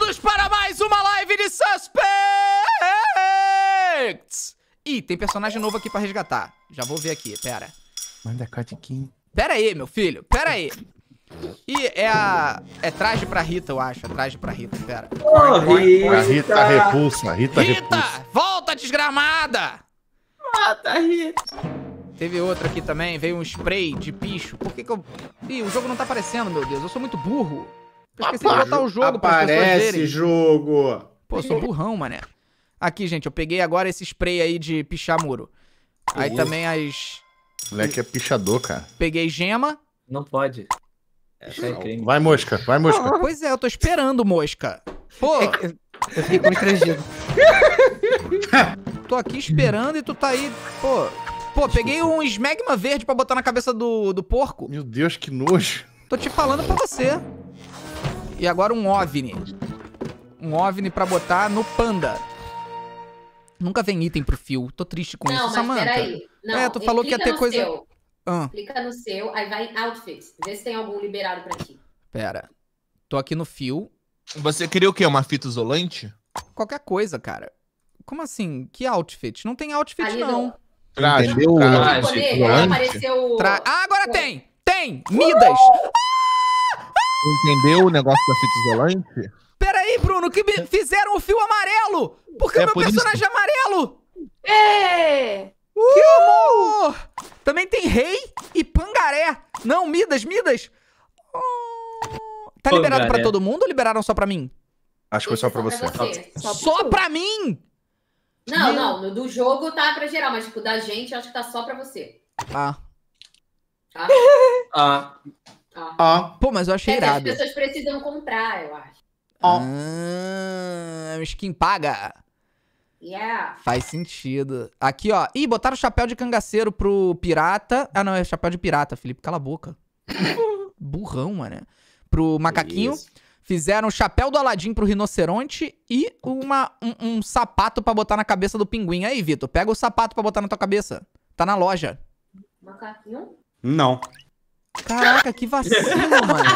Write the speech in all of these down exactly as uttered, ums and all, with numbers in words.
Bem-vindos para mais uma live de Suspects! Ih, tem personagem novo aqui pra resgatar. Já vou ver aqui, pera. Manda Catiquinho. Pera aí, meu filho, pera aí. Ih, é a... é traje pra Rita, eu acho. É traje pra Rita, pera. Oh, Rita. A Rita repulsa, Rita, Rita, repulsa. volta, desgramada! Mata, Rita. Teve outra aqui também, veio um spray de picho. Por que que eu... Ih, o jogo não tá aparecendo, meu Deus. Eu sou muito burro. Eu esqueci de botar o jogo para as pessoas Aparece verem. jogo. Pô, eu sou burrão, mané. Aqui, gente, eu peguei agora esse spray aí de pichar muro. Aí também as... Moleque é pichador, cara. Peguei gema. Não pode. Essa é crime. Vai, mosca, vai, mosca. Pois é, eu tô esperando, mosca. Pô, Eu fiquei constrangido. tô aqui esperando e tu tá aí, pô... Pô, peguei um esmegma verde pra botar na cabeça do, do porco. Meu Deus, que nojo. Tô te falando pra você. E agora um OVNI. Um OVNI pra botar no panda. Nunca vem item pro fio. Tô triste com Não, isso, mas Samantha. peraí. Não, É, tu falou que ia clica ter no coisa... seu. Ah, Clica no seu, aí vai em Outfits. Vê se tem algum liberado pra ti. pera. Tô aqui no fio. Você queria o quê? Uma fita isolante? Qualquer coisa, cara. Como assim? Que outfit? Não tem outfit, Ali não. no- Traje, Entendeu? traje. Clica nele, aí isolante? apareceu... Tra... Ah, agora tem! Tem! Midas! Entendeu o negócio da fita isolante? Pera aí, Bruno, que me fizeram o fio amarelo! Porque É o meu por isso. personagem é amarelo! É! Que amor! Também tem rei e pangaré. Não, Midas, Midas. Oh. Tá liberado pra Pangaré. todo mundo ou liberaram só pra mim? Acho que foi só pra você. Só, Só pra mim? Não, não, no do jogo tá pra geral, mas tipo, da gente, eu acho que tá só pra você. Ah. Tá? Ah, Tá. Ó. Pô, mas eu achei Quer dizer, as irado. pessoas precisam comprar, eu acho. Ó. Ah, skin paga. Yeah. Faz sentido. Aqui, ó. Ih, botaram chapéu de cangaceiro pro pirata. Ah, não, é chapéu de pirata, Felipe. Cala a boca. Burrão, mano. Pro macaquinho. Isso. Fizeram o chapéu do Aladim pro rinoceronte e uma, um, um sapato pra botar na cabeça do pinguim. Aí, Vitor, pega o sapato pra botar na tua cabeça. Tá na loja. Macaquinho? Não. Caraca, que vacilo, mano.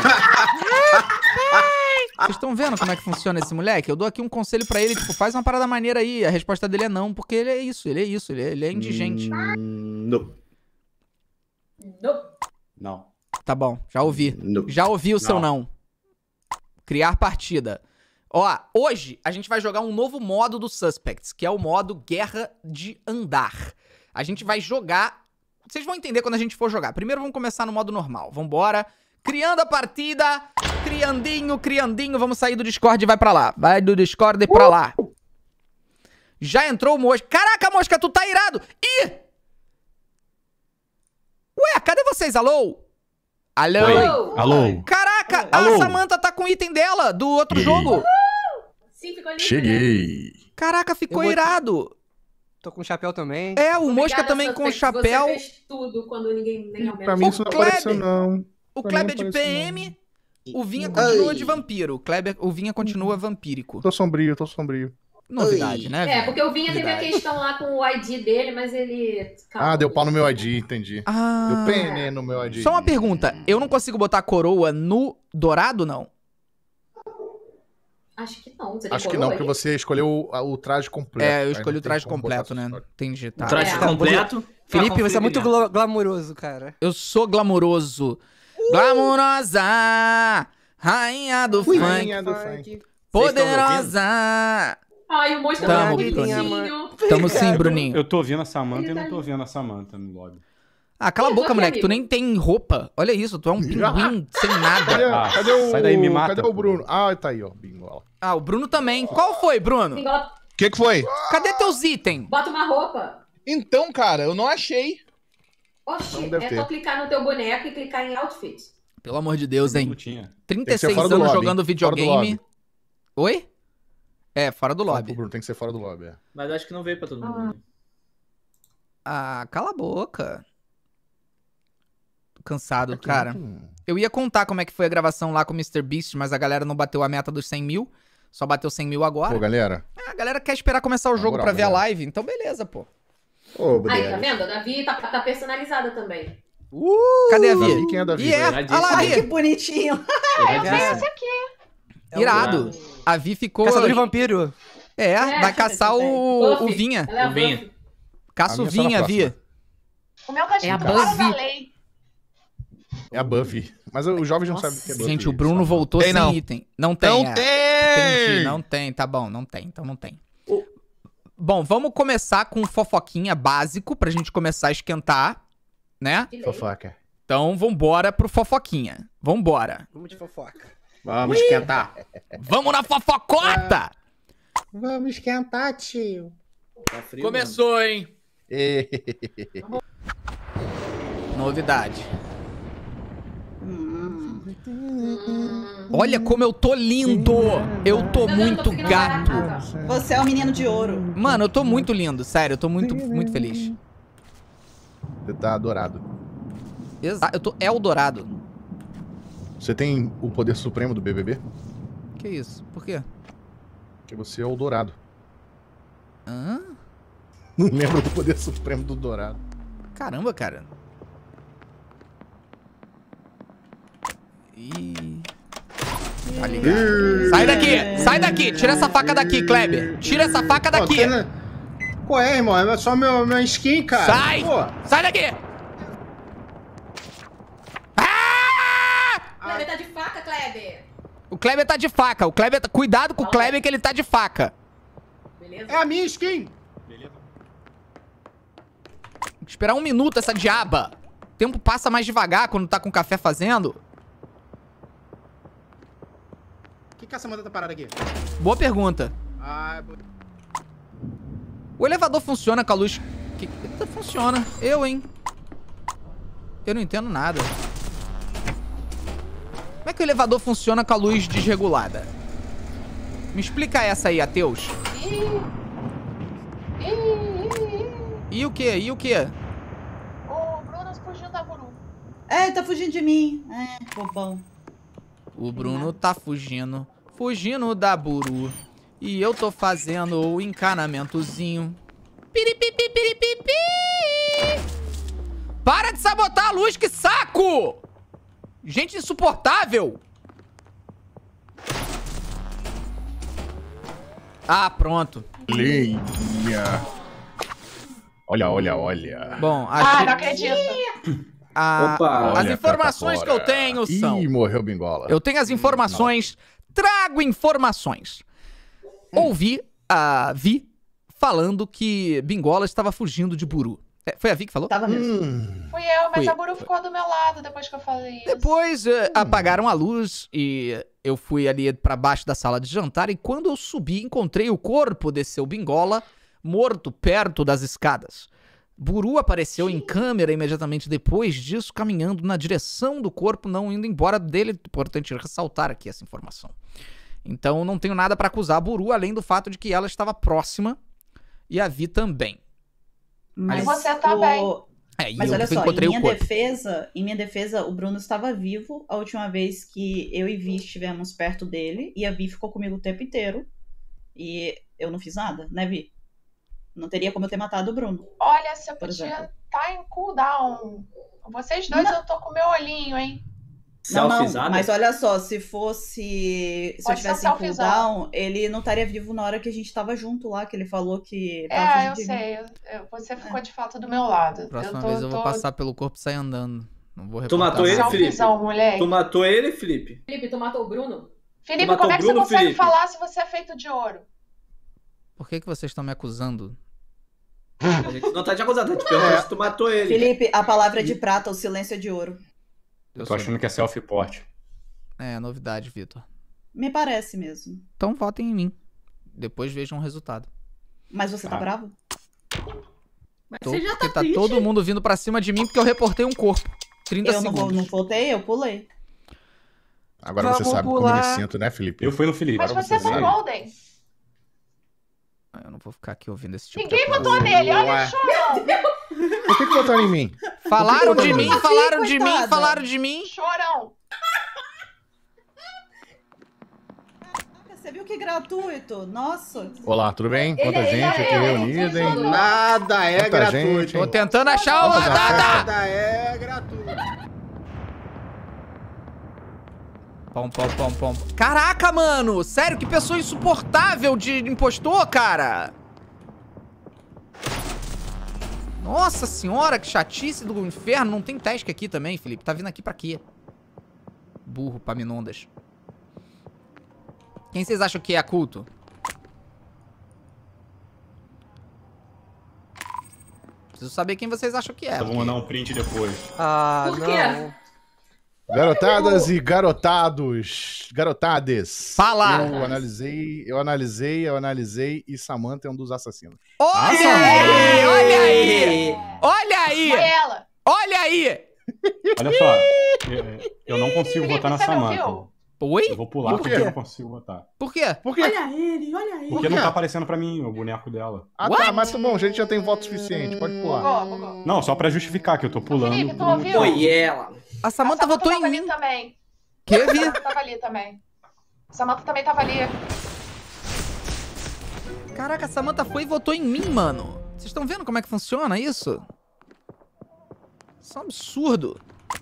Vocês estão vendo como é que funciona esse moleque? Eu dou aqui um conselho pra ele, tipo, faz uma parada maneira aí. A resposta dele é não, porque ele é isso, ele é isso, ele é, ele é indigente. Hum, Não. Não. Não. Tá bom, já ouvi. Não. Já ouvi o seu Não. não. Criar partida. Ó, hoje a gente vai jogar um novo modo do Suspects, que é o modo Guerra de Andar. A gente vai jogar... Vocês vão entender quando a gente for jogar. Primeiro vamos começar no modo normal. Vambora. Criando a partida. Criandinho, criandinho. Vamos sair do Discord e vai pra lá. Vai do Discord e pra lá. Já entrou o Mosca. Caraca, Mosca, tu tá irado. Ih! Ué, cadê vocês? Alô? Alô? Oi. Oh. Alô? Caraca, Alô? a Samantha tá com o item dela, do outro Ih. jogo. Sim, ficou lindo. Cheguei. Caraca, ficou Eu vou- irado. Tô com chapéu também. É, o Mosca Obrigada, também com o Suspect. chapéu. Você fez tudo quando ninguém nem ao Pra menos... mim O isso não Kleber. apareceu, não. O Pra Kleber mim é não de P apareceu, M. O Vinha continua Ai. de vampiro. O, Kleber, o Vinha continua vampírico. Tô sombrio, tô sombrio. Novidade, né, Vinha? É, porque o Vinha teve a Novidade. questão lá com o I D dele, mas ele... Ah, deu pau no meu I D, entendi. Ah, Deu P N no meu I D. só uma pergunta. Eu não consigo botar a coroa no dourado, não? Acho que não. Você tem Acho que coroa não, porque aí? você escolheu o, o traje completo. É, eu Aí escolhi não o tem traje como completo, botar né? essa história. Entendi, tá. traje É. completo. Felipe, pra você é muito conferir. gla- glamuroso, cara. Eu sou glamuroso. Glamurosa, rainha do funk, Rainha do funk. poderosa. Ai, o Mosca Tamo, tá bonitinho. Tamo sim, Bruninho. Eu tô ouvindo a Samantha Ele e tá não tô ali. vendo a Samantha no lobby. Ah, cala a Eu tô boca, aqui, moleque. Tu amigo. nem tem roupa. Olha isso, tu é um pinguim sem nada. Cadê, Ah, cadê o, sai daí, me mata, cadê o pô. Bruno? Ah, tá aí, ó. Bingola. Ah, o Bruno também. Qual foi, Bruno? Bingola, O que que foi? Cadê teus itens? bota uma roupa. Então, cara, eu não achei. Oxi, Não deve é ter. só clicar no teu boneco e clicar em Outfit. Pelo amor de Deus, hein? Não tinha. trinta Tem e que ser seis fora do anos lobby, jogando hein? Fora do videogame. lobby. Oi? É, fora do Fala lobby. pro Bruno, tem que ser fora do lobby. É. Mas acho que não veio pra todo mundo. Ah. né? Ah, cala a boca. Tô cansado, Aqui, cara. hum. Eu ia contar como é que foi a gravação lá com o mister Beast, mas a galera não bateu a meta dos cem mil. Só bateu cem mil agora. Pô, galera. Ah, a galera quer esperar começar o Na jogo moral, pra ver a galera. live. Então, beleza, pô. Ô, Aí, tá Breno. vendo? A Davi tá, tá personalizada também. Cadê a Davi, Vi? quem é Davi? E é, Já disse, olha lá, né? Vi. bonitinho. Eu já disse. É o Irado. Bruno. A Vi ficou... Caçador de vampiro. É, É, vai deixa eu caçar ver se o, o Buffy. Vinha. Ela é a O Vinha. Buffy. Caça A o minha só na Vinha, Vi. próxima. O meu cachorro É a tá fora Buffy. da lei. É a Buffy. Mas os jovens não sabem o que é Buffy. Gente, o Bruno só. voltou Tem sem não. item. Não tem, Não é. tem! Entendi, não tem, tá bom, não tem, então não tem. Bom, vamos começar com fofoquinha básico pra gente começar a esquentar, né? De lei. Fofoca. Então vambora pro fofoquinha. Vambora. Vamos de fofoca. Vamos esquentar. Vamos na fofocota! Vamos esquentar, tio. Tá frio, Começou, hein? E- Novidade. Hum. Olha como eu tô lindo! Eu tô Não, muito não, tô ficando gato. barata. Você é o menino de ouro. Mano, eu tô muito lindo, sério, eu tô muito, muito feliz. Você tá adorado. Exato, eu tô Eldorado. Você tem o poder supremo do B B B? Que isso? Por quê? Porque você é o dourado. Hã? Não lembro do poder supremo do dourado. Caramba, cara. Ih. Tá ligado. Sai daqui! Sai daqui! Tira essa faca daqui, Kleber! Tira essa faca Pô, daqui! tem na- Qual é, irmão? É só meu, meu skin, cara. Sai! Pô, Sai daqui! Ah! Kleber tá de faca, Kleber. O Kleber tá de faca. O Kleber tá... Cuidado com o Kleber que ele tá de faca. Beleza? é a minha skin. Tem que esperar um minuto essa diaba. O tempo passa mais devagar quando tá com café fazendo. O que, que essa moda tá parada aqui? Boa pergunta. Ah, bo- O elevador funciona com a luz... Que... que- Funciona. Eu, hein? Eu não entendo nada. Como é que o elevador funciona com a luz desregulada? Me explica essa aí, Ateus. Ih, ih, ih, ih. E o quê? E o quê? O Bruno fugiu da Buru. É, tá fugindo de mim. É, bobão. O Bruno tá fugindo. Fugindo da Buru. E eu tô fazendo o encanamentozinho. Piripipi, piripipi. Para de sabotar a luz, que saco! Gente insuportável! Ah, pronto. Linha. Olha, olha, olha. Bom, a Ah, gente- não acredito. a- Opa. as Olha, informações que eu catapora. tenho são... Ih, morreu Bingola. Eu tenho as informações, trago informações. Ouvi a Vi falando que Bingola estava fugindo de Buru. É, foi a Vi que falou? Tava mesmo. Hum, Fui eu, mas Fui. a Buru ficou do meu lado depois que eu falei isso. Depois eh, apagaram a luz e eu fui ali pra baixo da sala de jantar e quando eu subi encontrei o corpo desse seu Bingola morto perto das escadas. Buru apareceu em câmera imediatamente depois disso, caminhando na direção do corpo, não indo embora dele. Importante ressaltar aqui essa informação. Então não tenho nada pra acusar a Buru, além do fato de que ela estava próxima e a Vi também. Mas você tá bem. o- É, e Mas eu olha só, em encontrei minha o corpo. defesa, em minha defesa, o Bruno estava vivo a última vez que eu e Vi estivemos perto dele, e a Vi ficou comigo o tempo inteiro. E eu não fiz nada, né, Vi? Não teria como eu ter matado o Bruno. Olha, você Por podia exemplo. estar em cooldown. Vocês dois, Não. eu tô com meu olhinho, hein? Não, não, Selfizada? mas olha só, se fosse. Se Pode eu tivesse ser em selfizado. cooldown, ele não estaria vivo na hora que a gente tava junto lá, que ele falou que tava É, eu fugindo de mim. sei. eu- eu- você ficou de fato do meu lado. Próxima eu tô, vez eu vou tô... passar pelo corpo e sair andando. Não vou Tu reportar matou ele, nada. Felipe? Selfizão, moleque. Tu matou ele, Felipe? Felipe, tu matou o Bruno? Felipe, matou como é o que você Bruno, consegue Felipe? falar se você é feito de ouro? Por que, que vocês estão me acusando? A gente não tá te acusando, tá te perguntando se tu matou ele. Felipe, a palavra é de prata, o silêncio é de ouro. Eu Tô sou- achando que é self-report. É, novidade, Vitor. Me parece mesmo. Então votem em mim. Depois vejam o resultado. Mas você tá Ah. bravo? Mas Tô, você já tá porque tá triste. todo mundo vindo pra cima de mim porque eu reportei um corpo. trinta Eu não, vou, segundos. não votei, eu pulei. agora você Vamos sabe como pular. eu me sinto, né, Felipe? Eu fui no Felipe. Mas Agora você é você do sabe. Golden. Ah, Eu não vou ficar aqui ouvindo esse tipo Ninguém de coisa. votou nele, olha Ué. só. Por que que botaram em mim? Falaram de Eu mim, não vi, falaram de mim, coitada. falaram de mim. Chorão. Você viu que gratuito? Nossa. Olá, tudo bem? Ele- Quanta ele- gente ele- aqui ele- reunida, ele- hein? Nada é Quanta gratuito. gente, Tô hein? tentando achar o Vamos lá. Dada. Nada é gratuito. Pom, pom, pom, pom. Caraca, mano! Sério, que pessoa insuportável de impostor, cara! Nossa senhora, que chatice do inferno. Não tem task aqui também, Felipe. Tá vindo aqui pra quê? Burro, Paminondas. Quem vocês acham que é culto? Preciso saber quem vocês acham que é. Eu vou mandar um print depois. Ah, Por quê? não. Garotadas e garotados. Garotades. Fala! Eu analisei, eu analisei, eu analisei e Samantha é um dos assassinos. Olha aí! Olha aí! Olha aí! Foi ela. Olha aí! Olha só, eu, eu não consigo Felipe, votar na você não Samantha. viu? Oi? Eu vou pular Por porque quê? eu não consigo votar. Por quê? Por quê? Olha ele, olha ele. Porque quê? não tá aparecendo pra mim o boneco dela. Ah, tá, mas tá bom, a gente já tem voto suficiente, pode pular. Bugou, bugou. Não, só pra justificar que eu tô pulando. Felipe, tu pro- ouviu? Foi ela. A Samantha A votou tava em ali mim. também. Que, A Vi? Samantha tava ali também. A Samantha também tava ali. Caraca, a Samantha foi e votou em mim, mano. Vocês estão vendo como é que funciona isso? Isso é um absurdo.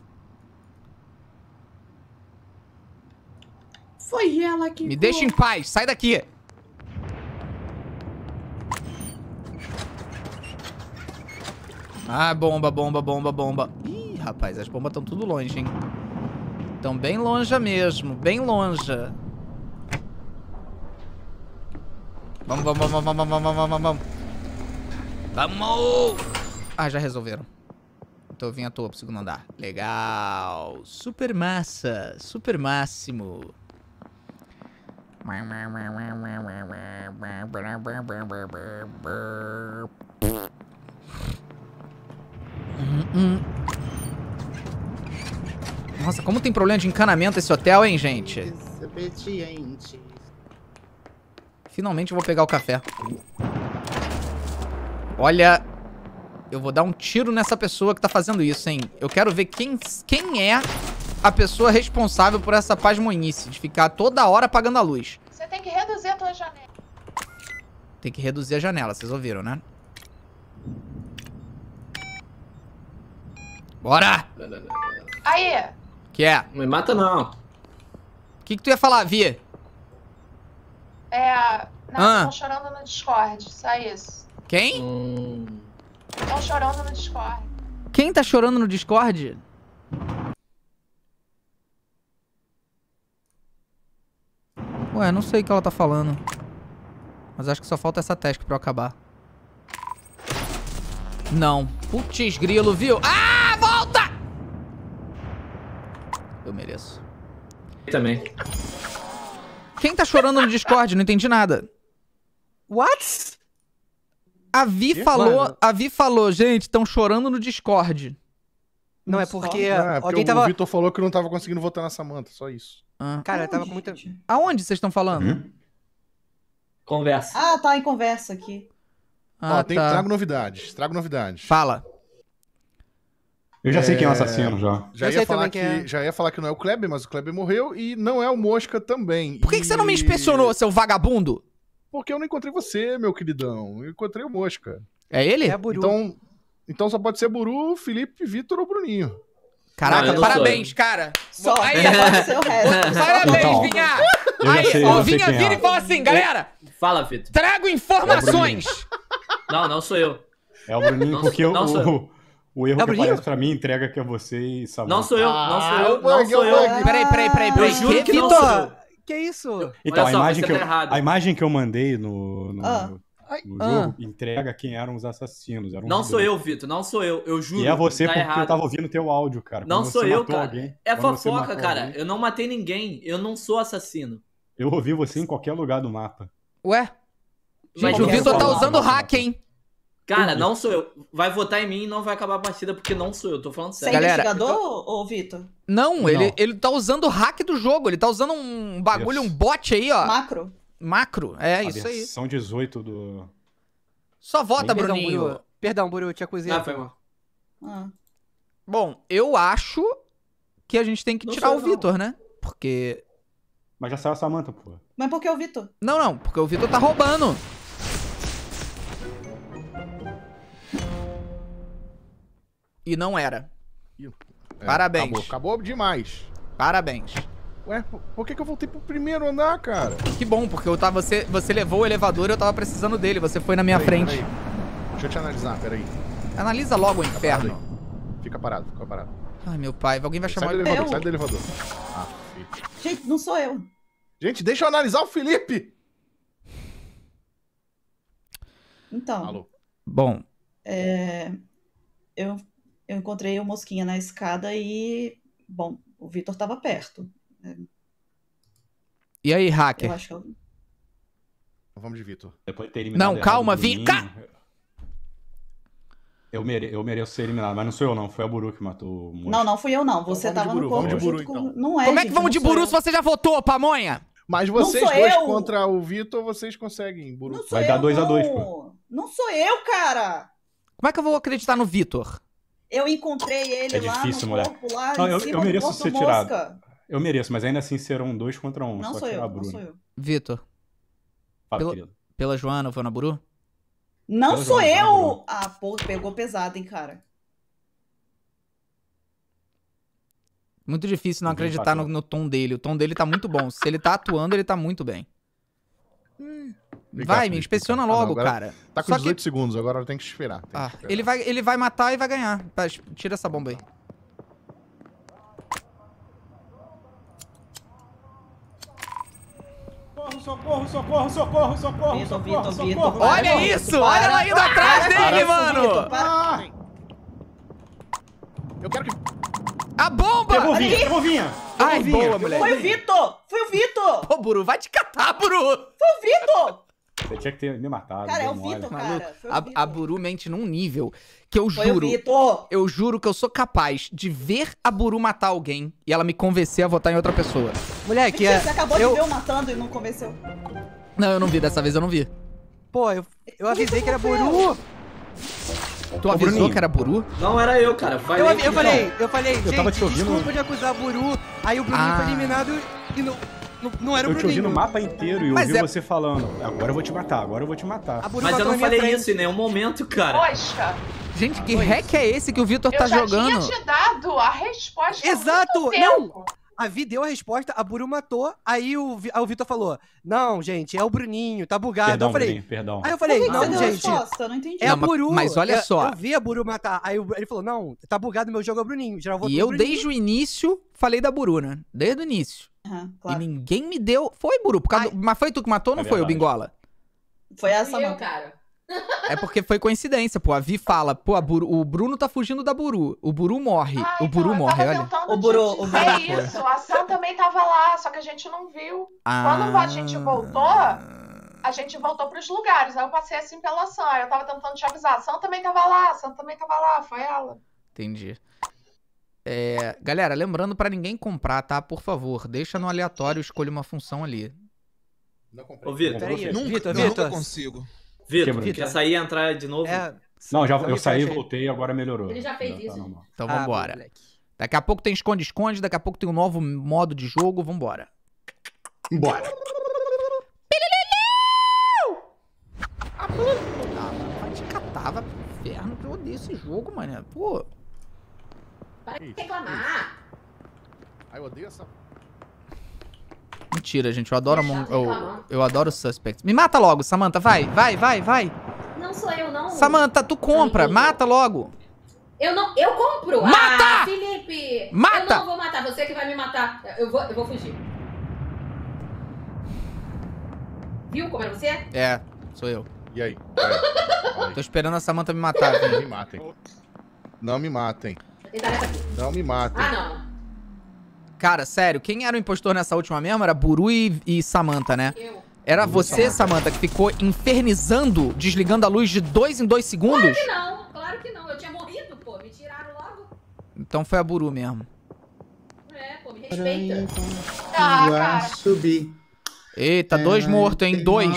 Foi ela que... Me deixa em paz, sai daqui. Ah, bomba, bomba, bomba, bomba. Ih, rapaz, as bombas estão tudo longe, hein? Estão bem longe mesmo, bem longe. Vamos, vamos, vamos, vamos, vamos, vamos, vamos, vamos. Vamos! Ah, já resolveram. Então eu vim à toa pro segundo andar. Legal. Super massa. Super máximo. Nossa, como tem problema de encanamento esse hotel, hein, gente? Desobediente. Finalmente eu vou pegar o café. Olha, eu vou dar um tiro nessa pessoa que tá fazendo isso, hein? Eu quero ver quem, quem é a pessoa responsável por essa pasmoinice de ficar toda hora apagando a luz. Você tem que reduzir a tua janela. Tem que reduzir a janela, vocês ouviram, né? Bora! Aí, Que é? Não me mata, não. O que que tu ia falar, Vi? é... Não, Ah. estão chorando no Discord, só isso. Quem? Hum... Estão chorando no Discord. Quem tá chorando no Discord? Ué, não sei o que ela tá falando. Mas acho que só falta essa task pra eu acabar. Não. Putz, grilo, viu? Ah, volta! Eu mereço. Também. Quem tá chorando no Discord? Não entendi nada. What? A Vi Que? falou, Mano. a Vi falou, gente, estão chorando no Discord. Não, é porque Ah, é porque alguém o tava... Vitor falou que não tava conseguindo votar na Samantha, só isso. Ah. Cara, tava com muita... Aonde vocês estão falando? Uhum. Conversa. Ah, tá em conversa aqui. Ah, Ó, tem, tá. trago novidades, trago novidades. Fala. Eu já sei quem é o É, assassino, já. Já Eu ia, sei falar também que, quem é. já ia falar que não é o Kleber, mas o Kleber morreu e não é o Mosca também. Por que, que você não me inspecionou, seu vagabundo? Porque eu não encontrei você, meu queridão. Eu encontrei o Mosca. É ele? É a Buru. Então, então só pode ser Buru, Felipe, Vitor ou Bruninho. Caraca, Não, eu não parabéns, sou. cara. Só. Aí, Pode ser o resto. parabéns, Então, Vinha. eu já Aí, sei, eu ó, já sei Vinha quem é. vira e fala assim, galera, Fala, Vitor. trago informações. Não, não sou eu. É o Bruninho, Não porque sou- o, não sou eu. o, o erro É o que Bruninho? aparece pra mim entrega que é você e Samantha. Não sou eu, não sou eu, o não bug, sou é o eu. bug. Peraí, peraí, peraí, peraí. Eu juro Que, que não Vitor? sou eu. Que isso? Então, Olha a só, imagem, você que tá eu, errado. a imagem que eu mandei no, no, Ah. no Ah. jogo entrega quem eram os assassinos. Era um Não robô. sou eu, Vitor, não sou eu. Eu juro. E é você tá porque errado. eu tava ouvindo teu áudio, cara. Não Quando sou você eu, matou cara. alguém- É quando você fofoca, matou cara. alguém, Eu não matei ninguém. Eu não sou assassino. Eu ouvi você em qualquer lugar do mapa. Ué, Mas gente, o eu Vitor sou tá eu. usando hack, hein? Cara, não sou eu. Vai votar em mim e não vai acabar a partida porque não sou eu. Tô falando Você é sério. Galera, investigador, ô Vitor? Não, Ele, Não. ele tá usando o hack do jogo. Ele tá usando um bagulho, Isso. um bot aí, ó. Macro? Macro. É, a isso aí. versão dezoito do... Só vota, Perdão, Bruninho. Buru. Perdão, Buru, te acusei. Ah, foi mal. Ah. Bom, eu acho que a gente tem que Não tirar sou o eu, não. Vitor, né? Porque... Mas já saiu a Samantha, pô. Mas por que o Vitor? Não, não, porque o Vitor tá roubando. E não era. É, Parabéns. Acabou, acabou demais. Parabéns. Ué, por, por que, que eu voltei pro primeiro andar, cara? Que bom, porque eu tava, você, você levou o elevador e eu tava precisando dele. Você foi na minha Peraí, frente. peraí. Deixa eu te analisar, peraí. Analisa logo o Fica parado inferno. aí. Fica parado, fica parado. Ai, meu pai. Alguém vai Sai chamar do ele. elevador, Eu? sai do elevador. Ah, filho. Gente, não sou eu. Gente, deixa eu analisar o Felipe! Então, Alô. Bom, é, eu, eu encontrei o Mosquinha na escada e, bom, o Vitor tava perto. e aí, Eu hacker? acho que eu... Vamos de Vitor. Depois de ter eliminado Não, errado calma, o vim- Bruninho, Eu, mere... eu mereço ser eliminado, mas não sou eu não, foi a Buru que matou o monstro. Não, não fui eu, não. Você Então vamos de tava no Buru, vamos corpo de Buru, junto com... então. Não é, Como é que gente, vamos não de sou Buru eu. se você já votou, pamonha? Mas vocês sou dois eu. contra o Vitor, vocês conseguem, Buru. Não sou Vai eu, dar dois a dois, não. pô. Não sou eu, cara. Como é que eu vou acreditar no Vitor? Eu encontrei ele É lá difícil, no mulher. corpo, lá Não, em eu- cima eu do mereço Porto ser tirado. Mosca. Eu mereço, mas ainda assim serão dois contra um. Não só sou tirar eu, a não Buru. sou eu. Vitor, Fala, Pelo- querido. pela Joana, eu vou na Buru? Não Pelo sou João, eu! Bruno. Ah, pô, pegou pesado, hein, cara. Muito difícil não Ninguém acreditar no, empatou. no tom dele. O tom dele tá muito bom. Se ele tá atuando, ele tá muito bem. Vem cá, Vai, me Felipe, inspeciona vem cá. Ah, não, logo, agora cara. Tá com Só que- dezoito segundos, agora tem que esperar. tem que Ah, esperar. ele vai, ele vai matar e vai ganhar. Tá, tira essa bomba aí. Socorro, socorro, socorro, socorro, socorro, Vitor, socorro, Vitor, socorro. Vitor, para Olha com isso! para. Olha ela indo atrás Para dele, com isso, mano! Vitor, para. Ah, Eu quero que... A bomba! devolvinha, devolvinha. Ai, devolvinha. boa, moleque. Foi o Vitor! Foi o Vitor! Pô, Buru, vai te catar, Buru! Foi o Vitor! Você tinha que ter me matado. Cara, é deu o mole. Vitor, Maluco, cara. Foi o a, Vitor. a Buru mente num nível que eu Foi juro, o Vitor! eu juro que eu sou capaz de ver a Buru matar alguém e ela me convencer a votar em outra pessoa. Moleque, Mentira, é, você acabou eu, de ver eu matando e não convenceu. Não, eu não vi, dessa vez eu não vi. pô, eu, eu avisei que era Foi Buru. Tu avisou Bruninho. que era Buru? Não era eu, cara. Vai Eu, ler eu aqui, falei, então. eu falei, gente, tava te ouvindo. desculpa de acusar Buru. Aí o Bruninho Ah. foi eliminado e não, não, não era o Eu te ouvi Bruninho. no mapa inteiro e Mas ouvi é- você falando, agora eu vou te matar, agora eu vou te matar. A Buru Mas eu matou não na minha falei frente. isso em nenhum momento, cara. Mosca, Gente, que hack é esse que o Vitor eu tá já jogando? tinha te dado a resposta há Exato, muito não. tempo. A Vi deu a resposta, a Buru matou, aí o, Vi- aí o Vitor falou, não, gente, é o Bruninho, tá bugado. Perdão, eu falei, Bruninho, perdão. aí eu falei, Por que não, você deu a gente, resposta? Eu não entendi. é Não, a mas- Buru. mas olha Eu- só. Eu vi a Buru matar, aí o- ele falou, não, tá bugado, meu jogo é o Bruninho, geral votou E no eu, Bruninho. desde o início, falei da Buru, né? Desde o início. Aham, E claro. ninguém me deu... Foi, Buru, por causa Ai. do- mas foi tu que matou ou não É foi o verdade. Bingola? Foi a Fui eu, Samantha. cara. É porque foi coincidência, pô. A Vi fala, pô, a Buru- o Bruno tá fugindo da Buru. O Buru morre. Ah, o Buru então, morre, eu tava olha. tentando O Buru- te o dizer Buru- isso. A Sam também tava lá, só que a gente não viu. Ah. Quando a gente voltou, a gente voltou pros lugares. Aí eu passei assim pela Sam. Aí eu tava tentando te avisar. A Sam também tava lá, a Sam também tava lá. Foi ela. Entendi. É, galera, lembrando pra ninguém comprar, tá? Por favor, deixa no aleatório, escolha uma função ali. Não comprei. Ô, Vitor, Peraí, Nunca, Vitor, eu nunca Vitor. consigo. Vitor, Bruno? quer sair e entrar de novo? É, Não, já, Só eu me saí, fecha aí. voltei e agora melhorou. Ele já fez tá isso. normal. Então Ah, vambora. moleque. Daqui a pouco tem esconde-esconde, daqui a pouco tem um novo modo de jogo, vambora. Bora. Ah, mano, vai te catar, vai pro inferno, que eu odeio esse jogo, mano. Pô, Para de reclamar. Ai, eu odeio essa... mentira, gente, eu adoro, É Among- chato eu, reclamar. eu adoro Suspects. Me mata logo, Samantha, vai, vai, vai, vai. Não sou eu, não. Samantha, tu compra, Amigo. mata logo. Eu não. Eu compro. Mata! Ah, Felipe! Mata! Eu não vou matar. Você que vai me matar. Eu vou, eu vou fugir. Viu como é você? É, sou eu. E aí? Vai. Vai. Tô esperando a Samantha me matar, Não viu? me matem. Não me matem. Tem tarefa aqui. Não me matem. Ah, não. Cara, sério, quem era o impostor nessa última mesmo? Era Buru e, e Samantha, né? Eu. Era você, Samantha, que ficou infernizando, desligando a luz de dois em dois segundos? Claro que não. Claro que não. Eu tinha morrido, pô. Me tiraram logo. Então foi a Buru mesmo. É, pô, me respeita. Ah, cara. subir. Eita, dois mortos, hein? Dois.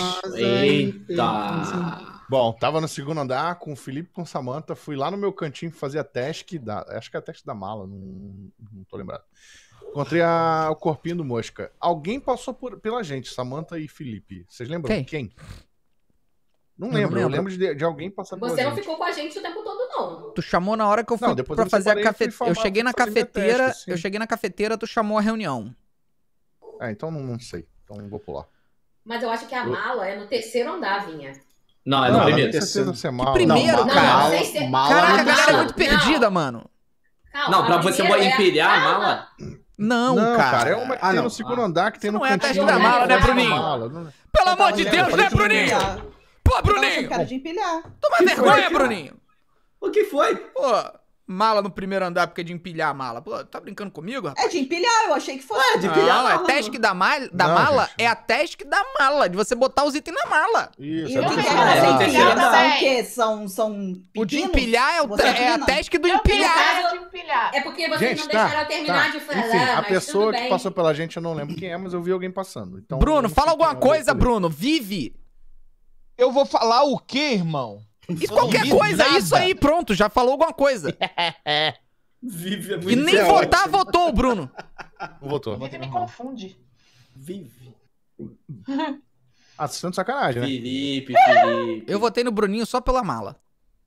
Eita. Bom, tava no segundo andar com o Felipe e com o Samantha. Fui lá no meu cantinho fazer a task da... Acho que é a task da mala, não, não tô lembrado. Encontrei a- o corpinho do Mosca. Alguém passou por- pela gente, Samantha e Felipe. Vocês lembram? Quem? Quem? Não não lembro, eu lembro. lembro de, de alguém passar pela Você não gente. ficou com a gente o tempo todo, não. Tu chamou na hora que eu fui Não, depois pra eu fazer a separei e fui cafeteira. Eu falar- cheguei na fui fazer minha cafeteira, task, sim. eu cheguei na cafeteira, tu chamou a reunião. É, então não, não sei. Então não vou pular. Mas eu acho que a mala é no terceiro andar, Vinha. Não, é no Não, primeiro. não certeza ser mala. Primeiro, Não, cara. não, sei se- mala Caraca, no a galera é terceiro. muito perdida, mano. Calma, Não, pra a você primeira é- empilhar a Calma. mala. Não, Não, cara. cara, é uma que Ah, tem não. no segundo andar que tem Isso no não é a cantinho. teste da mala, né, Bruninho? Mala, não- Pelo Eu amor tava de achando Deus, que né, era de Bruninho? empilhar. Pô, Eu tava achando Bruninho! que era de empilhar. Toma vergonha, Bruninho! O que foi? Pô, mala no primeiro andar porque é de empilhar a mala. Pô, tá brincando comigo, rapaz? É de empilhar, eu achei que fosse. É, de empilhar Não, a é mala, task mano. da, mal, da Não, mala, gente. é a task da mala, de você botar os itens na mala. Isso, E o é que do que terceiro é Ah, é, andar. o terceiro empilhar? andar. São o quê? São, são O de pepinos? empilhar é, o, Você é a empilha? task do Eu empilhar. queria de empilhar. É porque vocês Gente, não tá, deixaram eu terminar tá. de falar, Enfim, a mas pessoa tudo que bem. passou pela gente, eu não lembro quem é, mas eu vi alguém passando. Então, eu Bruno, não fala sei quem alguma é, eu coisa, falei. Bruno. Vive. Eu vou falar o quê, irmão? E Eu qualquer não vi coisa, nada. isso aí, pronto, já falou alguma coisa. Vive é muito E nem é votar, votou o Bruno. Não votou. Vive me confunde. Vive. Ah, vocês estão de sacanagem, né? Felipe, Felipe. Eu votei no Bruninho só pela mala.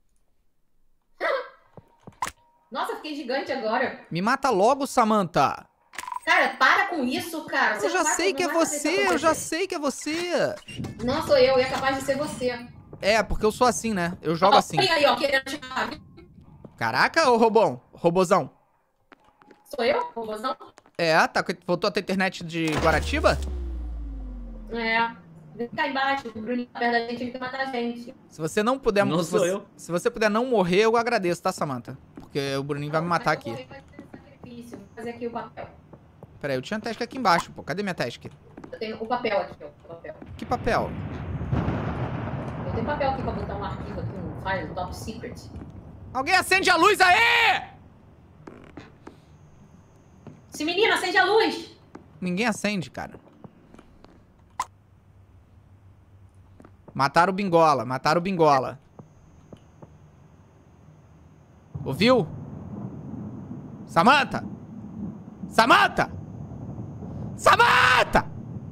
Nossa, fiquei gigante agora. Me mata logo, Samantha. Cara, para com isso, cara. Você Eu já não vai- sei não que é vai fazer você, isso eu já acontecer. sei que é você. Não sou eu, e é capaz de ser você. É, porque eu sou assim, né? Eu jogo Ó, assim. Tem aí, ó, querendo chamar. Caraca, ô Robão, robozão. Sou eu, robôzão? É, tá, voltou a ter internet de Guaratiba? É. Vem cá embaixo, o Bruninho tá perto da gente, ele quer matar a gente. Se você não puder... Não se sou você, eu. Se você puder não morrer, eu agradeço, tá, Samantha? Porque o Bruninho vai me matar Mas eu aqui. vou fazer sacrifício, vou fazer aqui o papel. Pera aí, eu tinha task aqui embaixo, pô. Cadê minha task? Eu tenho o papel aqui, ó. O papel. Que papel? Eu tenho papel aqui pra botar um arquivo aqui, um file top secret. Alguém acende a luz aí! Se menina, acende a luz! Ninguém acende, cara. Mataram o Bingola, mataram o Bingola. Ouviu? Samantha! Samantha! Samantha!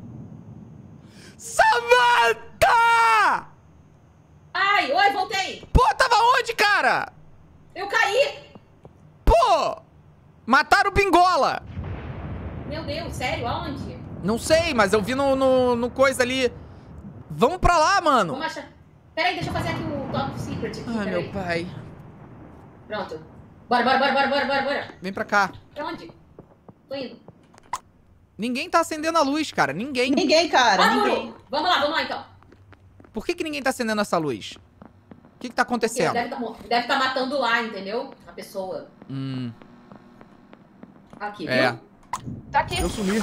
Samantha! Ai, oi, voltei! Pô, tava onde, cara? Eu caí! Pô! Mataram o Bingola! Meu Deus, sério? Aonde? Não sei, mas eu vi no, no, no coisa ali. Vamos pra lá, mano. Vamos achar. Peraí, deixa eu fazer aqui o top secret aqui, Ai, peraí. meu pai. Pronto. Bora, bora, bora, bora, bora, bora, bora. Vem pra cá. Pra onde? Tô indo. Ninguém tá acendendo a luz, cara. Ninguém. Ninguém, cara, Ah, ninguém. Buru, vamos lá, vamos lá então. Por que, que ninguém tá acendendo essa luz? O que, que tá Porque acontecendo? deve tá, mo- deve tá matando lá, entendeu? A pessoa. Hum, Aqui, é. viu? Tá aqui. Eu sumi.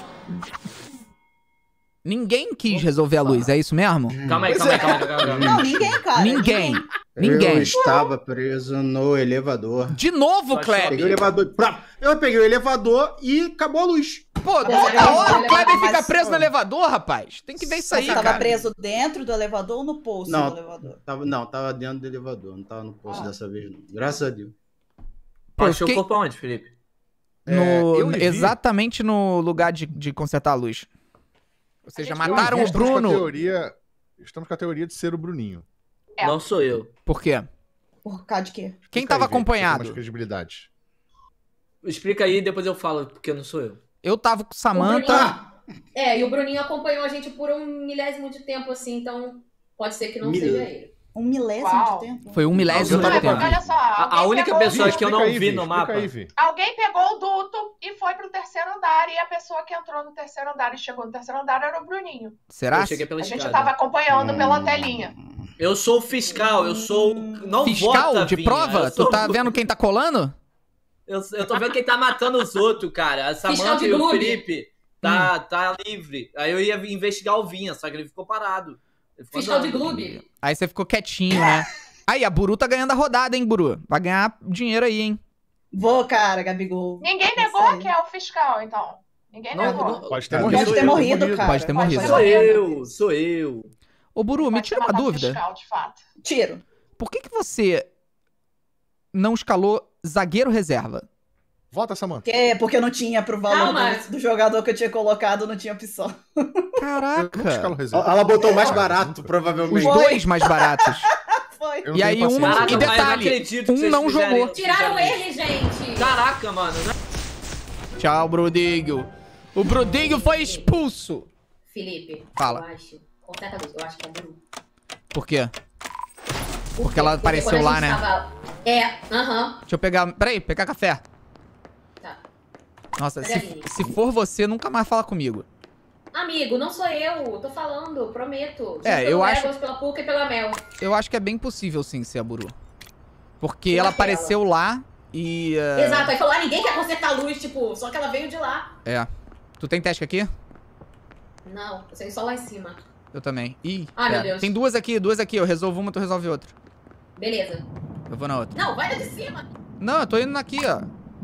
Ninguém quis resolver a luz, é isso mesmo? Calma aí, calma aí, calma aí, calma aí. calma aí. Não, ninguém, cara. Ninguém. Eu Ninguém. estava preso no elevador. De novo, Só Peguei o Kleber. elevador. pra- Eu peguei o elevador e acabou a luz. Pô, Mas toda é- hora o Kleber mas- fica preso no elevador, rapaz. Tem que ver isso aí, Você tava cara. preso dentro do elevador ou no poço Não. do elevador? Tava, não, tava dentro do elevador. Não tava no poço Ah. dessa vez, não. Graças a Deus. Pô, Achou quem- o corpo aonde, Felipe? No- É, eu e Vi- exatamente no lugar de, de consertar a luz. Ou seja, A gente- mataram Eu e o Vi estamos com a Bruno. teoria- Estamos com a teoria de ser o Bruninho. É. Não sou eu. Por quê? Por causa de quê? Quem Fica aí, tava Vi, você tem acompanhado? mais credibilidade. Explica aí e depois eu falo, porque não sou eu. Eu tava com O Samantha. Bruninho- É, e o Bruninho acompanhou a gente por um milésimo de tempo, assim, então pode ser que não Mil- seja ele. Um milésimo Uau. de tempo? Foi um milésimo Eu de tava tempo. Olha só, A, a alguém única pegou- pessoa Vi, que eu explica não aí, vi Vi, no explica mapa. aí, Vi. Alguém pegou o duto e foi pro terceiro andar, e a pessoa que entrou no terceiro andar e chegou no terceiro andar era o Bruninho. Será? Eu cheguei pela A gente escada. tava acompanhando pela telinha. Eu sou o fiscal, eu sou o... Não Fiscal vota, de Vinha, prova? eu sou Tu tá o- vendo quem tá colando? Eu, eu tô vendo quem tá matando os outros, cara. A Fiscal Samantha de e o Gloob. Felipe tá, tá livre. Aí eu ia investigar o Vinha, só que ele ficou parado. Ele ficou Fiscal de andando. Gloob. Aí você ficou quietinho, né? Aí, a Buru tá ganhando a rodada, hein, Buru? Vai ganhar dinheiro aí, hein? Vou, cara, Gabigol. Ninguém Isso negou aí. que é o fiscal, então. Ninguém Não, negou. não, Pode ter Pode morrido. Pode ter eu, morrido, cara. Pode ter morrido. sou eu, sou eu. Ô, Buru, me Pode tira ter uma matado o dúvida. Fiscal, de fato. Tiro. Por que que você não escalou zagueiro reserva? Vota, Samantha. Porque, porque eu não tinha pro valor Calma. do, do jogador que eu tinha colocado, não tinha opção. Eu nunca escalo Caraca. reserva. Ela botou o mais barato, Nunca. Os provavelmente. Foi. dois mais baratos. Foi. Eu não E aí tenho um não- paciência. e Caraca, detalhe, mas eu não acredito que um vocês não fizeram- jogou. Tiraram fizeram ele, gente! isso. Caraca, mano. né? Tchau, Bruninho. O Brudinho foi expulso. Felipe, Fala. eu acho. Conserta a luz, eu acho que é Buru. Por quê? Por Porque quê? ela Porque apareceu quando a lá, gente né? tava- É, aham. Deixa eu pegar... Peraí, pegar café. Tá. Nossa, Cadê a se, Aline? se for você, nunca mais fala comigo. Amigo, não sou eu. Tô falando, prometo. É, Junto eu pelo acho- Legos, pela Puka e pela Mel. Eu acho que é bem possível, sim, ser a Buru. Porque E ela naquela? apareceu lá e... é, Exato, aí falou, ah, ninguém quer consertar a luz, tipo, só que ela veio de lá. É. Tu tem task aqui? Não, eu sei só lá em cima. Eu também. Ih, Ai, meu pera. Deus. Tem duas aqui, duas aqui. Eu resolvo uma, tu resolve outra. Beleza. Eu vou na outra. Não, vai da de cima. Não, eu tô indo aqui, ó.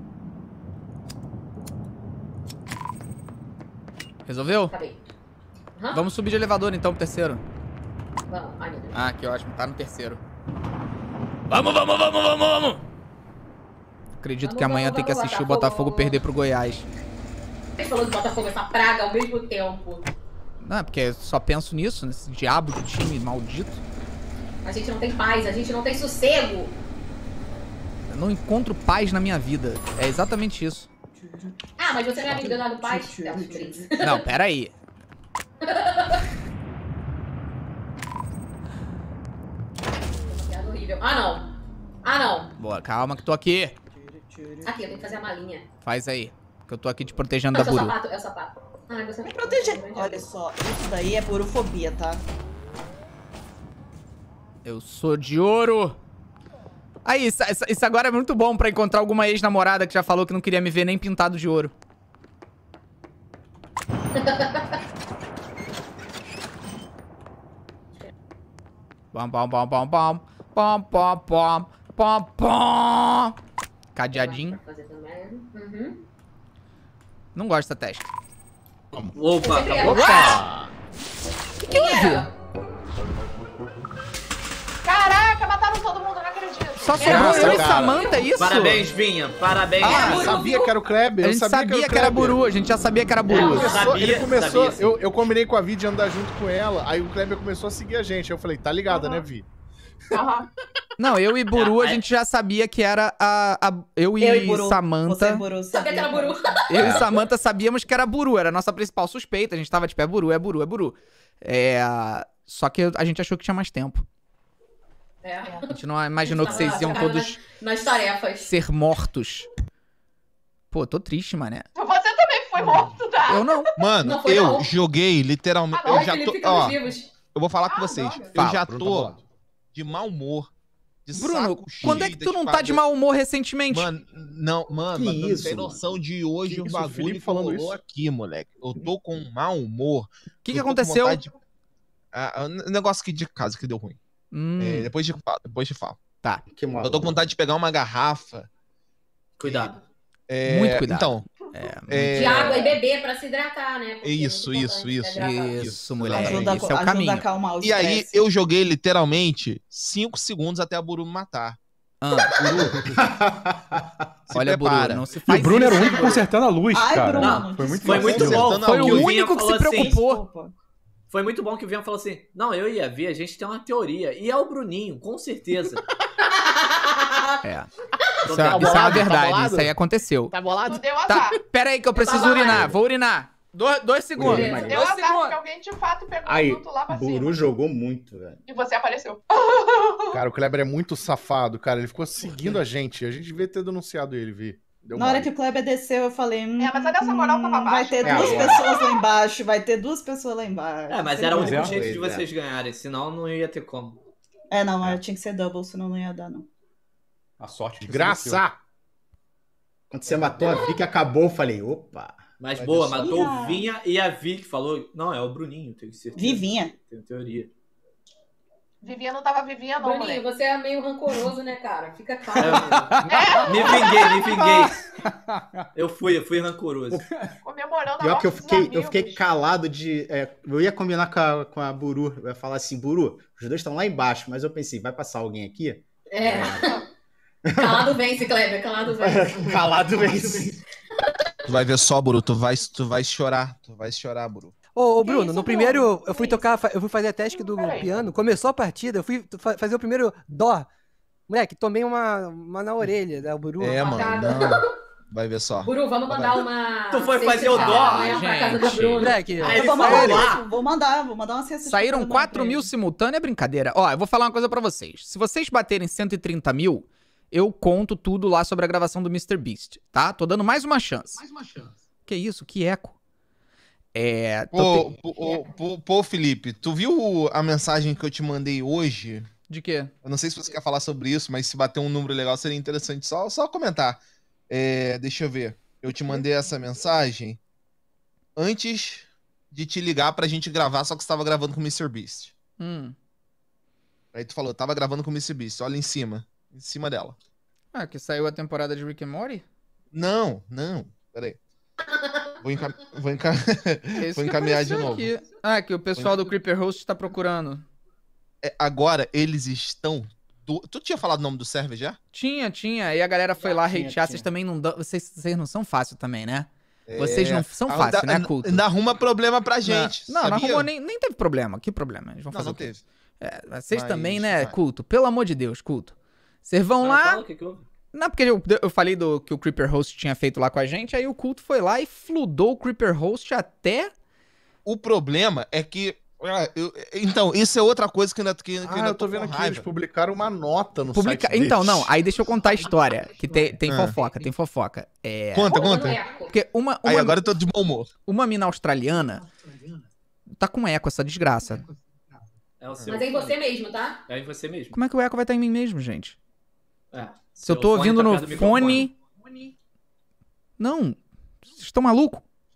Resolveu? Acabei. Aham. Vamos subir de elevador, então, pro terceiro. Vamos. Ai, meu Deus. Ah, que ótimo. Tá no terceiro. Vamos, vamos, vamos, vamos, vamos. Acredito Vamos, que amanhã vamos, tem que vamos, assistir o Botafogo. Botafogo perder pro Goiás. A gente falou de Botafogo, essa praga ao mesmo tempo. Não, é porque eu só penso nisso, nesse diabo de time maldito. A gente não tem paz, a gente não tem sossego. Eu não encontro paz na minha vida. É exatamente isso. Ah, mas você não é amigo do Leonardo Paz? É um Prince. Não, pera aí. É horrível. Ah, não. Ah, não. Boa, calma que tô aqui. Aqui, eu tenho que fazer a malinha. Faz aí. Que eu tô aqui te protegendo Não, da é o Buru. sapato, é o sapato. Ai, você Me proteger. Olha só, isso daí é burofobia, tá? Eu sou de ouro. Aí, isso, isso- isso agora é muito bom pra encontrar alguma ex-namorada que já falou que não queria me ver nem pintado de ouro. Bom, bom, bom, bom, bom. Bom, bom, bom, bom, bom. Cadeadinho. Fazer também. Uhum. Não gosto dessa testa. Opa, Sempre acabou. é. Opa! Que era? Caraca, mataram todo mundo, não acredito. Só Era sobrou eu e cara. Samantha, é isso? Parabéns, Vinha. Parabéns, Ah, Eu Vinha. sabia que era o Kleber. A Eu gente sabia, sabia que que era o Kleber. Buru, a gente já sabia que era Buru. É, Começou- Sabia, ele começou, sabia, sim. eu, eu combinei com a Vi de andar junto com ela, aí o Kleber começou a seguir a gente. Aí eu falei, tá ligada, né, Vi? Aham. Não, eu e Buru, a Ah, gente já sabia que era a... a- eu e, Eu e Buru. Você Samantha... é Buru, Sabia que era Buru. Eu e Samantha sabíamos que era Buru, era a nossa principal suspeita. A gente tava tipo, é Buru, é Buru, é Buru. É... Só que a gente achou que tinha mais tempo. É. A gente não imaginou que vocês iam Tava todos Nas tarefas. ser mortos. Pô, tô triste, mané. Você também foi morto, tá? Eu não. Mano, Não foi eu não. joguei literalmente. Ah, não, eu Ai, já Felipe, tô. ficamos Ó, vivos. eu vou falar com Ah, vocês. droga. Eu Fala, já Bruno, tá tô bolado. de mau humor. De Bruno, saco quando é cheio que tu das não tá de paradas. mau humor recentemente? Mano, não, mano, Que mas tu não isso, tem mano? noção de hoje Que o isso, o bagulho Felipe que falando rolou isso? aqui, moleque. Eu tô com um mau humor. O que, que Eu tô com aconteceu? vontade de- Ah, um negócio aqui de casa que deu ruim. Hum, É, depois de depois te falo. Que mal. Eu tô com vontade de pegar uma garrafa. Cuidado. É, Muito cuidado. Então, é, De água e beber pra se hidratar, né? Porque é muito Isso, isso, importante isso. se hidratar. isso, moleque. Ajuda, Esse é o ajuda caminho. a acalmar o e aí estresse. eu joguei literalmente cinco segundos até a Buru me matar. Ah, Se olha, Buru, prepara. não se E faz o Bruno isso. era o único consertando a luz, Ai, cara. Bruno, Não, Foi muito Foi bom. muito Você bom. acertando Foi a o que Vinha único que se falou assim, preocupou. Desculpa. Foi muito bom que o Vinha falou assim, não, eu ia ver, a gente tem uma teoria. E é o Bruninho, com certeza. É. Então, Isso é, tá isso é uma bolado? Tá verdade, bolado? isso aí aconteceu. Tá Tu bolado? deu Tá, azar. pera aí que eu preciso tava urinar. lá. Vou urinar. Dois, dois segundos. Beleza. Deu Dois azar, porque segundos. alguém de fato pegou Aí, junto lá pra Buru cima. jogou muito, velho. E você apareceu. Cara, o Kleber é muito safado, cara. Ele ficou seguindo a gente. A gente devia ter denunciado ele, Vi. Deu Na hora mole. que o Kleber desceu, eu falei. Hum, É, mas olha essa moral tava hum, Vai baixa, ter né? duas É, pessoas lá embaixo, vai ter duas pessoas lá embaixo. É, mas Sei era o lá. único Pois é. jeito de Pois é. vocês ganharem, senão não ia ter como. É, não, mas tinha que ser double, senão não ia dar, não. A sorte que De você venceu. graça! Quando você matou a Vi que acabou, eu falei, opa. Mas Vai boa, ver só. matou Ih, o Vinha e a Vi que falou, não, é o Bruninho, tenho certeza. Vivinha. Tenho teoria. Vivia não tava Vivinha, não, Bruninho, moleque. você é meio rancoroso, né, cara? Fica calmo. É, me vinguei, me vinguei. Eu fui, eu fui rancoroso. Comemorando a Pior morte que eu dos fiquei, eu amigos. fiquei calado de. é, eu ia combinar com a, com a Buru. Eu ia falar assim, Buru, os dois estão lá embaixo, mas eu pensei, vai passar alguém aqui? É. Calado vence, Kleber, calado vence. Calado vence. Tu vai ver só, Buru, tu vai, tu vai chorar. Tu vai chorar, Buru. Ô, ô, Que Bruno, isso, no Bruno? primeiro, eu fui Que tocar, eu fui fazer a task do Peraí. piano, começou a partida, eu fui fa- fazer o primeiro dó. Moleque, tomei uma, uma na orelha da Buru. É, mano, facada. não. Vai ver só. Buru, vamos mandar uma. Tu foi cesta fazer o de dó? amanhã pra casa do Gente. Bruno. Moleque, Aí Eu ele vou falou mandar, lá. vou mandar, vou mandar uma cesta de Saíram comida quatro pra mil ele. simultâneo, é brincadeira. Ó, eu vou falar uma coisa pra vocês. Se vocês baterem cento e trinta mil, eu conto tudo lá sobre a gravação do mister Beast, tá? Tô dando mais uma chance. Mais uma chance. Que isso? Que eco. É... tô Pô, te- pô, pô, pô, pô, Felipe, tu viu a mensagem que eu te mandei hoje? De quê? Eu não sei se você quer falar sobre isso, mas se bater um número legal seria interessante só, só comentar. É, deixa eu ver. Eu te mandei essa mensagem antes de te ligar pra gente gravar, só que você tava gravando com o mister Beast. Hum. Aí tu falou, tava gravando com o mister Beast, olha em cima. Em cima dela. Ah, que saiu a temporada de Rick and Morty? Não, não. Peraí. Vou, encam... Vou, enca... Esse Vou que encaminhar de apareceu novo. aqui. Ah, que o pessoal do Creeper Host tá procurando. É, agora eles estão. do- Tu tinha falado o nome do server já? Tinha, tinha. E a galera foi lá tinha, hatear. tinha. Vocês também não dão... Vocês, vocês não são fácil também, né? Vocês É. não são Ah, fácil, ainda- né, culto? Ainda arruma problema pra gente. Não, não sabia? arrumou nem, nem teve problema. Que problema? Eles vão Não, fazer não o quê? teve. É, vocês Mas, também, né, vai. culto? Pelo amor de Deus, culto. Vocês vão Mas lá... fala o que que houve. Não, porque eu, eu falei do que o Creeper Host tinha feito lá com a gente, aí o culto foi lá e fludou o Creeper Host até... O problema é que. ah, eu- então, isso é outra coisa que ainda, que, que Ah, ainda eu tô com vendo aqui, raiva. eles publicaram uma nota no Publica... site Então, deles. não, aí deixa eu contar a história, que tem, tem Ah. fofoca, tem fofoca. É... Conta, Ô, conta. Maneco. Porque uma, Aí uma, agora eu tô de bom humor. uma mina australiana tá com eco, essa desgraça. É o seu Mas é em fone. você mesmo, tá? É em você mesmo. Como é que o eco vai estar em mim mesmo, gente? É. Se eu Seu tô fone ouvindo tá no perto do microfone. fone... Não, vocês estão malucos?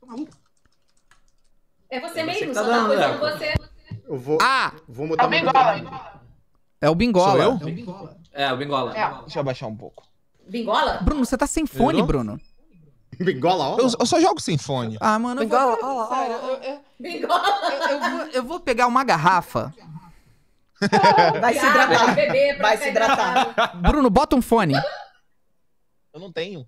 É você É você mesmo, que tá só tá dando, coisando Leco. você. Eu vou, Ah, vou É mudar o meu Bingola. é o Bingola. Sou eu? É, o Bingola. É. Deixa eu abaixar um pouco. Bingola? Bruno, você tá sem fone, Melhorou? Bruno. Bingola, ó. Eu, eu só jogo sem fone. Ah, mano, eu vou... Bingola, ó lá, ó Sério, lá. eu, eu- Bingola. eu- eu vou, eu vou pegar uma garrafa. Vai se Água, hidratar. beber pra Vai ficar se hidratar. hidratado. Bruno, bota um fone. Eu não tenho.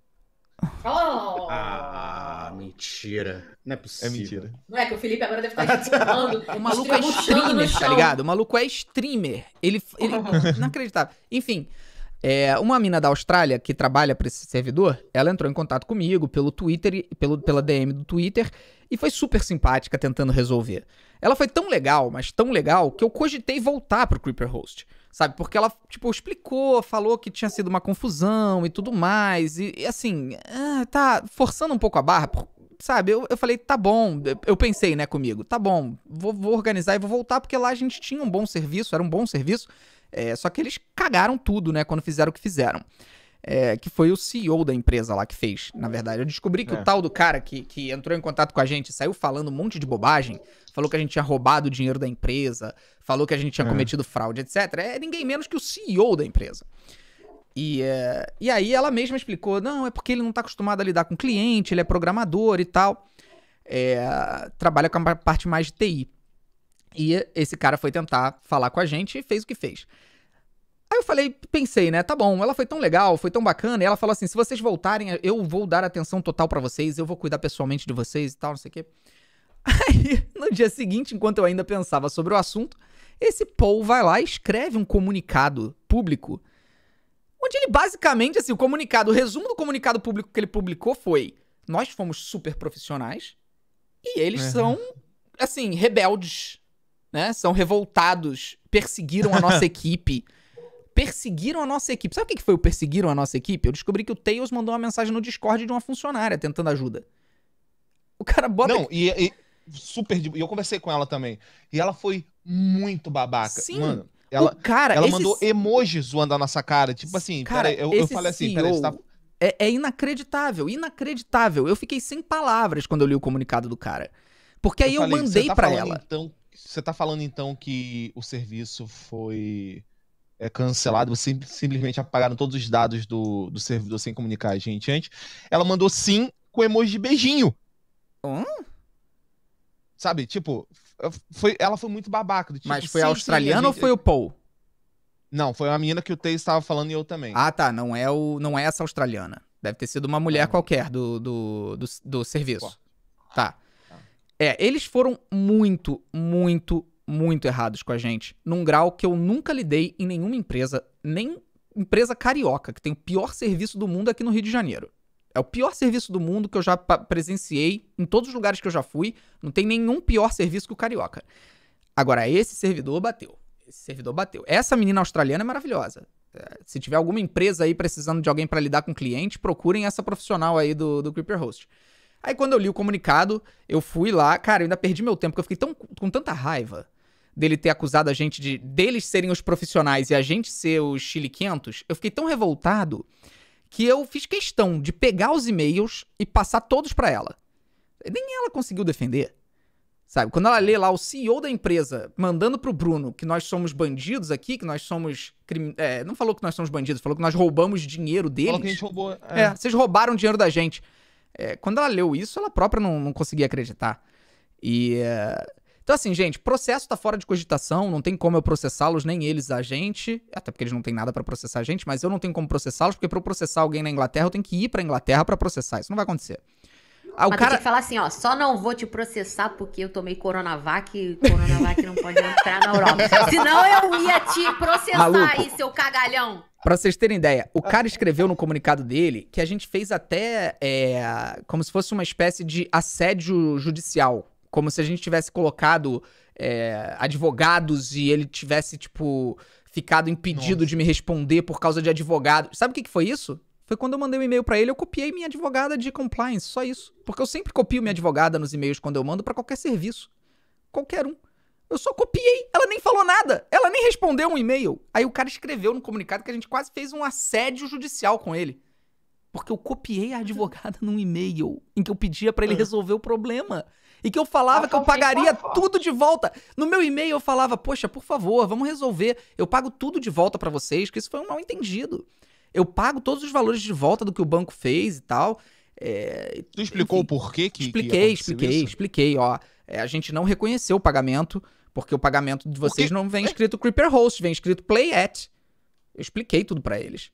Oh. Ah, mentira. Não é possível. É mentira. Não é que o Felipe agora deve estar espirrando. O maluco é estrabuchando no streamer, tá chão. ligado? O maluco é streamer. Ele. ele inacreditável. Enfim, é, uma mina da Austrália que trabalha pra esse servidor, ela entrou em contato comigo pelo Twitter, e- pelo, pela D M do Twitter, e foi super simpática tentando resolver. Ela foi tão legal, mas tão legal, que eu cogitei voltar pro Creeper Host. Sabe? Porque ela, tipo, explicou, falou que tinha sido uma confusão e tudo mais. E, e, assim, ah, tá forçando um pouco a barra. por- Sabe? Eu, eu falei, tá bom. Eu- Eu pensei, né, comigo, tá bom, vou, vou organizar e vou voltar, porque lá a gente tinha um bom serviço, era um bom serviço. É, só que eles cagaram tudo, né, quando fizeram o que fizeram. É, que foi o C E O da empresa lá que fez, na verdade. Eu descobri que É. o tal do cara que, que entrou em contato com a gente saiu falando um monte de bobagem, falou que a gente tinha roubado o dinheiro da empresa, falou que a gente tinha É. cometido fraude, etcétera. É ninguém menos que o C E O da empresa. E, é, e aí ela mesma explicou, não, é porque ele não tá acostumado a lidar com cliente, ele é programador e tal, é, trabalha com a parte mais de T I. E esse cara foi tentar falar com a gente e fez o que fez. Aí eu falei, pensei, né, tá bom, ela foi tão legal, foi tão bacana, e ela falou assim, se vocês voltarem, eu vou dar atenção total pra vocês, eu vou cuidar pessoalmente de vocês e tal, não sei o quê. Aí, no dia seguinte, enquanto eu ainda pensava sobre o assunto, esse Paul vai lá e escreve um comunicado público, onde ele basicamente, assim, o comunicado, o resumo do comunicado público que ele publicou foi, nós fomos super profissionais, e eles Uhum. são, assim, rebeldes, né, são revoltados, perseguiram a nossa equipe, perseguiram a nossa equipe. Sabe o que que foi o perseguiram a nossa equipe? Eu descobri que o Tails mandou uma mensagem no Discord de uma funcionária tentando ajuda. O cara bota... Não, e, e super. de- E eu conversei com ela também. E ela foi muito babaca. Sim. Mano, ela, o cara, ela esse mandou C- emojis zoando a nossa cara. Tipo assim, cara, peraí, eu, eu esse falei assim, C E O peraí, você tá. é, é inacreditável, inacreditável. Eu fiquei sem palavras quando eu li o comunicado do cara. Porque aí eu, falei, mandei "Você tá pra falando, ela. Então, você tá falando então que o serviço foi é, cancelado, vocês sim- simplesmente apagaram todos os dados do, do servidor sem comunicar a gente antes. Ela mandou sim com emoji de beijinho. Hã? Sabe, tipo, foi, ela foi muito babaca. do tipo, Mas foi sim, a sim, australiana a ou gente- foi o Paul? Não, foi uma menina que o Tay estava falando e eu também. Ah, tá. Não é, o, não é essa australiana. Deve ter sido uma mulher Não. qualquer do, do, do, do serviço. Pô. Tá. É, eles foram muito, muito, muito errados com a gente. Num grau que eu nunca lidei em nenhuma empresa, nem empresa carioca, que tem o pior serviço do mundo aqui no Rio de Janeiro. É o pior serviço do mundo que eu já pa- presenciei em todos os lugares que eu já fui. Não tem nenhum pior serviço que o Carioca. Agora, esse servidor bateu. Esse servidor bateu. Essa menina australiana é maravilhosa. É, se tiver alguma empresa aí precisando de alguém pra lidar com cliente, procurem essa profissional aí do, do Creeper Host. Aí quando eu li o comunicado, eu fui lá, cara, eu ainda perdi meu tempo, porque eu fiquei tão, com tanta raiva dele ter acusado a gente de deles serem os profissionais e a gente ser os chiliquentos. Eu fiquei tão revoltado que eu fiz questão de pegar os e-mails e passar todos pra ela. Nem ela conseguiu defender. Sabe, quando ela lê lá o C E O da empresa mandando pro Bruno que nós somos bandidos aqui, que nós somos... Crim... É, não falou que nós somos bandidos, falou que nós roubamos dinheiro deles. Falou que a gente roubou. É, é vocês roubaram dinheiro da gente. É, quando ela leu isso, ela própria não, não conseguia acreditar. E... É... Então assim, gente, processo tá fora de cogitação, não tem como eu processá-los, nem eles a gente, até porque eles não têm nada pra processar a gente, mas eu não tenho como processá-los, porque pra eu processar alguém na Inglaterra, eu tenho que ir pra Inglaterra pra processar, isso não vai acontecer. Ah, o Mas cara... tem que falar assim, ó, só não vou te processar porque eu tomei Coronavac e Coronavac não pode entrar na Europa. Senão eu ia te processar Maluco. aí, seu cagalhão. Pra vocês terem ideia, o cara escreveu no comunicado dele que a gente fez até é, como se fosse uma espécie de assédio judicial. Como se a gente tivesse colocado é, advogados e ele tivesse, tipo, ficado impedido Nossa. de me responder por causa de advogado. Sabe o que, que foi isso? Foi quando eu mandei um e-mail pra ele, eu copiei minha advogada de compliance, só isso. Porque eu sempre copio minha advogada nos e-mails quando eu mando pra qualquer serviço. Qualquer um. Eu só copiei, ela nem falou nada, ela nem respondeu um e-mail. Aí o cara escreveu no comunicado que a gente quase fez um assédio judicial com ele. Porque eu copiei a advogada num e-mail em que eu pedia pra ele resolver o problema. E que eu falava que eu pagaria tudo de volta. No meu e-mail eu falava, poxa, por favor, vamos resolver. Eu pago tudo de volta pra vocês, que isso foi um mal entendido. Eu pago todos os valores de volta do que o banco fez e tal. É, Tu explicou enfim, o porquê que Expliquei, que aconteceu expliquei, isso? expliquei, ó. É, a gente não reconheceu o pagamento, porque o pagamento de vocês Porque- não vem escrito Creeper Host, vem escrito Play At. Eu expliquei tudo pra eles.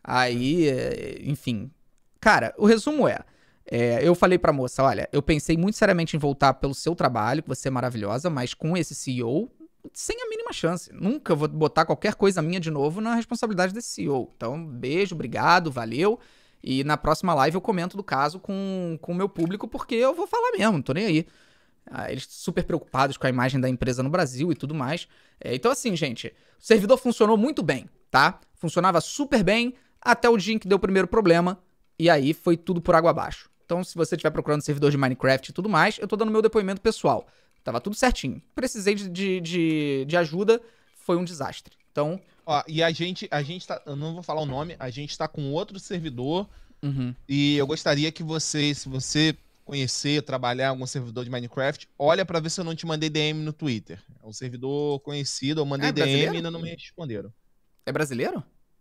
Aí, é, enfim. Cara, o resumo é, é, eu falei pra moça, olha, eu pensei muito seriamente em voltar pelo seu trabalho, que você é maravilhosa, mas com esse C E O, sem a mínima chance. Nunca vou botar qualquer coisa minha de novo na responsabilidade desse C E O. Então, beijo, obrigado, valeu. E na próxima live eu comento do caso com com o meu público, porque eu vou falar mesmo, não tô nem aí. Ah, eles super preocupados com a imagem da empresa no Brasil e tudo mais. É, então assim, gente, o servidor funcionou muito bem, tá? Funcionava super bem até o dia em que deu o primeiro problema. E aí foi tudo por água abaixo. Então se você estiver procurando servidor de Minecraft e tudo mais, eu tô dando meu depoimento pessoal. Tava tudo certinho. Precisei de, de, de, de ajuda, foi um desastre. Então... Ó, e a gente, a gente tá, eu não vou falar o nome, a gente tá com outro servidor Uhum. e eu gostaria que você, se você conhecer, trabalhar em algum servidor de Minecraft, olha pra ver se eu não te mandei D M no Twitter. É um servidor conhecido, eu mandei É D M brasileiro? e ainda não me responderam. É brasileiro?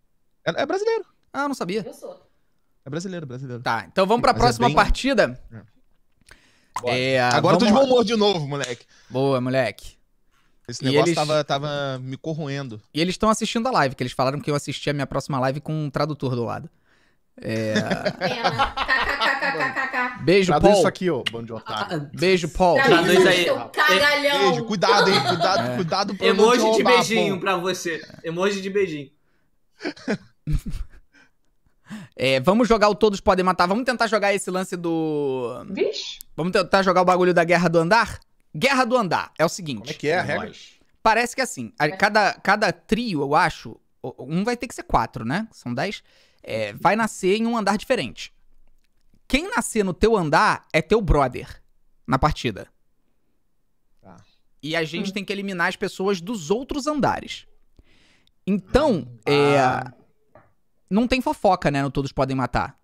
É, é brasileiro, Ah, não sabia. Eu sou. é brasileiro, brasileiro. Tá, então vamos pra Mas é próxima bem- partida. Bora. É, Agora eu tô de vamos bom lá. humor de novo, moleque. Boa, moleque. Esse E negócio eles- tava, tava me corroendo. E eles estão assistindo a live, que eles falaram que eu assisti a minha próxima live com um tradutor do lado. É... Pena. KKKKKK. Beijo, Traduz Paul. isso aqui, ô, bando de otário. Beijo, Paul. Traduz aí. Seu cagalhão. Beijo, cuidado, hein? Cuidado, É. cuidado pra eu não te Emoji de roubar, beijinho pô. pra você. Emoji de beijinho. É, vamos jogar o Todos Podem Matar. Vamos tentar jogar esse lance do... Vixe. Vamos tentar jogar o bagulho da Guerra do Andar? Guerra do Andar é o seguinte. Como é que é a regra? Parece que assim, a- cada, cada trio, eu acho, o- um vai ter que ser quatro, né? São dez. É, vai nascer em um andar diferente. Quem nascer no teu andar é teu brother na partida. Tá. E a gente tem que eliminar as pessoas dos outros andares. Então, é, Ah. não tem fofoca, né? No Todos Podem Matar.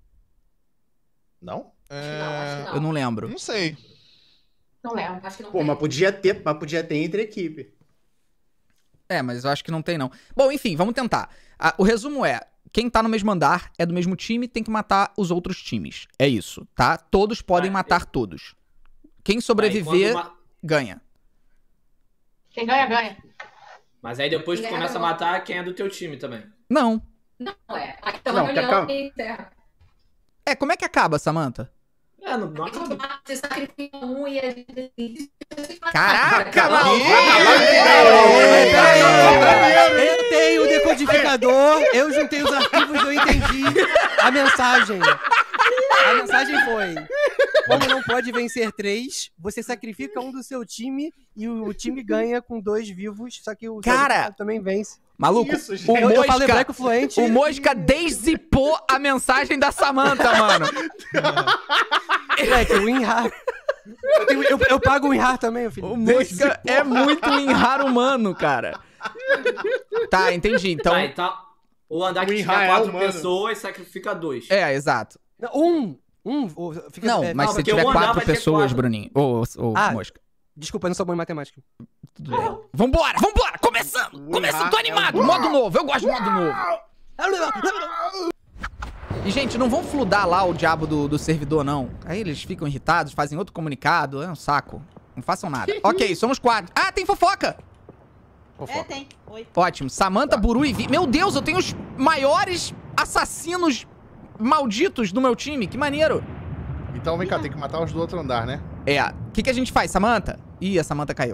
Não? É, Não, acho que não. Eu não lembro. Não sei. Não lembro. Acho que não Pô, tem. mas podia ter, mas podia ter entre equipe. É, mas eu acho que não tem, não. Bom, enfim, vamos tentar. Ah, o resumo é, quem tá no mesmo andar é do mesmo time, tem que matar os outros times. É isso, tá? Todos podem Vai, matar todos. Quem sobreviver, Aí, quando ma- ganha. Quem ganha, ganha. Mas aí depois tu Quem começa a ganha, matar quem é do teu time também. Não. Não, é. Aqui tá Não, uma que reunião acaba- e encerra. É, como é que acaba, Samantha? É, não, não A gente acaba. mata, você sacrifica um e a gente... Caraca, maluco! maluco! Eu tenho o decodificador codificador, eu juntei os arquivos e eu entendi a mensagem. A mensagem foi: como não pode vencer três, você sacrifica um do seu time e o time ganha com dois vivos, só que o Cara, também vence. Maluco, Isso, o eu, eu falei Mosca, hebraico fluente. o Mosca deszipou a mensagem da Samantha, mano. Moleque, o WinRAR. Eu, tenho- eu- eu pago o WinRAR também, filho. O Mosca é muito WinRAR humano, cara. Tá, entendi. Então, Tá, então, o andar que O tiver Israel, quatro mano. pessoas, sacrifica dois. é, exato. Um. Um. o- Fica, Não, é, mas se porque tiver o andar quatro vai ter pessoas, quatro. Bruninho, ou ou Ah. Mosca. Desculpa, eu não sou bom em matemática. Tudo bem. Vambora, vambora! Começando! Começando, tô animado! Modo novo, eu gosto de modo novo. E, gente, não vão fludar lá o diabo do, do servidor, não. Aí eles ficam irritados, fazem outro comunicado, é um saco. Não façam nada. Ok, somos quatro. Ah, tem fofoca! É, tem. Oi. Ótimo. Samantha, Buru e Vi. Meu Deus, eu tenho os maiores assassinos malditos do meu time. Que maneiro. Então vem cá, tem que matar os do outro andar, né? É. O que, que a gente faz, Samantha? Ih, a Samantha caiu.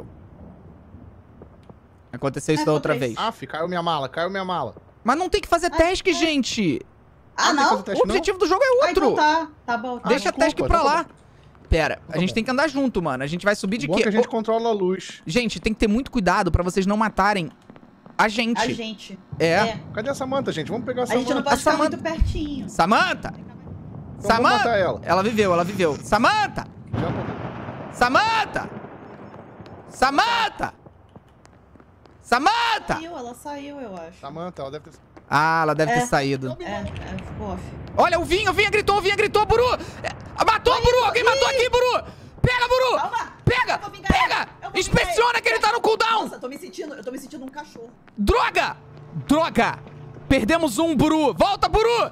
Aconteceu isso É, da outra acontece. vez. Ah, fi, caiu minha mala, caiu minha mala. Mas não tem que fazer task, gente. Ah, tem que não? fazer teste, O objetivo do jogo é Ah, outro. então tá. Tá bom. Tá Deixa a bom. task desculpa, pra tá lá. Pera, a Tá gente bom. tem que andar junto, mano. A gente vai subir de O bom é quê? que a gente Ô, controla a luz. gente, tem que ter muito cuidado pra vocês não matarem a gente. A gente. É. É. Cadê a Samantha, gente? Vamos pegar a A Samantha. gente não pode A ficar Samantha- muito pertinho. Samantha! Então vamos Samantha! matar ela. Ela viveu, ela viveu. Samantha! Já morreu. Samantha! Samantha! Samantha! Saiu, ela saiu, eu acho. Samantha, ela deve ter... Ah, ela deve É. ter saído. É, é, ficou off. Olha, o Vinho, o Vinho gritou, o Vinho gritou, Buru! É, matou o Buru! Alguém matou aqui, Buru! Pega, Buru! Calma! Pega! Eu vou vingar Pega! ele, eu vou Inspeciona vingar que ele tá no cooldown! Nossa, eu tô me sentindo, eu tô me sentindo um cachorro. Droga! Droga! Perdemos um, Buru! Volta, Buru!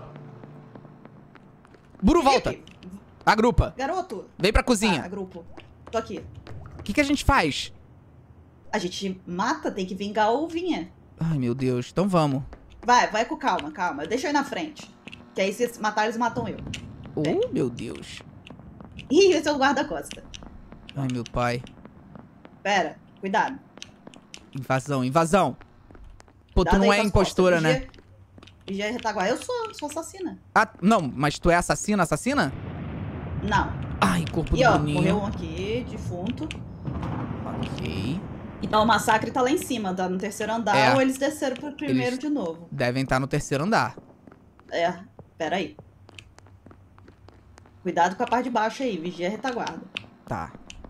Buru, volta. Felipe, Agrupa. garoto. Vem pra Ah, cozinha. grupo. Tô aqui. O que, que a gente faz? A gente mata, tem que vingar o Vinha. Ai, meu Deus. Então vamos. Vai, vai com calma, calma. Deixa eu ir na frente. Que aí se matar, eles matam eu. Oh, meu Deus. Ih, esse é o guarda-costa. Ai, meu pai. Pera, cuidado. Invasão, invasão. Pô, tu Cuidado não aí é com as impostora, costas. né? Vigia- Vigia e retaguarda. Eu sou, sou assassina. Ah, não, mas tu é assassina, assassina? Não. Ai, corpo E do ó, Bruninho. morreu um aqui, defunto. Ok. Então o massacre tá lá em cima, tá no terceiro andar, É. ou eles desceram pro primeiro Eles- de novo. Devem estar no terceiro andar. É, pera aí. Cuidado com a parte de baixo aí, vigia a retaguarda. Tá.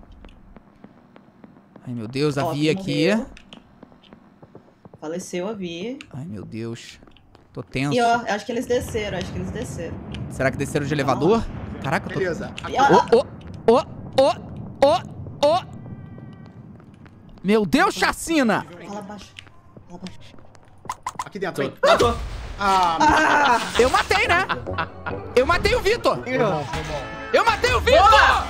Ai, meu Deus, a Ó, Vi aqui. morreu. Faleceu a Vi. Ai, meu Deus. Tô tenso. E ó, acho que eles desceram, acho que eles desceram. Será que desceram de elevador? Caraca, eu tô... Beleza. E, ó, Ô, ô, ô, ô, ô, ô. Meu Deus, chacina! fala baixo. Fala baixo. Aqui dentro, hein? Matou. Ah, Ah! Eu matei, né? Eu matei o Vitor! foi bom, foi bom. Eu matei o Vitor!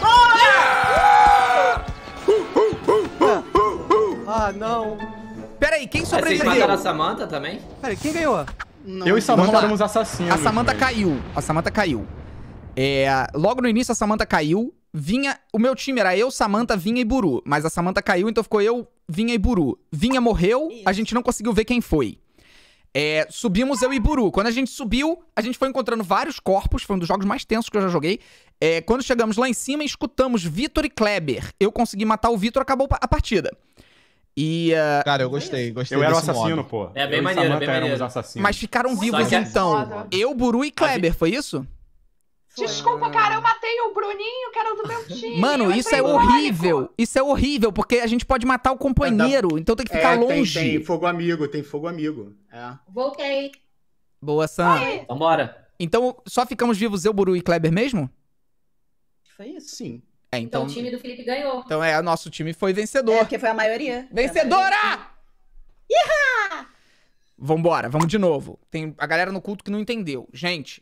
Ah, não. Peraí, quem Aí vocês sobreviveu? mataram a Samantha também? Peraí, quem ganhou? Não, Eu e Samantha lá. éramos assassinos. A Samantha velho. caiu. A Samantha caiu. É, logo no início a Samantha caiu. Vinha. O meu time era eu, Samantha, Vinha e Buru. Mas a Samantha caiu, então ficou eu, Vinha e Buru. Vinha morreu, Isso. a gente não conseguiu ver quem foi. É, subimos eu e Buru. Quando a gente subiu, a gente foi encontrando vários corpos. Foi um dos jogos mais tensos que eu já joguei. É, quando chegamos lá em cima, escutamos Vitor e Kleber. Eu consegui matar o Vitor, acabou a partida. E. ah, Cara, eu gostei, gostei Eu era o desse assassino, modo. pô. É bem eu maneiro, e Samantha bem éramos maneiro. assassinos. mas ficaram Muito vivos que- então. foda. Eu, Buru e Kleber, foi isso? Desculpa, cara, eu matei o Bruninho, que era do meu time. Mano, eu isso é entrei no horrível. pânico. Isso é horrível, porque a gente pode matar o companheiro, então tem que ficar É, tem, longe. tem fogo amigo, tem fogo amigo. É. Voltei. Boa, Sam. Vambora. Então, só ficamos vivos eu, Buru e Kleber mesmo? Foi isso. Sim. É, Então então... o time do Felipe ganhou. Então é, o nosso time foi É, vencedor. porque foi a maioria. Foi a Vencedora! maioria. Vambora, vamos de novo. Tem a galera no culto que não entendeu. Gente,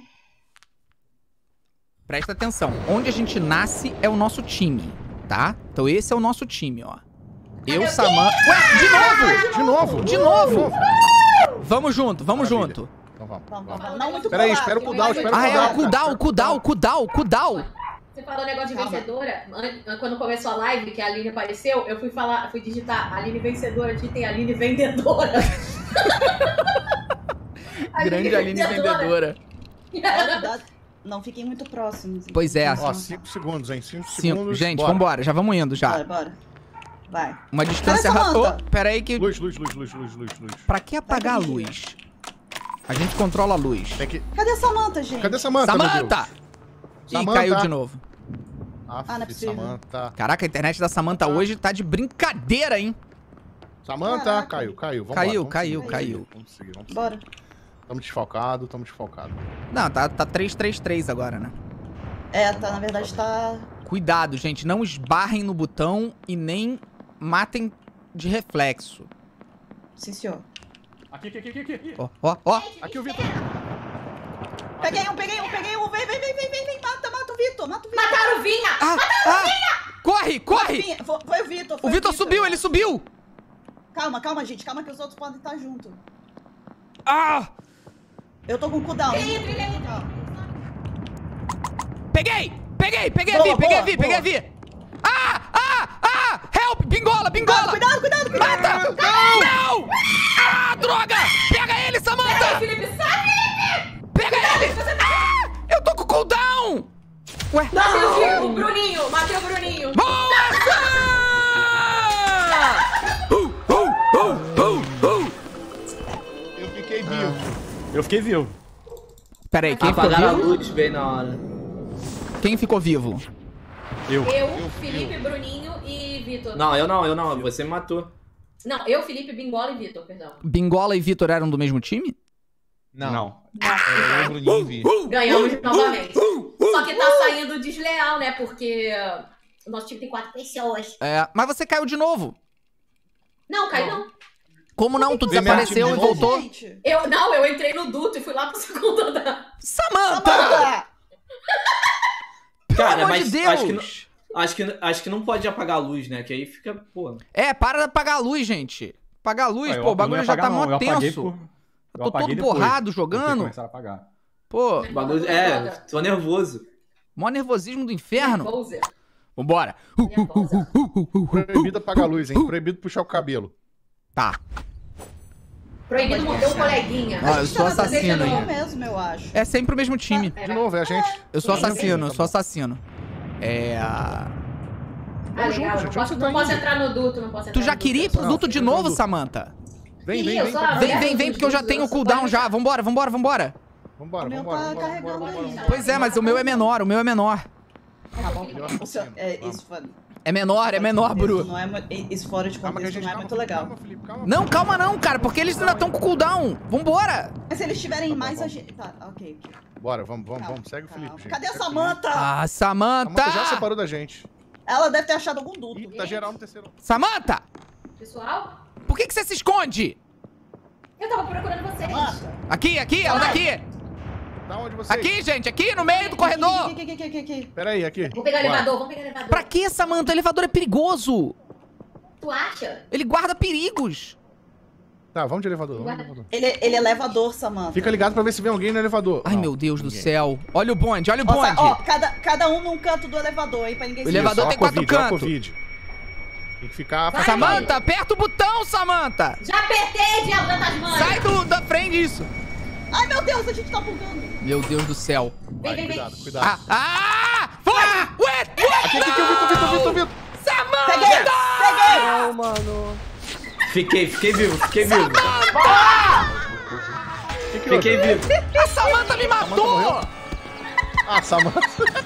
presta atenção. Onde a gente nasce é o nosso time, tá? Então esse é o nosso time, ó. Eu, Samantha... Ué, de novo! De novo? De novo! Vamos junto, vamos Maravilha. junto. Então vamos. Vamos, vamos, vamos. Não muito Peraí, colado, espera o que cooldown, vai- espera o Ah, é, o cooldown. cooldown, cooldown, cooldown, cooldown. Você falou negócio de Calma. vencedora. An- Quando começou a live, que a Aline apareceu, eu fui falar, fui digitar Aline vencedora, digitei Aline vendedora. Grande Aline vendedora. Cuidado, não fiquem muito próximos. Pois é. Ó, cinco segundos, hein? cinco Cinco. segundos. Gente, bora. vambora, já vamos indo já. Bora, bora. Vai. Uma distância Cadê rápida. Samantha? Oh, pera aí que... Luz, luz, luz, luz, luz, luz, luz. Pra que apagar a luz? A gente controla a luz. Tem que... Cadê a Samantha, gente? Cadê a Samantha, meu Samantha! Deus? Ih, Samantha! caiu de novo. Aff, Ah, não é possível. Samantha. Caraca, a internet da Samantha hoje tá de brincadeira, hein? Samantha, Caraca. caiu, caiu. Vambora, Caiu, vamos caiu, seguir, caiu. Vamos seguir, vamos seguir. Bora. Tamo desfalcado, tamo desfalcado. Não, tá, tá três três três agora, né? É, tá, na verdade tá... Cuidado, gente. Não esbarrem no botão e nem matem de reflexo. Sim, senhor. Aqui, aqui, aqui, aqui, aqui. Ó, ó, ó. Aqui o Vitor. Peguei um, peguei um, peguei um. Vem, vem, vem, vem, vem, vem. Mata, mata o Vitor, mata o Vitor. Mataram o Vinha! Ah, ah! Corre, corre! Vinha, Foi, foi o Vitor, foi O Vitor subiu, ele subiu! Calma, calma, gente. Calma que os outros podem estar junto. Ah! Eu tô com o cooldown. Entra, ele entra. Calma. Peguei! Peguei, peguei a Boa, Vi, peguei a boa, Vi, peguei a boa. Vi! Ah! Ah! Ah! Help! Bingola, bingola! Cuidado, cuidado, cuidado. Mata! Não! Ah, droga! Pega ele, Samantha! Felipe, sai, Felipe! Pega ele! Ah! Eu tô com cooldown! Ué? Matei o Bruninho, matei o Bruninho. Boa, Sam! Uh, uh, uh, uh, uh. Eu fiquei vivo. Eu fiquei vivo. Pera aí, quem ficou Apagaram a vivo? luz bem na hora. Quem ficou vivo? Eu. Eu, Felipe, Bruninho e Vitor. Não, eu não, eu não. Você me matou. Não, eu, Felipe, Bingola e Vitor, perdão. Bingola e Vitor eram do mesmo time? Não. Não. É, eu, Bruninho e Vi. Ganhamos novamente. Só que tá saindo desleal, né? Porque o nosso time tem quatro pessoas. É, mas você caiu de novo. Não, caiu não. Como não? Tu Vem desapareceu mesmo e time de voltou? Gente. Eu, não, eu entrei no duto e fui lá pro segundo andar. Samantha! Samantha! Cara, Pelo amor mas de acho que, Deus! não, acho, que, acho que não pode apagar a luz, né? Que aí fica, pô. É, para de apagar a luz, gente. Apagar a luz, Ah, eu- pô, o eu bagulho não ia já apagar, tá não. mó Eu apaguei tenso. por- Eu eu tô apaguei todo depois. borrado Porque jogando. começaram a apagar. Pô, O bagulho. É, tô nervoso. mó nervosismo do inferno. Nervosa. Vambora. Uh, uh, uh, uh, uh, uh, uh, Proibido apagar a luz, hein? Proibido puxar o cabelo. Tá. Proibido morder um coleguinha. Ó, eu sou Tá na assassino, defesa hein? mesmo, eu acho. É sempre o mesmo time. De novo, é a gente. Eu sou Sim, assassino, eu sim. sou assassino. É. Ah, Vamos legal. junto, gente, Não onde posso, você tá não posso indo? entrar no duto, não posso entrar Tu já no queria ir duto. pro duto de fica novo, no duto. Samantha? Vem, Ih, vem, eu vem. só- pra- Vem, Ah, vem, é, vem, porque eu já eu tenho o só cooldown pode- já. Vambora, vambora, vambora. Vambora, O meu vambora, tá vambora, carregando vambora, aí. vambora. Pois é, mas o meu é menor, o meu é menor. Tá bom. O seu- é, isso, foi- É menor, é menor, isso Bru. não é mu- Isso fora de Calma que a contexto gente não é calma, muito Felipe, legal. calma, Felipe, calma. Não, calma não, cara, porque eles ainda estão com cooldown. Vambora. Mas se eles tiverem Tá bom, mais vamos. a gente... Tá, ok. ok. Bora, vamos, vamos, Calma, vamos. Segue o calma. Felipe, gente. Cadê a Segue o Samantha? Ah, Felipe. Samantha já Samantha! separou da gente. Ela deve ter achado algum duto. Ih, tá geral no terceiro. Samantha! Pessoal, Por que, que você se esconde? eu tava procurando vocês. Samantha. Aqui, aqui, ela tá aqui. Tá onde você? Aqui, gente, aqui no meio do corredor. Aqui, aqui, aqui, aqui, aqui. Pera aí, aqui. Vamos pegar o Bora. elevador, vamos pegar o elevador. Pra que, Samantha? O elevador é perigoso. Tu acha? Ele guarda perigos. Tá, vamos de elevador. Vamos de elevador. Ele, ele é elevador, Samantha. Fica ligado pra ver se vem alguém no elevador. Ai, Não, meu Deus do ninguém. céu. Olha o bonde, olha o Ó, sa- bonde. ó, cada, cada um num canto do elevador aí pra ninguém O se elevador Isso, ó tem a quatro Covid, ó a cantos. Covid. Tem que ficar... Vai. Samantha, aperta o botão, Samantha. Já apertei, diabo da Tasmania. Sai do, da frente disso. Ai, meu Deus, a gente tá bugando. Meu Deus do céu. Vem, vem, vem. Cuidado, cuidado. Ah, ah! Foi! Ué, Aqui, aqui, aqui, o Vitor, Vitor, Vitor, Vitor. Samantha! Peguei, peguei. Não, mano. Fiquei, fiquei vivo, fiquei vivo. Que que houve? Fiquei vivo. A Samantha me matou! Ah, Samantha.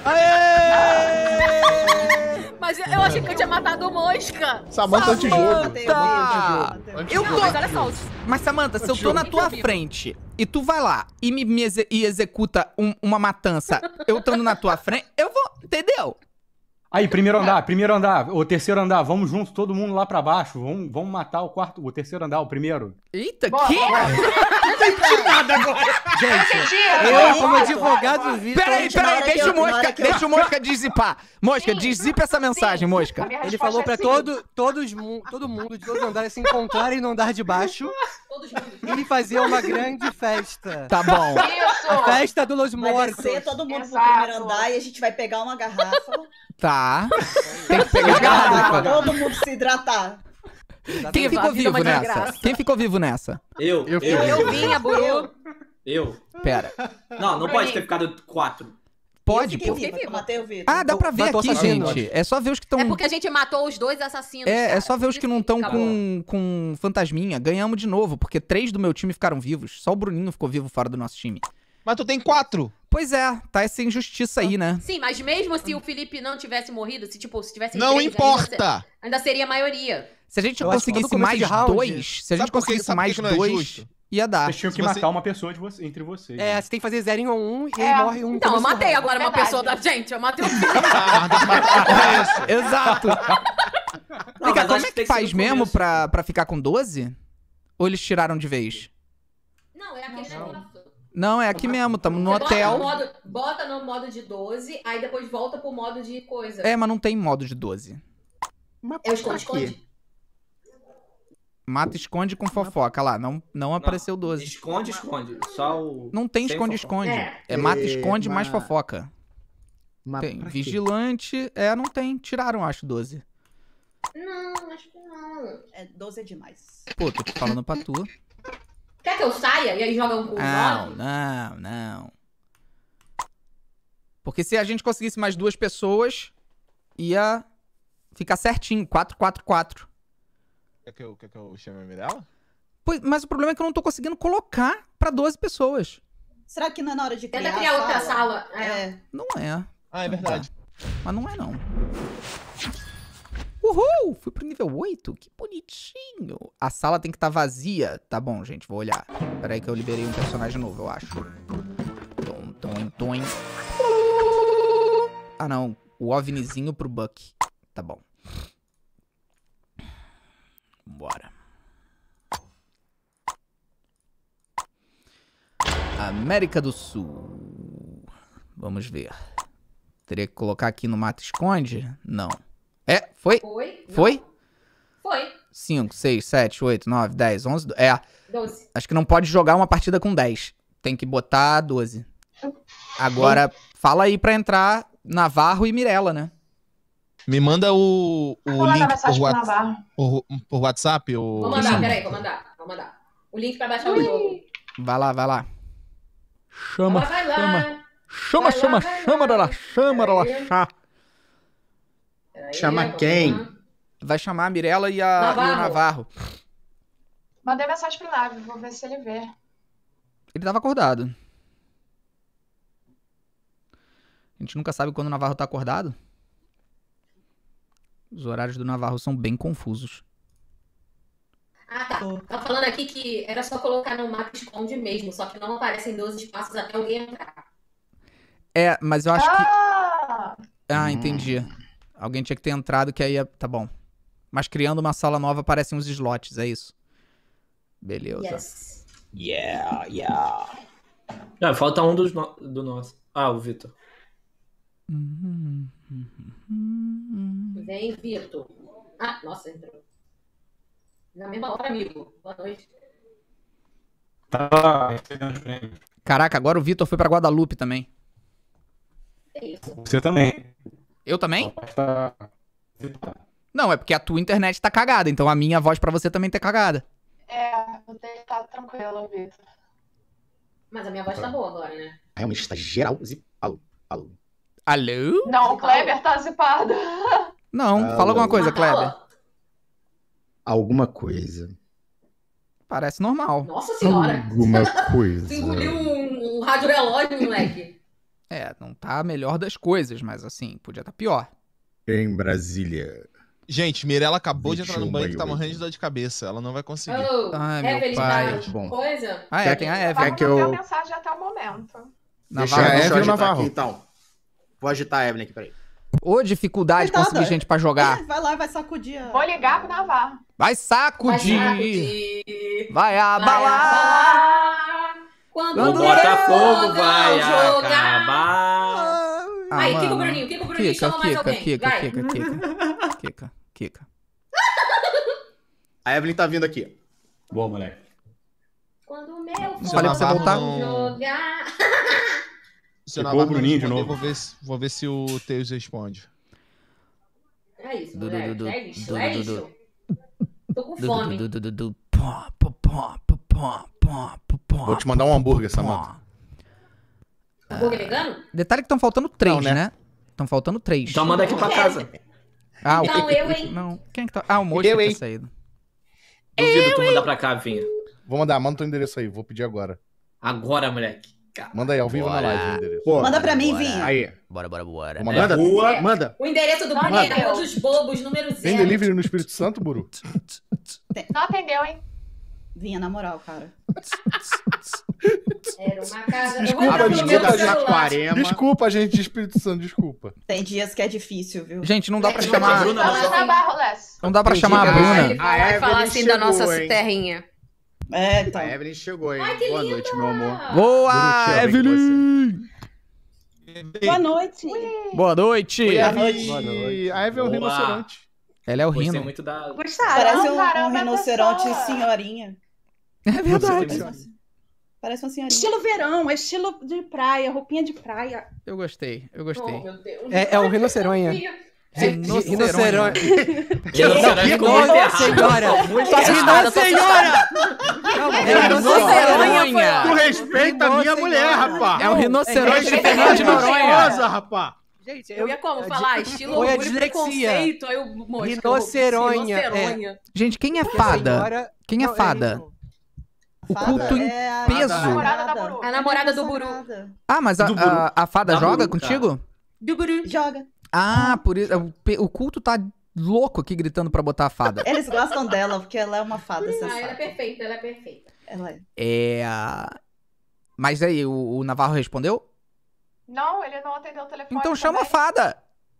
Mas eu achei que eu tinha matado o Mosca. Samantha antijogo. Tá. Eu tô... Mas olha só, Mas, Samantha, se eu tô na tua frente e tu vai lá e me, me exe- e executa um- uma matança, eu estando na tua frente, eu vou... Entendeu? Aí, primeiro andar, primeiro andar, o terceiro andar, vamos juntos, todo mundo lá pra baixo. Vamos, vamos matar o quarto, o terceiro andar, o primeiro. Eita, Bora, que? bora. Gente, Entendi. eu, como advogado do Vitor, Peraí, Gente, na peraí, hora que deixa eu- o na Mosca, hora que eu- deixa o Mosca dizipar. Mosca, dizipa essa mensagem, Mosca. A minha ele resposta falou é pra sim. todo, todos, mu- todo mundo de todos os andares se encontrarem no andar de baixo Todos juntos. e fazer uma grande festa. Tá bom. A Isso. festa dos Vai mortos. descer todo mundo Exato. pro primeiro andar e a gente vai pegar uma garrafa. Tá. Tem que pegar a garrafa. Todo mundo se hidratar. Quem ficou A vida é uma vivo nessa? desgraça. Quem ficou vivo nessa? Eu, Eu eu, fui. Eu vim, a Buru. eu. Pera. Não, não pode ter ficado quatro. Pode, Fiquei pô. viva, viva. matei o Vitor. Ah, dá pra ver Matou aqui, assassino. gente. É só ver os que estão... É porque a gente matou os dois assassinos. É, cara. é só ver os que não estão Acabou. com, com fantasminha. Ganhamos de novo, porque três do meu time ficaram vivos. Só o Bruninho ficou vivo fora do nosso time. Mas tu tem quatro. Pois é, tá essa injustiça aí, né? Sim, mas mesmo se o Felipe não tivesse morrido, se tipo, se tivesse Não três, importa. Ainda, ainda seria a maioria. Se a gente Eu acho que conseguisse todo começo mais de round- dois, se a gente Sabe por quê? conseguisse Sabe por mais que não é dois, justo? ia dar. Vocês tinham que Se você- matar uma pessoa de você, entre vocês. É, né? você tem que fazer zero em um e É. aí morre um. Então, eu começo do matei round. agora uma Verdade. pessoa da gente. Eu matei o Felipe. Exato. Não, Vem cá, mas como acho é que que tem que ser faz no mesmo começo. pra, pra ficar com doze? Ou eles tiraram de vez? Não, é aquele negócio. Não, é aqui mesmo, tamo no Você bota hotel. no modo- Bota no modo de doze, aí depois volta pro modo de coisa. É, mas não tem modo de doze. Mas É o pra esconde-esconde. quê? Mata, esconde com fofoca lá. Não, não apareceu doze. Esconde, esconde. Só o. Não tem sem esconde-esconde. É. É mata, É, esconde mais mas- fofoca. Mas Tem. pra quê? Vigilante. É, não tem. Tiraram, acho, doze. Não, acho que não. É, doze é demais. Pô, tô te falando pra tu. Quer que eu saia e aí joga um com Não, nove? não, não. Porque se a gente conseguisse mais duas pessoas, ia ficar certinho. quatro, quatro, quatro. Quer que eu, quer que eu chame a Mirella? Pois, mas o problema é que eu não tô conseguindo colocar pra doze pessoas. Será que não é na hora de criar Tenta criar a outra sala. É. É. Não é. Ah, é verdade. Mas não é, não. Uhul! Fui pro nível oito? Que bonitinho. A sala tem que estar vazia. Tá bom, gente, vou olhar. Pera aí que eu liberei um personagem novo, eu acho. Tom, tom, tom. Ah, não. O OVNizinho pro Buck. Tá bom. Bora. América do Sul. Vamos ver. Teria que colocar aqui no Mata Esconde? Não. É, foi? Foi? Não. Foi? Foi. cinco, seis, sete, oito, nove, dez, onze. do- É, doze. acho que não pode jogar uma partida com dez. Tem que botar doze. Agora, fala aí pra entrar Navarro e Mirella, né? Me manda o, o Vou mandar link por, mensagem pro Whats- Navarro. por, por WhatsApp. O... Vou mandar, peraí, vou mandar. Vou mandar. O link pra baixar o jogo. Vai lá, vai lá. Chama, Vai, vai lá. chama. Chama, Vai lá, chama, vai chama lá. dela, chama dela, Peraí. chá. Peraí, Chama vamos quem? lá. Vai chamar a Mirella e, a, e o Navarro. Navarro. Mandei mensagem pro Nave, vou ver se ele vê. Ele tava acordado. A gente nunca sabe quando o Navarro tá acordado. Os horários do Navarro são bem confusos. Ah, tá. Tá falando aqui que era só colocar no mapa esconde mesmo, só que não aparecem doze espaços até alguém entrar. É, mas eu acho que... Ah! Ah, entendi. Alguém tinha que ter entrado que aí ia... Tá bom. Mas criando uma sala nova aparecem uns slots, é isso? Beleza. Yes. Yeah, yeah. Ah, falta um dos no... do nosso. Ah, o Vitor. Vem, Vitor. Ah, nossa, entrou. Na mesma hora, amigo. Boa noite. Tá recebendo os prêmios. Caraca, agora o Vitor foi pra Guadalupe também. É isso. Você também. Eu também? Tá... Não, é porque a tua internet tá cagada, então a minha voz pra você também tá cagada. É, o dele tá tranquilo, Vitor. Mas a minha voz tá boa agora, né? Realmente está geral. zi- Alô, alô. Alô? Não, o Kleber tá zipado. Não, Alô. fala alguma coisa, Ah, Kleber. ó. Alguma coisa. Parece normal. Nossa senhora. Alguma coisa. Você engoliu um, um rádio relógio, moleque. É, não tá a melhor das coisas, mas assim, podia estar pior. Em Brasília. Gente, Mirella acabou de vinte e entrar no um banho e tá maio, morrendo de dor de cabeça. Ela não vai conseguir. Oh, Ai, meu Evelyn pai. tá Bom. coisa? Ah, é, Quer- tem a Vai Evelyn. que mandar eu- mensagem até o momento. Deixa Navarro, a deixa eu Evelyn agitar Navarro. aqui, aqui, então. Vou agitar a Evelyn aqui, peraí. Ô, dificuldade Coitada. conseguir gente pra jogar. É, vai lá e vai sacudir. a- Vou ligar pro Navarro. Vai Vai sacudir. sacudir. Vai Vai abalar. abalar. Quando Quando O Botafogo não vai jogar. acabar. Ah, Aí, Kika mano. Bruninho, Kika Bruninho, Kika, chama mais Kika, alguém. Kika, Vai. Kika, Kika. Kika, Kika. A Evelyn tá vindo aqui. Boa, moleque. Quando o meu Não fogo falei pra você Navarro voltar? não- jogar. Se o Ficou o Navarro Bruninho de responder, novo. Vou ver, se- vou ver se o Teus responde. É isso, Du, du, moleque. du, É isso, du, é du, isso. du. Tô com fome. Du, du, du, du, du. Pó, pó, pó, pó, pó, pó, pó, pó, Vou te mandar um hambúrguer, pó. Samanta. Hambúrguer vegano? Detalhe que estão faltando três, Não, né? né? Estão faltando três. Então manda aqui pra casa. Ah, o Não, eu, hein? Não, quem é que tá? Ah, o Mosca Eu, tá hein? saído. Duvido tu mandar pra cá, Vinha. Vou mandar, manda teu endereço aí, vou pedir agora. Agora, moleque. Manda aí, ao vivo Bora. na live o endereço. Pô, Manda pra mim, Bora. Vinha. aí. Bora, bora, bora. Vou mandar. Manda, É. manda. O endereço do Não Bruno é atendeu. Rua dos Bobos, número zero. Tem delivery no Espírito Santo, Buru? Não atendeu, hein? Vinha, na moral, cara. Era uma casa... Desculpa, eu vou entrar no meu desculpa, celular. Jaguarema. Desculpa, gente de Espírito Santo, desculpa. Tem dias que é difícil, viu? Gente, não dá pra É, chamar. Bruna, Fala mas na assim- barra, Lécio. Não dá pra Tem chamar a dia- Bruna. Ele vai A falar Evelyn assim da nossa chegou, hein? terrinha. É, então. A Evelyn chegou, hein? Ai, que Boa linda! noite, meu amor. Boa, Buru, te amo, Evelyn! Boa noite. Boa noite! Oi, a Boa Evelyn. Boa noite. A Evelyn é um Boa. rinoceronte. Ela é o Gostei Rino. muito da... Gostaram? Parece um, caramba, um rinoceronte pessoa. senhorinha. É verdade. Gostei Parece uma, parece uma senhorinha. Estilo verão, é estilo de praia, roupinha de praia. Eu gostei, eu Oh, gostei. meu Deus. É, é um rinoceronha. Rinoceronte. Rinoceronte. Rinoceronte ficou muito Nossa errado. senhora! Muito Nossa errado. senhora! Não, é É rinoceronha. Tu respeita a minha Nossa, mulher, senhora. rapá. É o rinoceronte de É Fernando de Noronha. Esposa, rapá. Gente, Eu ia como falar? Estilo Foi a orgulho e dislexia. preconceito. Aí o mosca. Rinoceronha, Rinoceronha. Gente, quem é Porque a fada? senhora- Quem é Não, fada? Rino. O Fada culto em é a peso. Namorada da Buru. A namorada do Buru. consagrada. Ah, mas a, Do Buru. a, a fada Da joga Buru, contigo? Do Buru. Joga. Ah, por isso. O, pe- o culto tá louco aqui gritando pra botar a fada. Eles gostam dela, porque ela é uma fada, você Ah, ela é sabe. perfeita, ela é perfeita. Ela é. É. Mas aí, o, o Navarro respondeu? Não, ele não atendeu o telefone. Então chama a também. fada.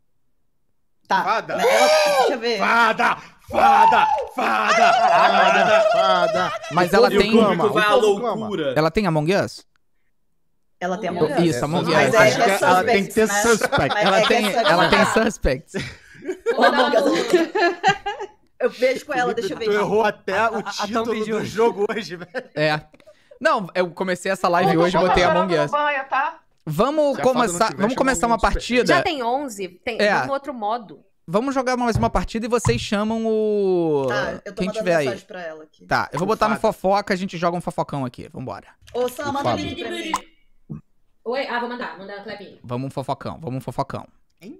Tá. Fada. Ela- deixa eu ver. Fada, fada, fada, fada. Fada. Mas O ela povo tem. clama, Público o vai à povo clama. loucura. Ela tem Among Us? Ela tem a Isso, mulher. Isso, Among Us. Mas Acho é, que é ela tem que ter suspect, né? suspect. Mas Ela é que tem, é suspect. ela tem suspects. Vou mandar Among no... Eu vejo com ela, deixa eu ver. Tu errou até A- o a- a Tom título pediu. do jogo hoje, velho. É. Não, eu comecei essa live Bota hoje e botei chorando Among no Us. banho, tá? Vamos Se a fada não começar, tiver, vamos chama começar alguém uma de partida. Já tem onze? Tem É. vamos outro modo. Vamos jogar mais uma partida e vocês chamam o. Tá, eu tô Quem mandando tiver aí. mensagem pra ela aqui. Tá, eu vou botar no fofoca, a gente joga um fofocão aqui. Vambora. Ô, Sam, manda o Fábio. link pra mim. Oi? Ah, vou mandar. Mandar no Clebinho. Vamos um fofocão, vamos um fofocão. Hein?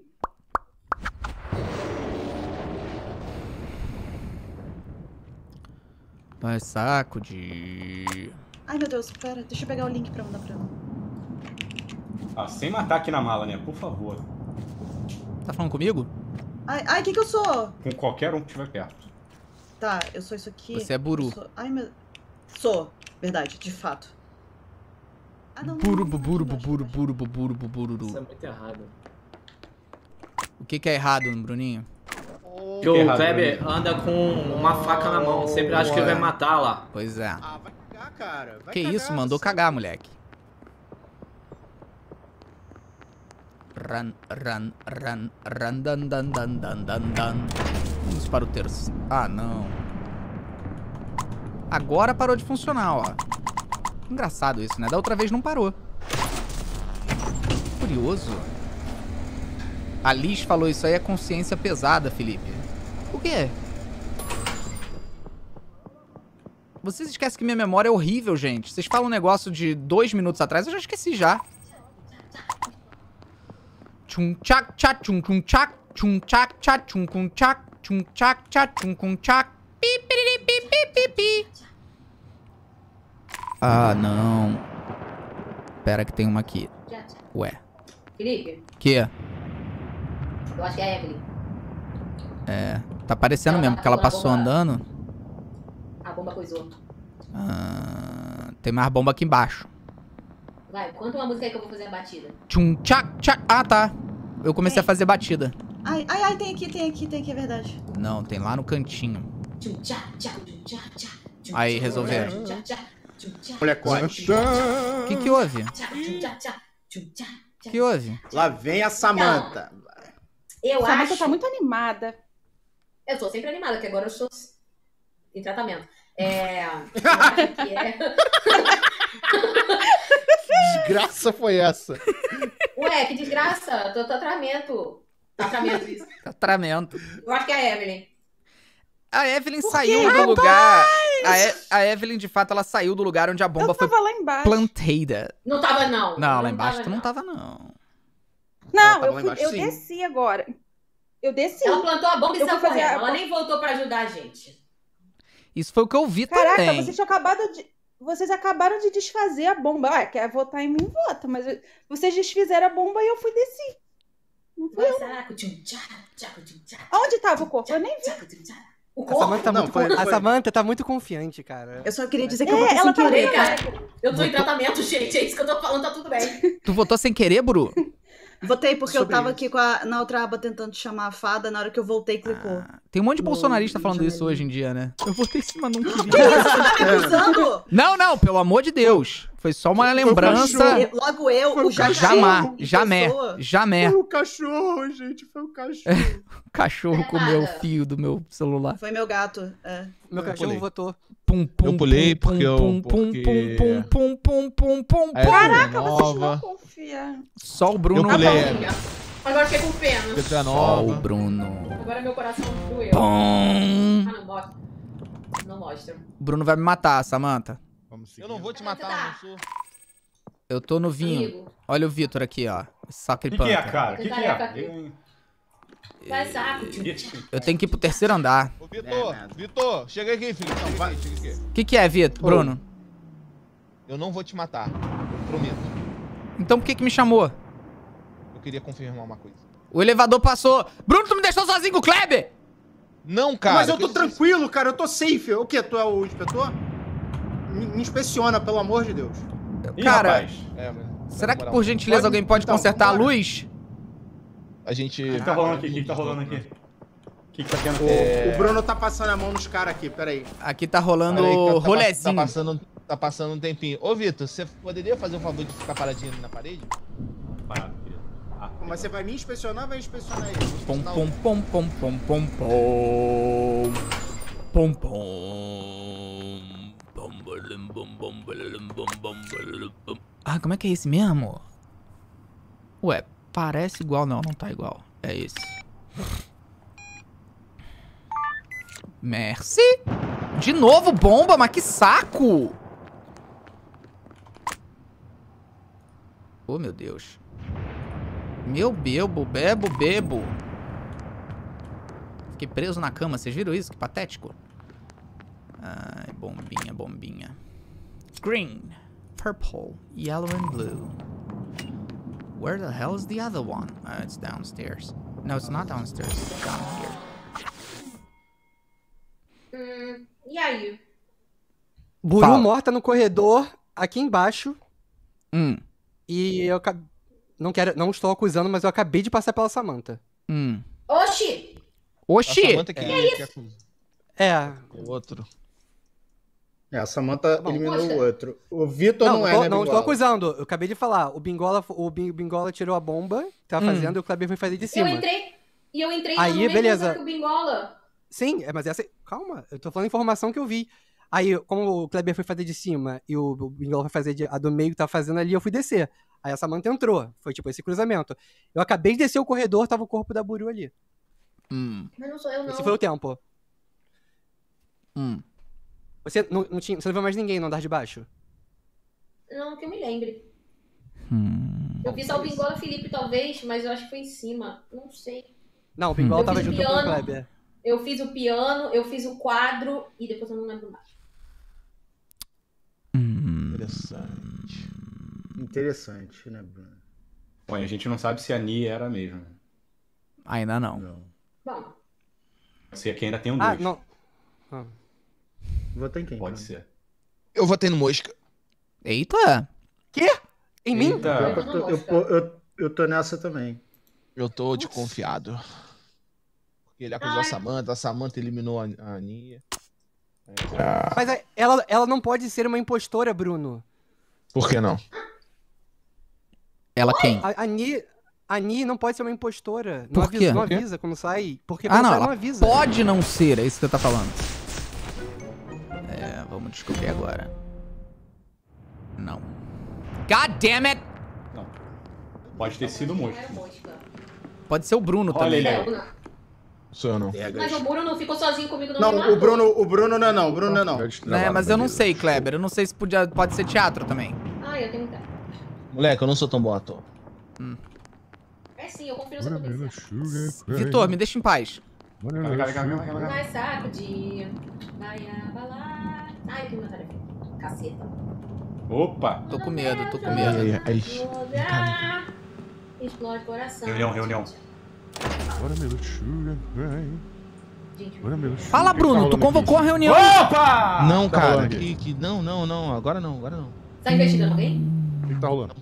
Vai, saco de. Ai, meu Deus, pera. Deixa eu pegar o link pra mandar pra ela. Ah, sem matar aqui na mala, né? Por favor. Tá falando comigo? Ai, ai, o que que eu sou? Com qualquer um que estiver perto. Tá, eu sou isso aqui. Você é Buru. Eu sou- Ai, meu... Sou, verdade, de fato. Ah, não, não, Buru, não, não, buru, não, não, buru, não, buru, buru, Isso é buru. muito errado. O que que é errado, Bruninho? Porque o errado, Kleber Bruno. anda com uma faca na mão. Sempre acha que ele vai matar lá. Pois é. Ah, vai cagar, cara. Vai Que cagar, isso, mandou você- cagar, moleque. Run, run, run, run, dan, dan, dan, dan, dan, dan. Vamos para o terceiro. Ah, não. Agora parou de funcionar, ó. Engraçado isso, né? Da outra vez não parou. Curioso. A Liz falou isso aí é consciência pesada, Felipe. O quê? Vocês esquecem que minha memória é horrível, gente. Vocês falam um negócio de dois minutos atrás, eu já esqueci já. Tchum tchac tchac tchum tchum tchac tchum tchac tchac tchum tchum tchac tchum tchac tchac tchum tchum tchac pi piriri pi pi pi pi. Ah, não. Pera que tem uma aqui. Ué. Felipe, Que? eu acho que é a Evelyn. É. Tá parecendo Ela mesmo, tá porque ela com a passou bomba. andando. A bomba coisou. Ah, tem mais bomba aqui embaixo. Vai, conta uma música aí que eu vou fazer a batida. Tchum tchac tchac. Ah, tá. Eu comecei a fazer batida. Ai, ai, ai, tem aqui, tem aqui, tem aqui, é verdade. Não, tem lá no cantinho. Tchum, tchá, tchá, tchum, tchá, tchá, tchum, Aí, tchá, resolveram. tchum, tchá, tchá, tchum, tchá, Molecote. O que que houve? tchá, tchum, tchá, tchá, tchum, tchá, tchá. O que houve? Lá vem a Samanta. Eu Samanta acho... tá muito animada. Eu sou sempre animada, porque agora eu estou em tratamento. É... Eu acho que é... Que desgraça foi essa? Ué, que desgraça. Tô tratamento. Tratamento, isso. Tratamento. Eu acho que é a Evelyn. A Evelyn saiu do lugar... A, e- a Evelyn, de fato, ela saiu do lugar onde a bomba Eu foi tava lá embaixo. plantada. Não tava, não. Não, lá não embaixo tava, tu não tava, não. Não, tava eu, lá fui- embaixo, eu sim. desci agora. Eu desci. Ela plantou a bomba e Eu saiu fui fazer correndo. a- Ela nem voltou pra ajudar a gente. Isso foi o que eu vi Caraca, também. vocês tinham acabado de. Vocês acabaram de desfazer a bomba. Ah, quer votar em mim, vota. Mas eu- vocês desfizeram a bomba e eu fui descer. Não fui eu. Onde tava o corpo? Eu nem vi. O A corpo? Samantha tá, Não, muito, foi- con- a foi- Samantha tá muito confiante, cara. Eu só queria dizer que eu É, votei ela sem tá querer. bem, Cara, eu tô em tratamento, gente. É isso que eu tô falando, tá tudo bem. Tu votou sem querer, Bru? Votei porque eu Sobre tava isso. aqui com a, na outra aba tentando chamar a fada, na hora que eu voltei, clicou. Tem um monte de No- bolsonarista no falando isso janelinho. hoje em dia, né? Eu votei sim, mas não queria. Tá me acusando? Não, não, pelo amor de Deus. Foi só uma lembrança. Eu- Logo eu, o jacaré. Jamais, em jamais, pessoa. jamais. Foi o cachorro, gente, foi o cachorro. O cachorro comeu o fio do meu celular. Foi meu gato. É. Meu Eu cachorro pulei. votou. Pum, pum, Eu pulei pum, porque eu- pum, pum, porque- pum, pum, pum, pum, pum, Aí, pum. Caraca, vocês não nova. confiam. Só o Bruno. Eu pulei. Agora fiquei com pena. Letra Só o nova. Bruno. Agora meu coração doeu. Pum. Ah, não mostra. Não mostra. O Bruno vai me matar, Samantha. Vamos seguir. Eu não vou te matar, não sou. Eu tô no vinho. Amigo. Olha o Vitor aqui, ó. O que, Sacripanta. que é, cara? O que, que Careca é? aqui. Vai, saco, tio. Eu tenho que ir pro terceiro andar. Ô, Vitor, Vitor, chega aqui, filho. Não, vai, chega aqui. O que que é, Vitor? Bruno? Eu não vou te matar. Eu prometo. Então por que que me chamou? Eu queria confirmar uma coisa. O elevador passou. Bruno, tu me deixou sozinho com o Kleber? Não, cara. Mas eu tô que- tranquilo, cara. Eu tô safe. O quê? Tu é o inspetor? Me, me inspeciona, pelo amor de Deus. Ih, Cara, rapaz, É, mas- será na que moral, por gentileza Pode- alguém pode então, consertar a vambora. luz? A gente... o que, que tá rolando aqui? O que, que tá rolando aqui? O que, que tá tendo? O, o Bruno tá passando a mão nos caras aqui, peraí. Aqui tá rolando Pera aí que tá- tá, rolezinho. Tá passando, tá passando um tempinho. Ô, Vitor, você poderia fazer o favor de ficar paradinho ali na parede? Parado, querido. Ah, Mas você vai me inspecionar ou vai inspecionar ele? Pom, pom, pom, pom, pom, pom, pom. Pom, pom. Pom, balim, bom, bom, balim, bom, bom, balim, bom. Ah, como é que é esse mesmo? Ué, parece igual. Não, não tá igual. É esse. Merci. De novo bomba, mas que saco. Oh, meu Deus. Meu bebo, bebo, bebo. Fiquei preso na cama, vocês viram isso? Que patético. Ai, bombinha, bombinha. Green, purple, yellow and blue. Where the hell is the other one? Uh, it's downstairs. No, it's not downstairs. It's down here. Hum, e aí? Buru Fala. morta no corredor, aqui embaixo. Hum, E eu acab- não quero, não estou acusando, mas eu acabei de passar pela Samantha. hum. Oxi! A Oxi! Samantha que, que acusa. É. O outro. É, a Samantha bom. eliminou Mostra. o outro. O Vitor Não, não, não, é, tô, né, não estou Bingola? acusando. Eu acabei de falar. O Bingola, o Bin- Bingola tirou a bomba que tava Hum. fazendo e o Kleber foi fazer de Eu cima. entrei. E eu entrei Aí, no mesmo beleza. lugar que o Bingola. Sim, é, mas essa. Calma, eu tô falando informação que eu vi. Aí, como o Kleber foi fazer de cima e o, o Bingola foi fazer de, a do meio que tava fazendo ali, eu fui descer. Aí a Samantha entrou. Foi tipo esse cruzamento. Eu acabei de descer o corredor, tava o corpo da Buru ali. Hum, Mas não sou eu, não. Esse foi o tempo. hum. Você não, não tinha, você não viu mais ninguém no andar de baixo? Não, que eu me lembre. Hum. Eu vi só o Bingola e o Felipe, talvez, mas eu acho que foi em cima. Não sei. Não, o Bingola Eu tava fiz junto com o piano. Kleber. Eu fiz o piano, eu fiz o quadro e depois eu não lembro mais. Hum. Interessante. Interessante, né, Bruno? Bom, a gente não sabe se a Ni era mesmo. Ainda não. Não. Bom, Se aqui ainda tem um Ah, dois. não. Ah. Votou em quem? Pode Bruno? ser. Eu votei no Mosca. Eita! Em mim? Eita. Eu, eu, tô- eu, eu, eu tô nessa também. Eu tô desconfiado. Porque ele acusou Ai. a Samantha, a Samantha eliminou a, a Aninha. Mas é- ela, ela não pode ser uma impostora, Bruno. Por que não? Ela quem? A, a Ni, a Ni não pode ser uma impostora. Não Por avisa, quê? não Por quê? avisa quando sai. Porque Ah, quando não, sai ela não avisa. pode não ser, é isso que você tá falando. É, vamos descobrir agora. Não. God damn it! Não. Pode ter sido o não monstro. era mosca. Pode ser o Bruno Olha também. ele É, aí. o não. Sou eu não. Mas o Bruno ficou sozinho comigo no Não, me matou. o Bruno, o Bruno não é não, o Bruno não é não. É, mas eu não sei, Kleber. Eu não sei se podia, pode ser teatro também. Ah, eu tenho que... Moleque, eu não sou tão bom ator. Hum. É sim, eu confio no seu potencial. Vitor, me deixa em paz. Vai sacudir, vai abalar. Ai, que meu telefone. Caceta. Opa! Tô com medo, tô com medo. Aí, aí. Explodir, explode coração. Reunião, reunião. Fala, Bruno, tu convocou a reunião. Opa! Não, Tá cara. rolando Que, que, não, não, não. Agora não, agora não. Tá investigando alguém? O que que tá rolando?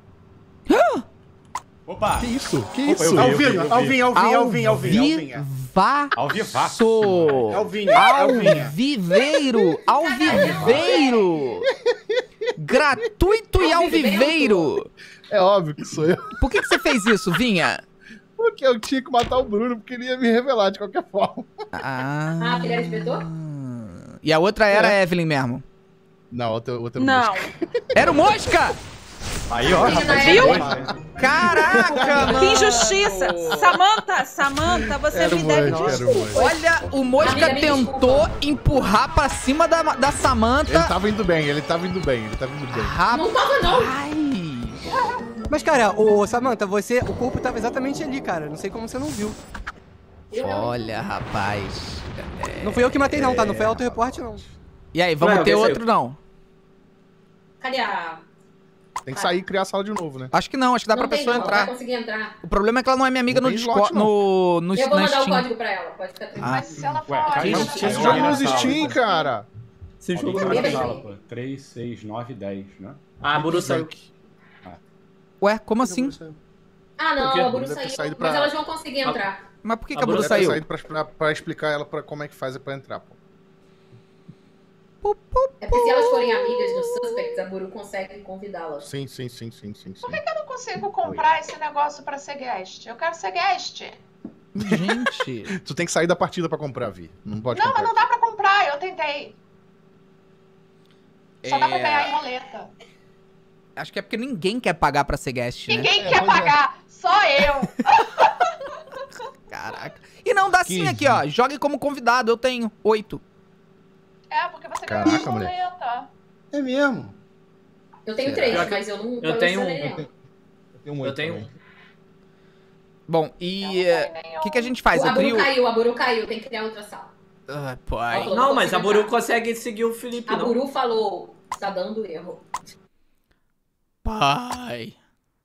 Opa! Que isso? Que Opa, eu isso? vi, eu vi, Alvinho, eu vi. Alvinho, Alvinho, Alvinho, Alvinho, Alvinho. Alvivaço. Alvinho, Alvinho. Alviveiro. Alviveiro. Gratuito e alviveiro. É óbvio que sou eu. Por que, que você fez isso, Vinha? Porque eu tinha que matar o Bruno, porque ele ia me revelar de qualquer forma. Ah. Ah, porque ele era inspetor? E a outra era É. a Evelyn mesmo. Não, outra, outra Não. Era o Mosca! Aí, ó, rapaz. Viu? Caraca, mano! Que injustiça! Samantha, Samantha, você Era o me deve Mosca, era o desculpas. Mosca. Olha, o Mosca Amiga, me tentou empurrar pra cima da, da Ele Samantha. tava indo bem, ele tava indo bem, ele tava indo bem. Não tava, não. Rapaz! Mas, cara, ô, Samantha, você, o corpo tava exatamente ali, cara. Não sei como você não viu. Olha, rapaz. Não fui eu que matei, não, tá? Não foi auto-reporte, não. E aí, vamos Ué, ter alguém outro, não? Cadê a... Tem que sair e criar a sala de novo, né? Acho que não, acho que dá não pra tem, pessoa não, Não vai entrar. conseguir entrar. O problema é que ela não é minha amiga Não no tem Discord, slot, não. no, no, Eu vou na mandar o Steam. código pra ela, pode ficar tranquilo. Ah. Mas se ela for Ué, ótima, que ela isso? vai Esse Aí jogo eu não abro a existe, sala. cara. Esse jogo Alguém não vai vai na Bem, sala, bem. pô. três, seis, nove, dez, né? Ah, a Buru saiu. Ué, como assim? Ah, não, Por quê? a Buru Deve ter saiu, saído mas pra- elas vão conseguir entrar. Mas por que, A que a Buru Bruna Deve ter saiu? saído pra, pra, pra explicar ela pra como é que faz pra entrar, pô. É porque se elas forem amigas do Suspects, a Buru consegue convidá-las. Sim, sim, sim, sim, sim, sim. Por que, que eu não consigo comprar esse negócio pra ser guest? Eu quero ser guest. Gente. Tu tem que sair da partida pra comprar, Vi. Não pode Não, mas comprar. não dá pra comprar, eu tentei. Só dá pra É, ganhar em roleta. Acho que é porque ninguém quer pagar pra ser guest, né? Ninguém É, quer pois é. pagar, só eu. Caraca. E não dá sim quinze. aqui, ó. Jogue como convidado, eu tenho oito. É, porque você Caraca, ganha em moleque. roleta. É mesmo. Eu tenho Será? três, Pior que mas eu não eu tenho um. colecionei Eu nenhum. tenho um Eu oito tenho também. Bom, Eu e não o ganho nenhum. que, que a gente faz? A Eu Buru crio... caiu, a Buru caiu, tem que criar outra sala. Ah, pai. Ó, Não, mas a Buru entrar. consegue seguir o Felipe, A não. Buru falou, tá dando erro. Pai.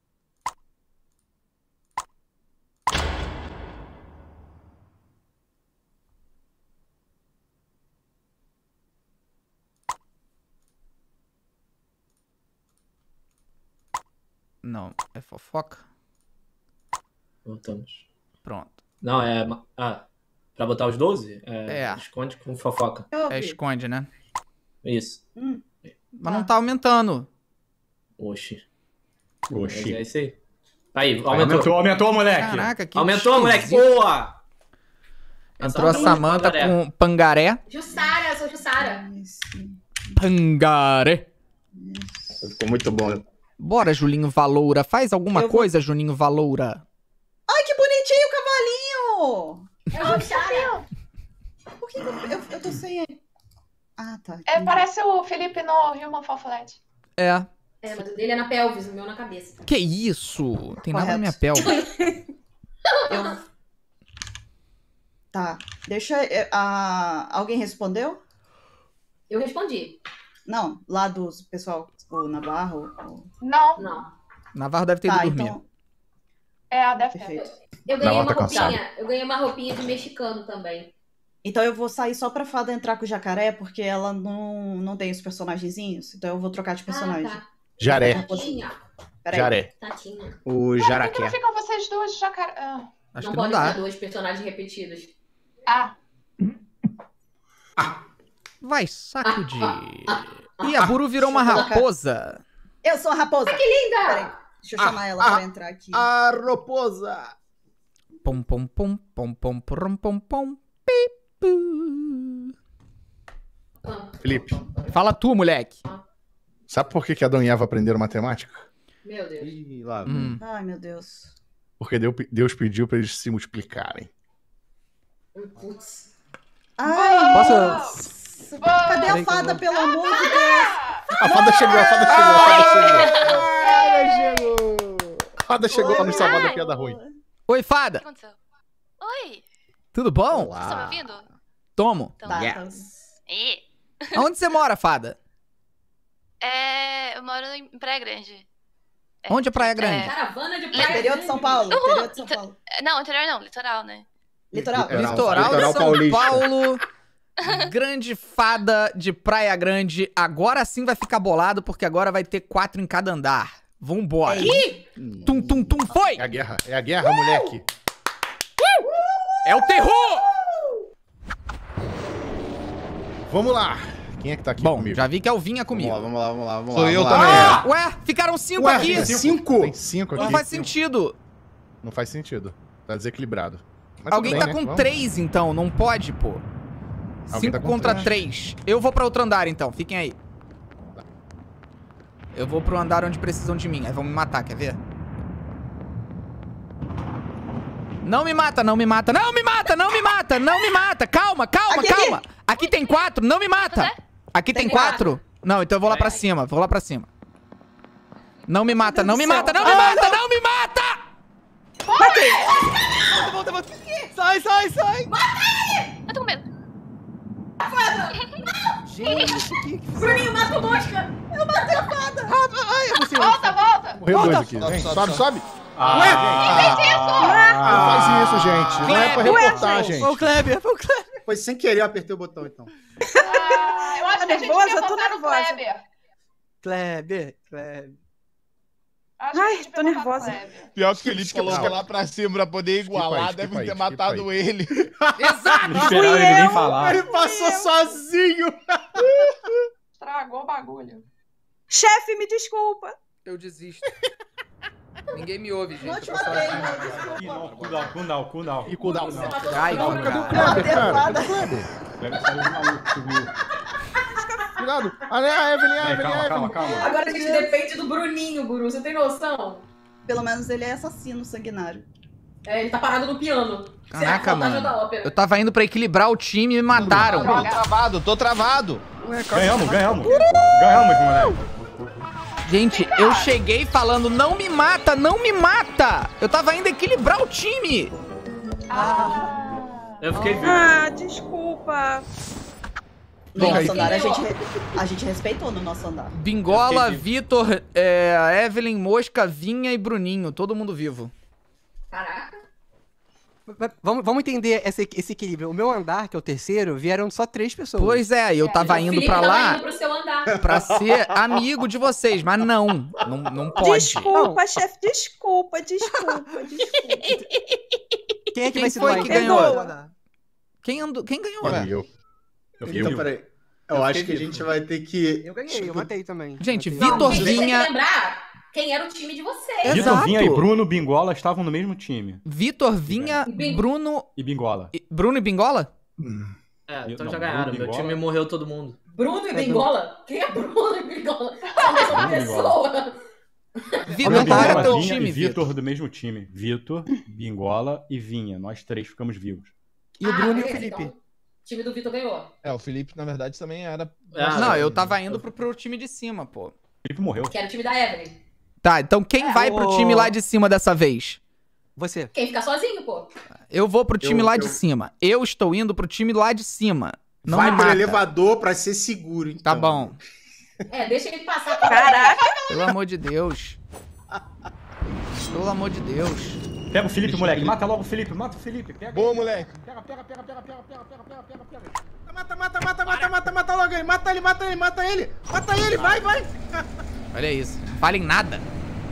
Não, é fofoca? Voltamos. Pronto. Não, é. ma- Ah, pra botar os doze? É. É. Esconde com fofoca. Eu É ouvi. esconde, né? Isso. Hum, Mas não tá aumentando. Oxi. Mas Oxi. é isso aí. Aí, Aumentou, aumentou. aumentou, moleque. Caraca, que Aumentou, moleque. esquisito. Boa! Entrou a Essa Samantha pangaré. com Pangaré. Jussara, eu sou Jussara. esse- Pangaré. Ficou muito bom. Bora, Julinho Valoura. Faz alguma Eu vou- coisa, Juninho Valoura. Ai, que bonitinho o cavalinho! É Jussara. Por que que eu, eu, eu tô sem... Ah, tá. É, entendi. parece o Felipe no Human Fall Flat. É. É, mas o dele é na pelvis, o meu na cabeça. Que isso? Tem nada na Correto. minha pelve. Eu... Tá, deixa... eu- a... Alguém respondeu? Eu respondi. Não, lá do pessoal, o Navarro. o- Não, Não. Navarro deve ter ido Tá, dormir. então... é a Def. Perfeito. Eu ganhei Não, uma tá cansado. roupinha. Eu ganhei uma roupinha de mexicano também. Então eu vou sair só pra Fada entrar com o Jacaré, porque ela não, não tem os personagenzinhos. Então eu vou trocar de personagem. Ah, tá. Jaré. Tatinha. Peraí. Jaré. Tatinha. O Ué, por que que Jaraqué. não ficam vocês duas de jacaré? Ah. Acho não que não pode dá. ter dois personagens repetidos. ah, Vai sacudir. E a Buru virou uma Deixa eu colocar- raposa. Eu sou a raposa. Que linda! Peraí, deixa eu chamar ela ah, pra entrar aqui. A raposa. Pom, pom, pom, pom, pom, pom, pom, pom. Pipu. Felipe, Fala tu, moleque. sabe por que, que Adão e Eva aprenderam matemática? Meu Deus. Ih, lá. Hum. Ai, meu Deus. Porque Deu- Deus pediu pra eles se multiplicarem. Putz. Ai, Posso- cadê a Peraí que eu fada, vou- pelo amor de Deus? A fada chegou, a fada chegou, a fada chegou. A fada chegou pra nos salvar da piada ruim. Oi, fada. Oi, Tudo bom? vocês estão me ouvindo? Tomo. Então, Tá, E? Aonde você mora, fada? É, eu moro em Praia Grande. Onde é Praia Grande? Caravana de tá. praia. Interior de São Paulo, Uhul. interior de São Paulo. Não, interior não, litoral, né? Litoral. Litoral. Litoral, Litoral de São paulista. Paulo. Grande fada de Praia Grande. Agora sim vai ficar bolado, porque agora vai ter quatro em cada andar. Vambora. Tum, tum, tum, foi! É a guerra, é a guerra, moleque. É o terror! Vamos lá. Quem é que tá aqui Bom, comigo? já vi que é o Vinha comigo. Vamos lá, vamos lá, vamos lá. Sou vamos eu lá. também. Ah, ué, ficaram cinco Ué, aqui. cinco? Tem cinco aqui. Não faz sentido. Não faz sentido. Tá desequilibrado. Mas Alguém tudo tá bem, com né? Vamos. três, então. Não pode, pô. Alguém Cinco tá com contra três. três. Eu vou pra outro andar, então. Fiquem aí. Eu vou pro andar onde precisam de mim. Aí vão me matar, quer ver? Não me mata, não me mata. Não me mata, não me mata, não me mata. Calma, calma, Aqui, calma. aqui. Aqui tem quatro, não me mata. Aqui tem Tem quatro. Não, então eu vou lá pra cima. Vou lá pra cima. Não me mata, não me mata, não me mata, não me mata! Volta, volta. Sai, sai, sai. Eu tô com medo. Gente, que que Bruninho, mata o mosca. Eu matei a fada. Ai, eu vou Volta, volta. Morreu dois aqui. Sobe, Vem, sobe, sobe, sobe. Ah, Não faz isso, gente. Não é pra Kleber. reportar, gente. Foi o Kleber, foi o Kleber. Foi sem querer, eu apertei o botão, então. Ah, eu acho Tá que a gente nervosa? devia Eu tô votar no nervosa. Kleber. Kleber, Kleber. Acho que a Ai, gente tô devia votar no nervosa. Kleber. Pior que o Felipe colocou lá pra cima pra poder igualar, aí, deve skip aí, ter skip matado aí. ele. Exato! Não esperava ele nem falar. Ele passou sozinho. Estragou o bagulho. Chefe, me desculpa. Eu desisto. Ninguém me ouve, gente. Não te Eu tô matei, sozinho. né? Ih, não, Desculpa. cooldown, cooldown, cooldown. E cooldown. Ai, Não, cadê o cara. Kleber, Matei a cara? fada. Cadê o Kleber? Kleber saiu do maluco, subiu. Cuidado. Ah, né? A Evelyn, a É, Evelyn, a calma, Evelyn. calma, calma. Agora a gente depende do Bruninho, Buru. Você tem noção? Pelo menos ele é assassino sanguinário. É, ele tá parado no piano. Caraca, Você é a fantasma mano. da ópera. Eu tava indo pra equilibrar o time e me mataram. Tô travado, tô travado. Ganhamos, ganhamos. Ganhamos, moleque. Gente, eu cheguei falando, não me mata, não me mata. Eu tava indo equilibrar o time. Eu fiquei vivo. Ah, desculpa. No Bom, nosso aí- andar, a gente, a gente respeitou no nosso andar. Bingola, Eu fiquei Vitor, é, Evelyn, Mosca, Vinha e Bruninho. Todo mundo vivo. Caraca. Vamos, vamos entender esse, esse equilíbrio. O meu andar, que é o terceiro, vieram só três pessoas. Pois é, eu tava O indo Felipe pra tava lá indo pro seu andar. pra ser amigo de vocês, mas não. Não, não pode. Desculpa, chefe, desculpa, desculpa, desculpa. Quem é que Quem vai se foi doar? que Quem ganhou? vai doar? Quem, andou, quem ganhou? Olha, eu. Eu fiquei Então, vivo. peraí. Eu acho que a gente vai ter que... Eu ganhei, eu matei também. Gente, Matei. Vitor Gente, tem que Vinha. lembrar quem era o time de vocês. Exato. Vitor Vinha e Bruno Bingola estavam no mesmo time. Vitor Vinha, Bing- Bruno. E Bingola. e- Bruno e Bingola? É, então Não, já ganharam. Bruno Meu Bingola. time morreu todo mundo. Bruno e Bingola? Quem é Bruno e Bingola? São a mesma Bruno e pessoa. Vitor, Bruno qual era Bingola, teu Vinha time, e Vitor Vitor? do mesmo time. Vitor, Bingola e Vinha. Nós três ficamos vivos. E o Bruno e o beleza, Felipe. então, o time do Vitor ganhou. É, o Felipe, na verdade, também era. Ah, Não, eu tava indo pro, pro time de cima, pô. O Felipe morreu. Que era o time da Evelyn. Tá, então quem É, vai pro ô- time lá de cima dessa vez? Você. Quem fica sozinho, pô. Eu vou pro time Eu- lá de eu- cima. Eu estou indo pro time lá de cima. Não vai me pro mata. elevador pra ser seguro, então. Tá bom. É, deixa ele passar. Caraca. Pelo amor de Deus. Pelo amor de Deus. Pega o Felipe, moleque. Mata logo o Felipe. Mata o Felipe. Pega. Boa, moleque. Pega, pega, pega, pega, pega, pega, pega, pega, pega, pega. Mata, mata, mata, mata, mata, mata logo ele. Mata ele, mata ele, mata ele. Mata ele, vai, vai. Olha isso. Falem nada.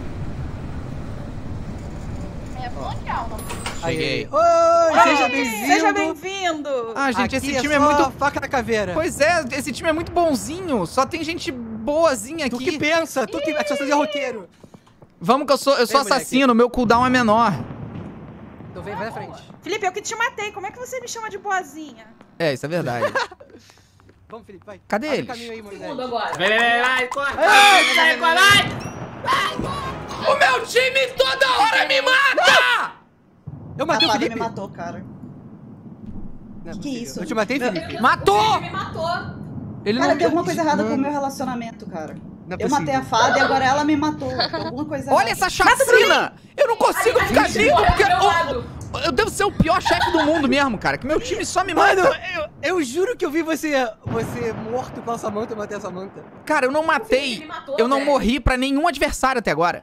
É bloquear o nome. Cheguei. Oi, seja Oi, bem-vindo. Seja bem-vindo. Ah, gente, Aqui esse é time é só muito. faca na caveira. Pois é, esse time é muito bonzinho. Só tem gente boazinha Tu aqui. que pensa, tu que é que só fazer roteiro. Vamos que eu sou, eu sou Vem, moleque. assassino, meu cooldown é menor. Então vem, vai na frente. Felipe, eu que te matei. Como é que você me chama de boazinha? É, isso é verdade. Vamos, Felipe, vai. Cadê Abre o eles? caminho aí, Moisés. Segundo agora. Vai, vai, vai, vai, corre. Ai, Vai, vai, vai. O meu time toda hora me mata! Eu A matei o fada me Felipe. matou, cara. Que que é isso? Eu te matei, Felipe? Matou! Me matou. Ele Cara, não... tem alguma coisa errada com o Mano. meu relacionamento, cara. Não é Eu matei a possível. fada e agora ela me matou. Tem alguma coisa Olha errada. essa chacina! Eu não consigo Ai, ficar ai, vivo morreu porque... do meu lado. eu, eu devo ser o pior chefe do mundo mesmo, cara. Que meu time só me mata. Mano, eu, eu juro que eu vi você, você morto com a Samantha, eu matei a Samantha. Cara, eu não matei. Ele matou, Eu não velho. morri pra nenhum adversário até agora.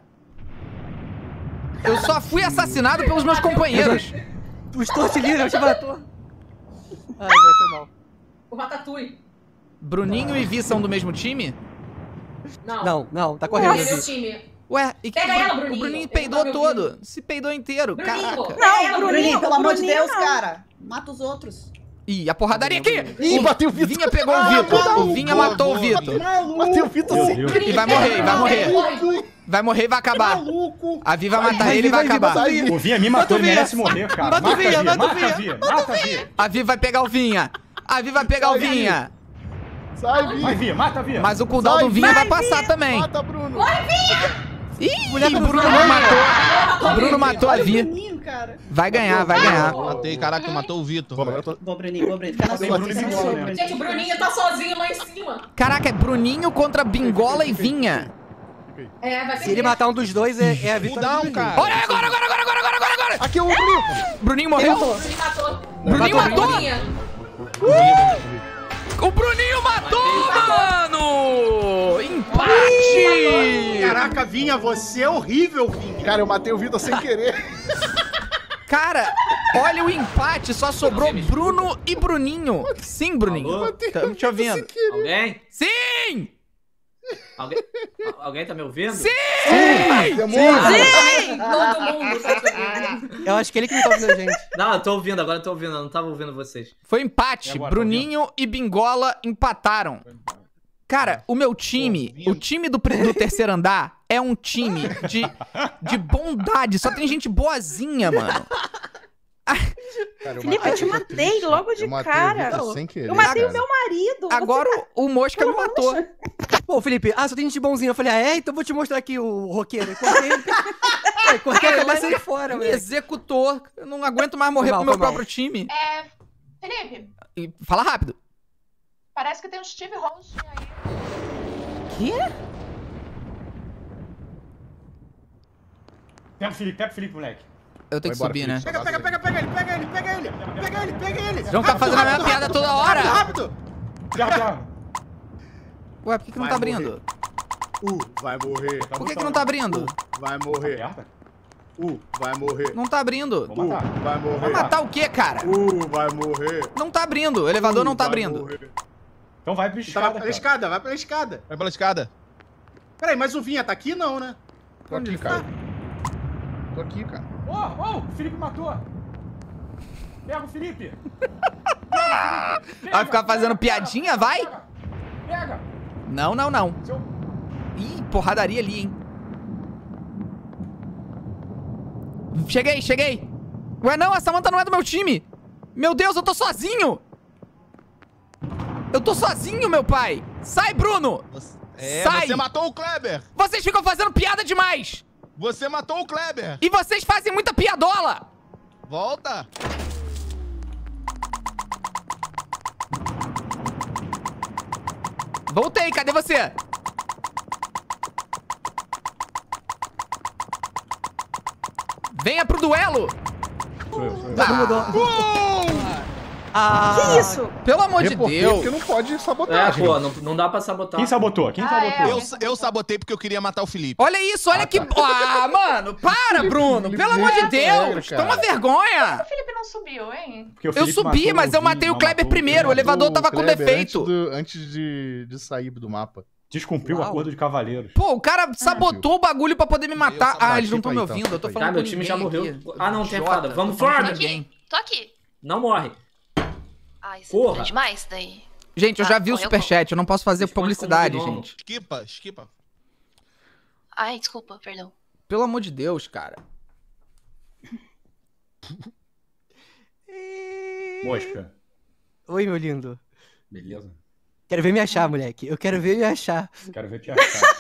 Eu só fui assassinado pelos meus companheiros. Os tortilheiros te matou. Ai, velho, foi mal. O Ratatouille. Bruninho e Vi são do mesmo time? Não. Não, não, tá Não, correndo. ele é meu Vi. time. Ué, e que Pega o Bru- ela, Bruninho. O Bruninho Pega peidou meu todo. filho. Se peidou inteiro. Bruninho. Caraca. Pega ela, Bruninho, Bruninho. pelo amor de Bruninho, Deus, não. cara. Mata os outros. Ih, a porradaria aqui! Ih, bateu o Vitor. Vinha pegou o Vitor. O Vinha matou o Vitor. Bateu o Vitor Meu sim. Deus. E vai morrer, vai morrer. Morre. Vai morrer e vai acabar. Maluco. A Vi vai matar Vai, ele e vai vai, vai, acabar. vai. O Vinha me matou, Mata o ele Vinha. merece morrer, cara. Mata o Vinha, mata o mata Vinha. Vinha, mata Vinha. A Vi vai pegar o Vinha. A Vi vai pegar o Vinha. Sai, Vai, Vinha. Vinha, mata Vinha. Mas o cooldown do Vinha vai passar também. Mata, Bruno. Ih, Bruno matou. O Bruno matou a Olha o Vi. Bruninho, cara. Vai ganhar, vai ganhar. Matei, caraca, matou o Vitor. Agora eu tô... Boa, Bruninho, boa, Bruninho. Fica na Tem sua. Bruno e fica na Bingola, sua, né? Bruninho. Gente, o Bruninho tá sozinho lá em cima. Caraca, é Bruninho contra Bingola e Vinha. É, vai Se ele perder. matar um dos dois, é, é a vitória do Cooldown, Bruninho. cara. Olha agora, agora, agora, agora, agora, agora, agora. Aqui é o Bruno. Bruninho morreu? O Bruninho matou. Bruninho matou? Bruninha. O Bruninho matou, mano! Empate! Caraca, Vinha, você é horrível, Vinha. Cara, eu matei o Vitor sem querer. Cara, olha o empate, só sobrou Bruno e Bruninho. Sim, Bruninho. Alô? Estamos te ouvindo. Alguém? Sim! Alguém? Al- Alguém tá me ouvindo? Sim! Demônio. Sim! Todo mundo tá te ouvindo. Eu acho que ele que não tá ouvindo a gente. Não, eu tô ouvindo, agora eu tô ouvindo, eu não tava ouvindo vocês. Foi empate. E agora, Bruninho e Bingola empataram. Cara, o meu time, o time do, do terceiro andar é um time de, de bondade. Só tem gente boazinha, mano. Cara, Felipe, eu te matei logo de eu matei cara. o Vitor sem querer, Eu matei cara. o meu marido. você Agora tá- o, o Mosca me matou. Pô, Felipe, ah, só tem gente bonzinha. Eu falei, ah, é? Então vou te mostrar aqui o roqueiro. E cortei ele. É, cortei a cabeça e fora, Me velho. executou. Eu não aguento mais morrer Foi mal, pro meu foi mal. próprio time. É. Felipe, E fala rápido. parece que tem um Steve Rose aí. Quê? Pega o Felipe, pega o Felipe, moleque. Eu tenho que Vai embora, subir, né? Felipe. Pega, pega, pega, pega ele, pega ele, pega ele. Pega ele, pega ele. Vocês vão ficar fazendo a mesma piada toda hora. Rápido. Pega, pega. Ué, por que, que não Vai tá abrindo? Uh, vai morrer. Por que, que não tá abrindo? Vai morrer. Aperta. Uh, vai morrer. Não tá abrindo. Vou matar. Uh, vai morrer. Vai matar o quê, cara? Uh, vai morrer. Não tá abrindo. O elevador Uh, não tá vai abrindo. morrer. Então vai pro Tá, vai escada, pela cara. escada, vai pela escada. Vai pela escada. Peraí, mas o Vinha tá aqui não, né? Tô aqui, cara. Tô aqui, cara. Ô, ô, o Felipe matou. Pega o Felipe. Vai ficar fazendo piadinha, vai? Pega, pega. Não, não, não. Seu... Ih, porradaria ali, hein? Cheguei, cheguei. Ué, não, a Samantha não é do meu time. Meu Deus, eu tô sozinho. Eu tô sozinho, meu pai. Sai, Bruno. É, Sai. você matou o Kleber. Vocês ficam fazendo piada demais. Você matou o Kleber. E vocês fazem muita piadola. Volta. Voltei, cadê você? Venha pro duelo. Ah, Que isso? Pelo amor de Reportei Deus. porque não pode É, sabotar, pô, não, não dá pra sabotar. Quem sabotou? Quem Ah, sabotou? é. Eu, eu sabotei porque eu queria matar o Felipe. Olha isso, olha que... Ah, mano, para, Bruno. Pelo amor de Deus. cara. Toma vergonha. O Felipe não subiu, hein? Porque o Eu Felipe subi, matou mas eu Vinha, matei o não Kleber matou primeiro. O elevador tava com Kleber defeito. Antes, do- antes de, de sair do mapa. Descumpriu o Uau. acordo de cavaleiros. Pô, o cara sabotou o bagulho pra poder me matar. Ah, eles não estão me Então, ouvindo. Eu tô tá, falando meu com time já ninguém morreu. aqui. Ah, não, tem a Idiota, fada. Vamos tô falando com forte. ninguém. Tô aqui. Não morre. Ai, isso Porra. é demais daí. Gente, eu Ah, já vi o morreu superchat. Eu não posso fazer Responde publicidade, como gente. Esquipa, esquipa. Ai, desculpa, perdão. Pelo amor de Deus, cara. Mosca. oi, meu lindo. Beleza. Quero ver me achar, moleque. Eu quero ver me achar. Quero ver te achar.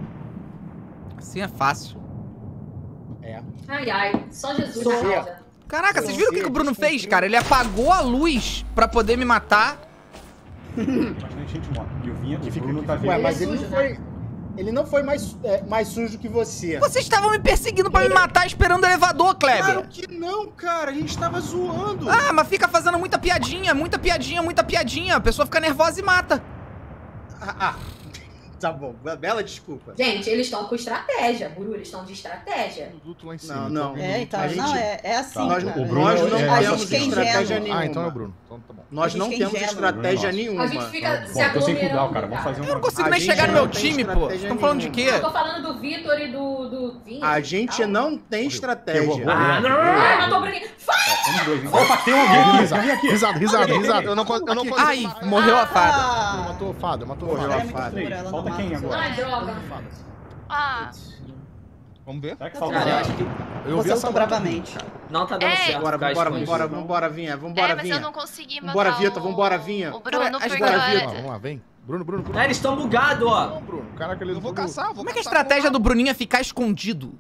Assim é fácil. É. Ai, ai. Só Jesus Sou na eu. causa. Caraca, vocês viram o que, que o Bruno fez, cara? Ele apagou a luz pra poder me matar. Bastante gente morta. E o Vinha, o Bruno tá vivo. Ué, mas ele não foi... Ele não foi mais, é, mais sujo que você. Vocês estavam me perseguindo pra me matar esperando o elevador, Kleber. Claro que não, cara. A gente tava zoando. Ah, mas fica fazendo muita piadinha, muita piadinha, muita piadinha. A pessoa fica nervosa e mata. Ah, ah. Tá bom. Bela desculpa. Gente, eles estão com estratégia, Buru, eles estão de estratégia. Lá em cima, Não, não. É, então, A gente- não, é, é assim, Nós, cara. o Bruno nós é- não é- a temos gente que é estratégia ingênuo. nenhuma. Ah, então é o Bruno. Então tá bom. Nós A não gente que é temos ingênuo. estratégia Nossa. nenhuma. A gente fica se Bom, tô sem aglomerando, cuidar, cara. Vamos fazer Eu uma... não consigo A nem gente chegar no não meu tem time, pô. estratégia Estão falando de quê? Eu tô falando do Vitor e do, do Vinho. A gente não tem estratégia. Eu vou- Ah, não! Ah, matou o Bruninho. Vamos dois, hein? Opa, tem alguém aqui. Risada, Vem aqui. risada, risada, risada. Eu não, con- eu não consigo. Ai, morreu a fada. Ah, Matou o fada, matou o Morreu fada. a fada. Três. ela não Falta mata. quem agora? Ai, droga. Ah, Vamos ver? Será que falta Cara, eu alguém? acho que Eu vi Você essa lutou bravamente. não tá dando É. certo. Bora, ficar vambora, escondido. vambora, vambora, Vinha. Vambora, é, mas Vinha. eu não consegui matar Vambora, o... Vitor, vambora, Vinha. o Bruno, Cara, porque bora, agora... Vamos lá, vem. Bruno, Bruno, Bruno. É, eles estão bugados, ó. Não, Bruno. Caraca, ele Eu vou caçar, vou Como é que é a caçar, estratégia vou do Bruninho é ficar escondido?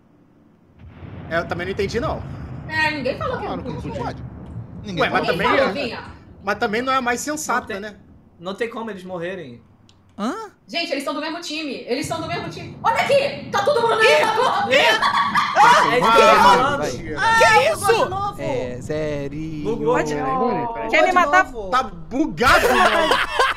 É, eu também não entendi, não. É, ninguém falou que Ah, é não burro. confundi. Ninguém Ué, mas falou. também Ninguém é- falou, Vinha. Mas também não é a mais sensata, Não tem- né? Não tem como eles morrerem. Hã? Gente, eles são do mesmo time. Eles são do mesmo time. Olha aqui! Tá todo mundo no elevador! É isso que eu tô falando. Que isso? É, sério. Bugou. Pode- Pode Quer me de matar? novo. Tá bugado, mano.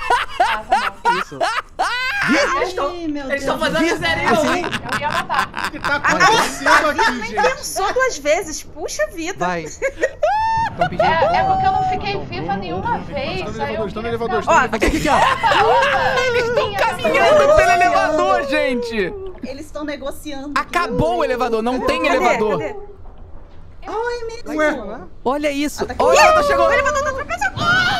Isso. Eles estão Ai, meu Eles estão Deus. fazendo miséria, hein? Eu ia matar. O que tá acontecendo aqui, Nem gente? pensou duas vezes. Puxa vida. Vai. Tão pedindo. É, é porque eu não fiquei viva nenhuma vez. Estão no Aí eu elevador, estão no queria elevador. ficar- estão no Aqui, aqui, aqui, ó. Eles estão caminhando pelo elevador, gente. Eles estão negociando. Acabou o elevador, não tem Cadê? elevador. Cadê? Ai, Ué. mesmo. Olha isso. Olha, o elevador chegou. O elevador tá tropeçando.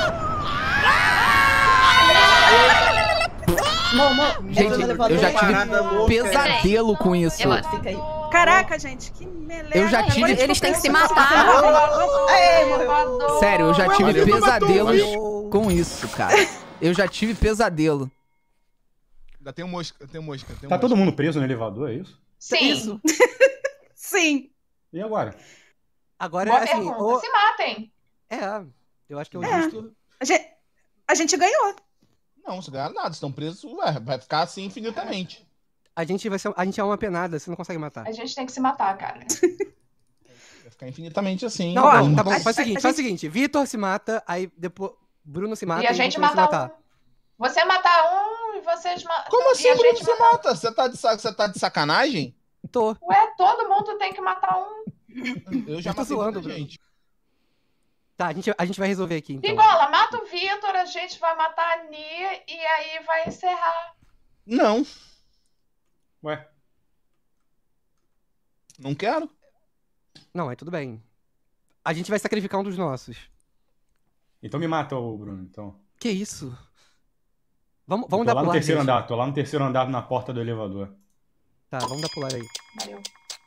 Mo, mo, Gente, entra no elevador. eu já tive Parada louca. pesadelo com isso. Eu fica aí. Caraca, gente, que meleca. Eu já tive- Eles têm que se matar. Ei, morreu. Sério, eu já tive Olha, pesadelos Valeu. com isso, cara. Eu já tive pesadelo. Ainda tem um mosca, tem um mosca. Tem um Tá mosca. todo mundo preso no elevador, é isso? Sim. Sim. E agora? Agora, Boa assim, pergunta. o- Se matem. é, eu acho que é o É. justo. A gente, a gente ganhou. Não, se ganhar nada, estão presos, ué, vai ficar assim infinitamente. A gente vai ser, a gente é uma penada, você não consegue matar. A gente tem que se matar, cara. Vai ficar infinitamente assim. Não, Ó, não, tá bom, a- faz o a- seguinte, a faz o gente- seguinte, Vitor se mata, aí depois Bruno se mata E a gente vai se matar matar. um. Você matar um e vocês matam. Como assim, e a Bruno, gente você mata? Você tá de, sa- você tá de sacanagem? Tô. Ué, todo mundo tem que matar um. Eu já Eu tô matei zoando, muita Bruno. gente. Tá, a gente, a gente vai resolver aqui, então. Pigola, mata o Vitor, a gente vai matar a Nia e aí vai encerrar. Não, Ué, não quero. Não, é tudo bem. A gente vai sacrificar um dos nossos. então me mata, ô Bruno, então. Que isso? Vamos, vamos Eu tô dar lá no pular, terceiro gente. andar, tô lá no terceiro andar na porta do elevador. Tá, vamos dar pular aí. Valeu.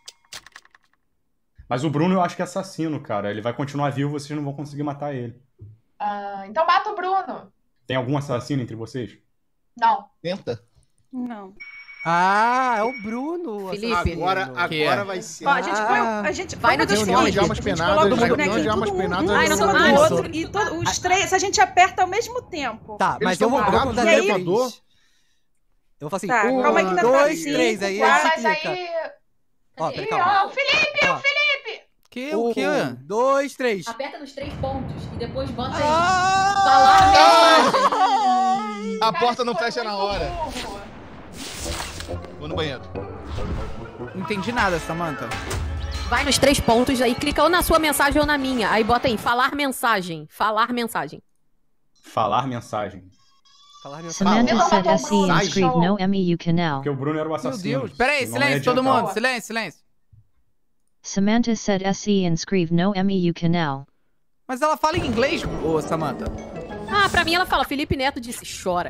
Mas o Bruno eu acho que é assassino, cara. Ele vai continuar vivo, vocês não vão conseguir matar ele. Ah, então mata o Bruno. Tem algum assassino entre vocês? Não. Tenta. Não. Ah, é o Bruno. Felipe. Agora, Que é? agora vai ser. Ó, a gente foi. Ah. A gente Vai no foi Discord. Reunião de A armas gente penadas, coloca o reunião bonequinho de armas todo um penadas. Ai, não no do elevador. outro. E todo, os três, a gente aperta ao mesmo tempo. Tá, mas Eles eu vou, tão eu vou bugados contar no até elevador? três. Eu vou falar assim, Tá, um, calma aí que ainda tá dois, cinco, três, aí quatro, a gente mas clica. aí... Ó, Ih, peraí, calma. ó, o Felipe, Ó. o Felipe! Que, o quê? Um, dois, três. Aperta nos três pontos e depois bota aí. Ah! Falar mensagem. A Cara, porta não isso foi fecha na muito hora. burro. Vou no banheiro. Não entendi nada, Samantha. Vai nos três pontos, aí clica ou na sua mensagem ou na minha. Aí bota aí, falar mensagem. Falar mensagem. Falar mensagem. Falar minha Samantha fala. said S E inscribe no M E U canal. Porque o Bruno era o Meu assassino. Deus. Pera aí, senão não ia silêncio, todo adiantar. mundo. Silêncio, silêncio. Samantha said S E inscribe no M E U canal. Mas ela fala em inglês, ô Samantha. Ah, pra mim ela fala, Felipe Neto disse, chora.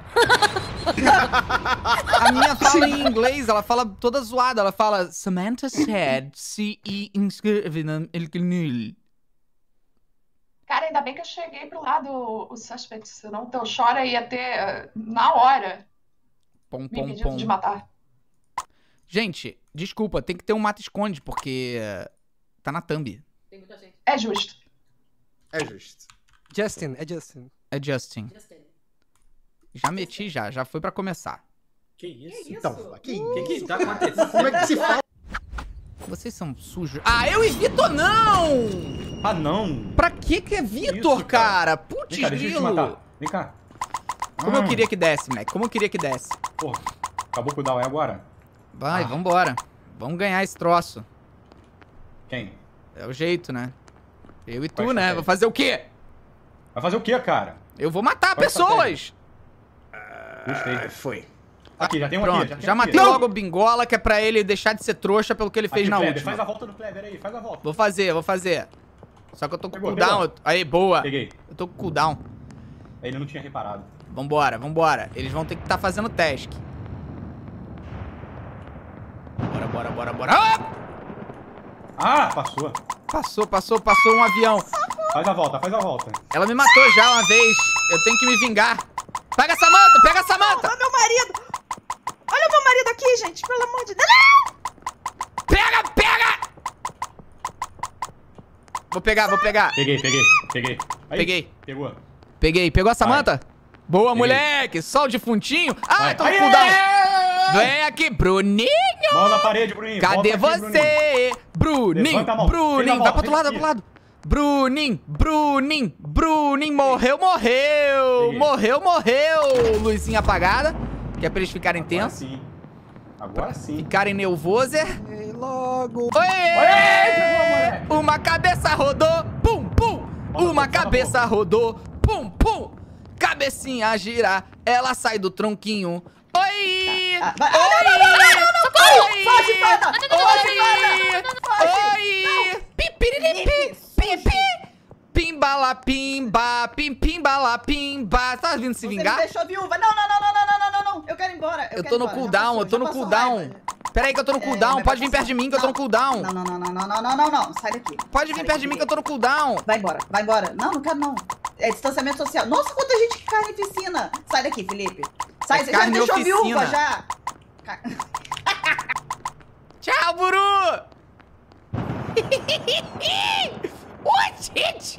A minha fala em inglês, ela fala toda zoada. Ela fala, Samantha said se e inscreve no el canal. Cara, ainda bem que eu cheguei pro lado o suspect, senão o teu chora ia ter uh, na hora Pom, me pom, pedido pom. de matar. Gente, desculpa, tem que ter um mata-esconde, porque tá na thumb. Tem muita gente. É justo. É justo. Justin, é Justin. É Justin. Já meti já, já foi pra começar. Que isso? Então, que O que que tá acontecendo? Como é que se fala? Vocês são sujos. Ah, eu e Vitor não! Ah, não. Pra que que é Vitor, Isso, cara? cara. Putz, Vem cá, deixa eu te grilo. matar. Vem cá. Como eu Hum. queria que desse, Mac. Como eu queria que desse. Porra, acabou com o down, é agora? Vai, Ah. vambora. Vamos ganhar esse troço. Quem? É o jeito, né? Eu e tu, Qual a né? estratégia? Vou fazer o quê? Vai fazer o quê, cara? Eu vou matar Qual a pessoas. Gostei. Foi. Aqui, já tem um Pronto, aqui. já, tem um matei aqui. logo o Bingola, que é pra ele deixar de ser trouxa pelo que ele fez Aqui, na Kleber, última. Faz a volta do Kleber aí, faz a volta. Vou fazer, vou fazer. Só que eu tô com Pegou, cooldown. pegou. Aí, boa. Peguei. Eu tô com cooldown. Ele não tinha reparado. Vambora, vambora. Eles vão ter que estar fazendo task. Bora, bora, bora, bora. Ah! Ah, passou. Passou, passou, passou um avião. Faz a volta, faz a volta. Ela me matou já uma vez. Eu tenho que me vingar. Pega a Samantha, pega a Samantha. Olha meu marido! Olha o meu marido aqui, gente! Pelo amor de Deus! Não! Pega, pega! Vou pegar, vou pegar. Peguei, peguei, peguei. Aí, Peguei. Pegou. Peguei. Pegou a Samantha? Boa, Peguei. moleque. Só o defuntinho. Ah, Vai. tô no Aê! cooldown. Vem aqui, Bruninho. Mão na parede, Bruninho. Cadê Volta aqui, você? Bruninho, Levanta a mão. Bruninho. Vem na Vai volta, pro outro lado, vai vem pro lado. Bruninho, Bruninho, Bruninho. Morreu, morreu. Peguei. Morreu, morreu. Luzinha apagada. Que é pra eles ficarem Agora tensos. sim. Agora sim. Ficarem nervosos. Ei, logo. Oi! pegou, moleque. Uma cabeça rodou, pum, pum. Volta, Uma volta, cabeça volta. rodou, pum, pum. Cabecinha a girar, ela sai do tronquinho. Oi! Ah, vai- Oi! Ah, não, não, não, não, não, não, não, Oi! foge, Fada! Foge, Fada! Oi! Pipiriripi, pipi! Pimbala, pimba, pim, pimbala, pimba. Tá vindo se Você me vingar? deixou viúva. Não, não, não, não, não, não, não, não, não. Eu quero ir embora. Eu quero tô ir no embora. Já cooldown, passou, eu tô já no passou cooldown. raiva. Pera aí que eu tô no É, cooldown, mas pode vai vir perto de mim que eu tô no passar. cooldown. Não, não, não, não, não, não, não, não, não. Sai daqui. Pode vir Sai perto de daqui. mim que eu tô no cooldown. Vai embora, vai embora. Não, não quero não. É distanciamento social. Nossa, quanta gente que carne oficina. Sai daqui, Felipe. Sai, É você já me carne deixou oficina. viúva já. Ca- Tchau, Buru! Oi, Titi!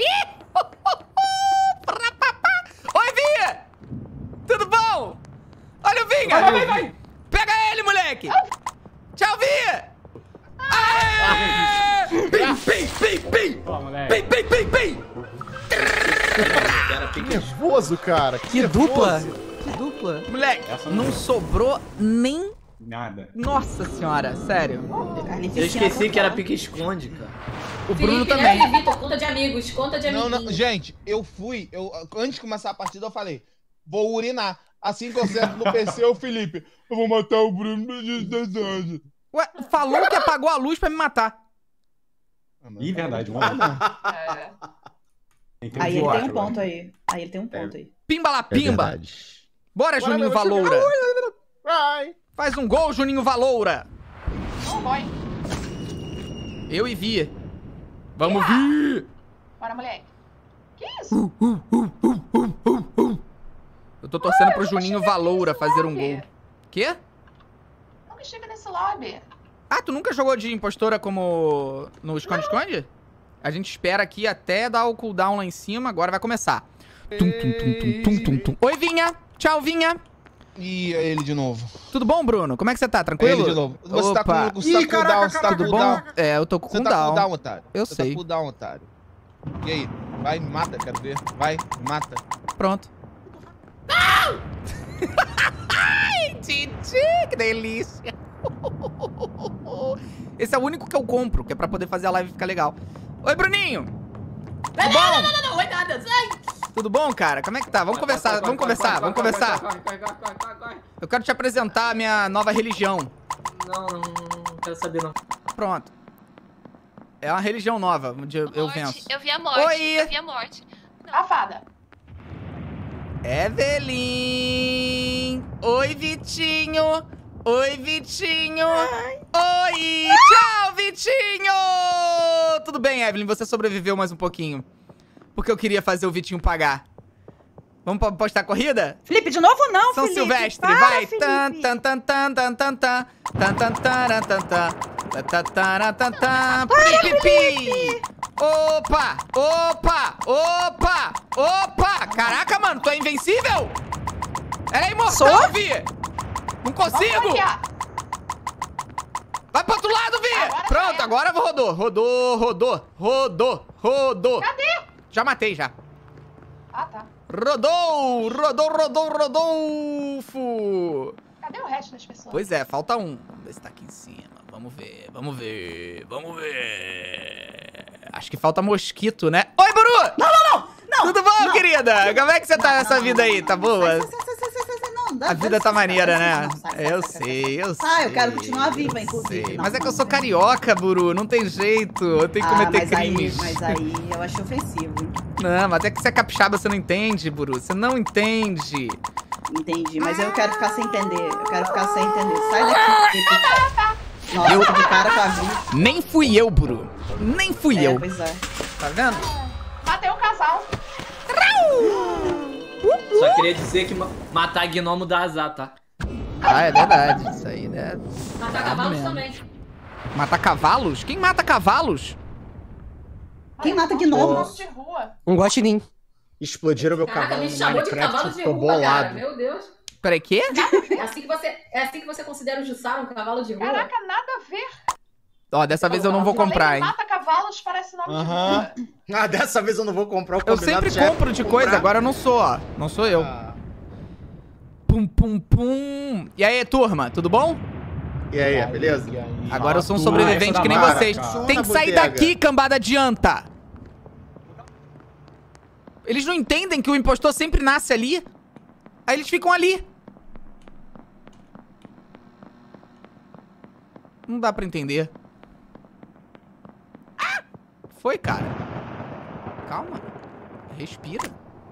Oi, Vinha! Tudo bom? Olha o Vinha! Vai, vai, vai. Pega ele, moleque! Tchau, Vinha! Aê! Pim, pim, pim, pim! Ó, moleque. Pim, pim, pim, pim! Cara, Que pique- nervoso, cara. Que, Que nervoso. dupla. Que dupla. Moleque, Essa não não sobrou nem... Nada. Nossa senhora, sério. Carne Eu oficina esqueci que era total. pique-esconde, cara. O Bruno Felipe, também. né, Vitor, conta de amigos, conta de Não, amiguinhos. não, gente, eu fui, eu, antes de começar a partida, eu falei, vou urinar. Assim que eu sento no P C, o Felipe, eu vou matar o Bruno. Ué, falou que apagou a luz pra me matar. Ih, verdade. Vamos lá. É. Tem que ter Aí ele tem quatro um agora. ponto aí. Aí ele tem um ponto aí. Pimba lá, É pimba. verdade. Bora, Bora, Juninho meu filho. Valoura. Vai. Faz um gol, Juninho Valoura. Não vai. Eu e Vi. Vamos, Vi. Bora, moleque. Que isso? Eu tô torcendo pro eu nunca Juninho cheguei Valoura nesse fazer um lobby. gol. Quê? Nunca chega nesse lobby. Ah, tu nunca jogou de impostora como no esconde-esconde? A gente espera aqui até dar o cooldown lá em cima. Agora vai começar. Tum, tum, tum, tum, tum, tum, tum. Oi, Vinha. Tchau, Vinha. E é ele de novo. Tudo bom, Bruno? Como é que você tá? É Tranquilo? ele de novo. Você Opa. tá com, você tá Ih, com caraca, cooldown, você tá caraca, com Tudo bom? cooldown. É, eu tô com Você tá com cooldown. cooldown, otário. Eu você sei. tá com cooldown, otário. E aí? Vai, me mata, quero ver. Vai, me mata. Pronto. Ai, Titi, que delícia. Esse é o único que eu compro, que é pra poder fazer a live ficar legal. Oi, Bruninho. Não, não, não, não, não, oi nada, sai. Tudo bom, cara? Como é que tá? Vamos conversar, vamos conversar, vamos conversar. Corre, corre, corre, corre, corre, corre. Eu quero te apresentar a minha nova religião. Não, não, não quero saber, não. Pronto. É uma religião nova, onde eu, eu Morte. venço. Eu vi a morte. Oi. Eu vi a morte. A fada. Evelyn! Oi, Vitinho! Oi, Vitinho! Oi! Tchau, Vitinho! Tudo bem, Evelyn, você sobreviveu mais um pouquinho. Porque eu queria fazer o Vitinho pagar. Vamos pa- postar a corrida? Felipe, de novo não, São Felipe. Silvestre, Para, vai! Felipe. Tan, tan, tan, tan, tan, tan, tan. Tan, tan, taran, tan, tan. Tan, tan, taran, tan, tan. Pi, pi, pi. Opa! Opa! Opa! Opa! Caraca, mano, tu é invencível? Ela é imortal, Sou? Vi! Não consigo! Vai pro outro lado, Vi! Agora Pronto, é. agora rodou. Rodou, rodou, rodou, rodou. Cadê? Já matei, já. Ah, tá. Rodou! Rodou, rodou, Rodolfo! Cadê o resto das pessoas? Pois é, falta um. Vamos ver se tá aqui em cima. Vamos ver, vamos ver, vamos ver. Acho que falta mosquito, né? Oi, Buru! Não, não, não! Não! Tudo bom, não, querida? Como é que você tá não, nessa não, vida não, aí? não, Tá não, boa? sai, sai, sai, sai, sai, sai, não, dá- A vida dá tá licença, maneira, dá né? licença, não, sai, sai, Eu sai, sai. sei, eu sei. Ah, eu quero continuar viva, inclusive. sei. Não, Mas é que não, eu sou não. carioca, Buru. Não tem jeito. Eu tenho que Ah, cometer mas aí, crimes. mas aí eu acho ofensivo. Não, mas é que você é capixaba, você não entende, Buru. Você não entende. Entendi, mas eu quero ficar sem entender. Eu quero ficar sem entender. Sai daqui. Nossa, eu... de cara com a vida. Nem fui eu, Buru. Nem fui É, eu. pois é. Tá vendo? Matei um casal. Só queria dizer que ma- matar gnomo dá azar, tá? Ah, é verdade. Isso aí, né? Matar cavalos também. Matar cavalos? Quem mata cavalos? Quem mata Gnomo gnomos? de rua. Um guaxinim. Explodiram meu Caraca, cavalo me no chamou de Minecraft, cavalo de eu tô rua, cara. bolado. Meu Deus. Peraí, quê? É assim que você, é assim que você considera o Jussara um cavalo de rua? Caraca, nada a ver. Ó, dessa vez eu não vou comprar, hein? Mata cavalos parece nome de Aham. rua. Ah, dessa vez eu não vou comprar o Eu combinado sempre já é compro de comprar. coisa, agora eu não sou, ó. Não sou eu. Ah. Pum, pum, pum. E aí, turma, tudo bom? E aí, beleza? Agora eu sou um Ah, sobrevivente essa que nem da Mara, vocês. cara. Tem que sair Bodega. daqui, cambada de anta. Eles não entendem que o impostor sempre nasce ali. Aí eles ficam ali. Não dá pra entender. Ah! Foi, cara. Calma. Respira.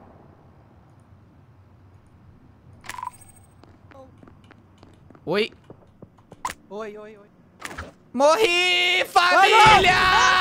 Oi. Oi, oi, oi. Morri, família!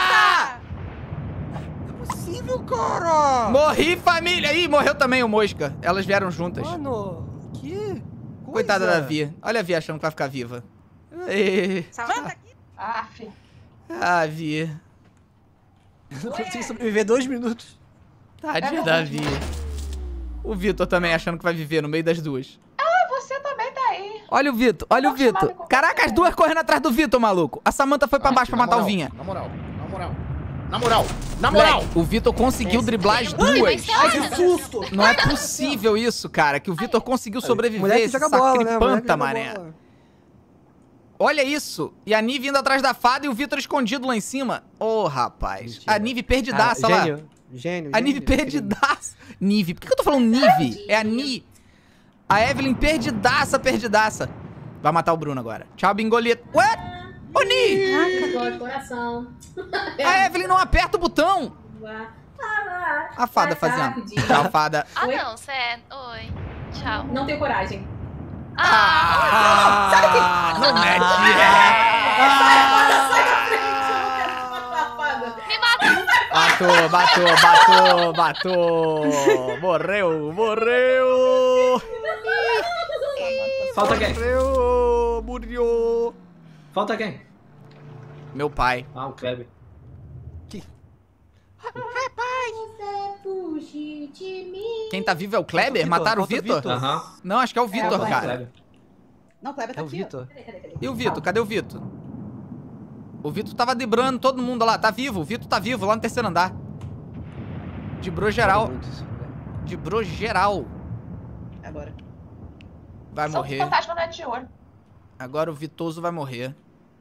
Não é possível, cara! Morri, família! Ih, morreu também o Mosca. Elas vieram juntas. Mano, que coisa. Coitada da Vi. Olha a Vi achando que vai ficar viva. Ê. Samanta aqui. Ah, fi. Ah, Vi. Não consigo sobreviver dois minutos. Tadinha da Vi. O Vitor também achando que vai viver no meio das duas. Ah, você também tá aí. Olha o Vitor, olha o Vitor. Caraca, as duas correndo atrás do Vitor, maluco. A Samanta foi pra baixo pra Na matar o moral, Vinha. Na moral, na moral. Na moral, na moral. Moleque, o Vitor conseguiu driblar as duas. Ai, que susto! Não é possível isso, cara, que o Vitor conseguiu sobreviver. Moleque Esse joga bola, né? Moleque sacripanta, joga mané. bola. Olha isso. E a Nive indo atrás da fada e o Vitor escondido lá em cima. Ô, oh, rapaz. Mentira. A Nive perdidaça Ah, lá. gênio, gênio, A Nive gênio, perdidaça. Nive. Por que eu tô falando Nive? É a Ni. A Evelyn perdidaça, perdidaça. Vai matar o Bruno agora. Tchau, Bingolito. Ué? Ô, Ni! Dó de coração. A Evelyn não aperta o botão. A fada fazendo. Tchau, fada. Ah, Oi? não, sério. Oi. Tchau. Não tenho coragem. Ah! Ah, não mete. Me mata! Matou, matou, matou, matou. Morreu, morreu. Falta quem? Morreu, morreu. Falta quem? Meu pai. Ah, o Kleber. Quem tá vivo é o Kleber? Vitor, Mataram o falta o Vitor? Vitor. Aham. Não, acho que é o Vitor, o cara. Kleber. Não, o Kleber tá É o aqui. ó. Vitor. E o Vitor? Cadê o Vitor? O Vitor tava debrando todo mundo lá. Tá vivo, o Vitor tá vivo lá no terceiro andar. Debrou geral. Debrou geral. Agora. Vai Só que o morrer. fantasma não é de ouro. Agora o Vitoso vai morrer.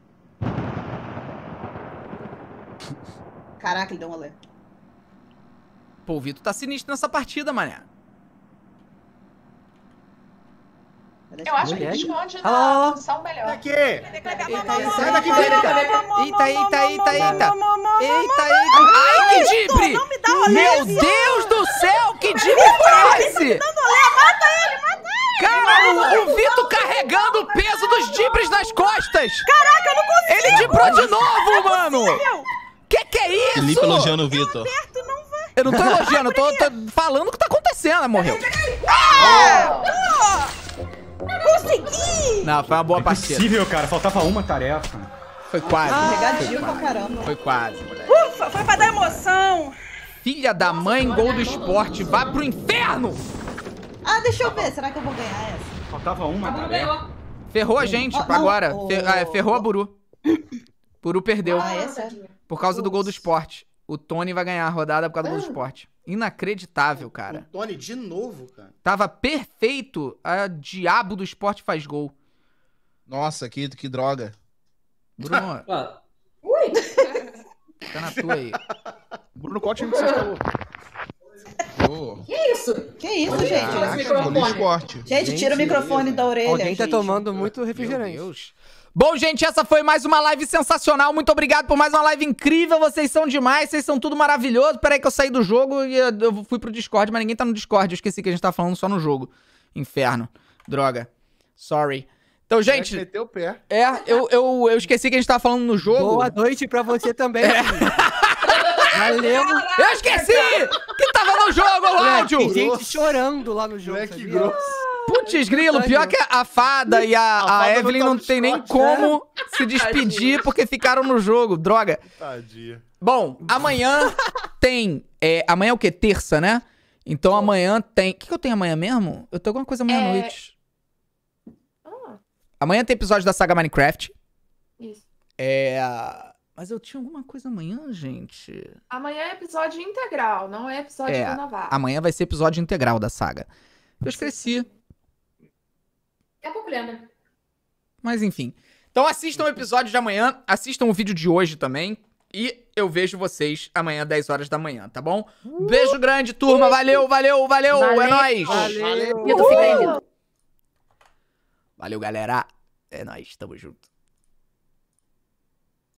Caraca, ele deu um olé. Pô, o Vitor tá sinistro nessa partida, mané. Eu acho que ele Moleque. esconde Ah, lá, lá, na lá. posição melhor. Aqui! Sai daqui, Eita, eita, eita, eita. Eita, eita. Ai, que dibre! Meu Deus do céu, que dibre foi esse? Cara, o, o Vitor carregando o peso dos dibres nas costas. Caraca, eu não consigo! Ele dibrou de novo, mano. Que que é isso? Felipe elogiando o Vitor. Eu não tô elogiando, eu tô, tô falando o que tá acontecendo, morreu. Consegui! Não, foi uma boa É partida. possível, cara. Faltava uma tarefa. Foi quase. Pegadinho pra caramba. Foi quase, moleque. Ufa, foi pra dar emoção. Filha da mãe, gol do esporte. Vá pro inferno! Ah, deixa eu ver. Será que eu vou ganhar essa? Faltava uma, Não cara. ganhou. Ferrou a gente Oh, não, agora. o- Fe- ah, ferrou a Buru. Buru perdeu. Ah, é sério? Por causa do gol do esporte. O Tony vai ganhar a rodada por causa do gol do Ah. esporte. Inacreditável, cara. O Tony de novo, cara. Tava perfeito. A diabo do esporte faz gol. Nossa, que, que droga. Bruno, Ah, Ui! tá na tua aí. Bruno, qual time que você falou? Ô, Que isso? Que isso, Olha, gente? olha. caraca, gol do esporte. Gente, tira o microfone da orelha. Alguém tá gente. tomando muito refrigerante. Meu Deus. Bom, gente, essa foi mais uma live sensacional. Muito obrigado por mais uma live incrível. Vocês são demais, vocês são tudo maravilhoso. Peraí que eu saí do jogo e eu fui pro Discord, mas ninguém tá no Discord. Eu esqueci que a gente tá falando só no jogo. Inferno. Droga. Sorry. Então, gente, Meteu o pé. é, eu, eu, eu esqueci que a gente tava falando no jogo. Boa noite pra você também. Valeu. Eu esqueci que tava no jogo o áudio. Tem gente chorando lá no jogo. Moleque sabia? grosso. Putz, grilo, pior que a fada e a, a, fada não Evelyn tá não no tem nem Discord, como se despedir porque ficaram no jogo. Droga. Tadinha. Bom, amanhã tem. É, amanhã é o quê? Terça, né? Então amanhã tem. O que, que eu tenho amanhã mesmo? Eu tenho alguma coisa amanhã à É- noite. Ah, Amanhã tem episódio da saga Minecraft. isso. É. Mas eu tinha alguma coisa amanhã, gente. Amanhã é episódio integral, não é episódio É, do Navarro. amanhã vai ser episódio integral da saga. Eu esqueci. Daqui a pouco lembra. Mas enfim. Então assistam o episódio de amanhã, assistam o vídeo de hoje também. E eu vejo vocês amanhã, dez horas da manhã, tá bom? Beijo grande, turma. Valeu, valeu, valeu. É Valeu. nóis. Valeu. Vitor, fica aí, Vitor. Valeu, galera. É nóis, tamo junto.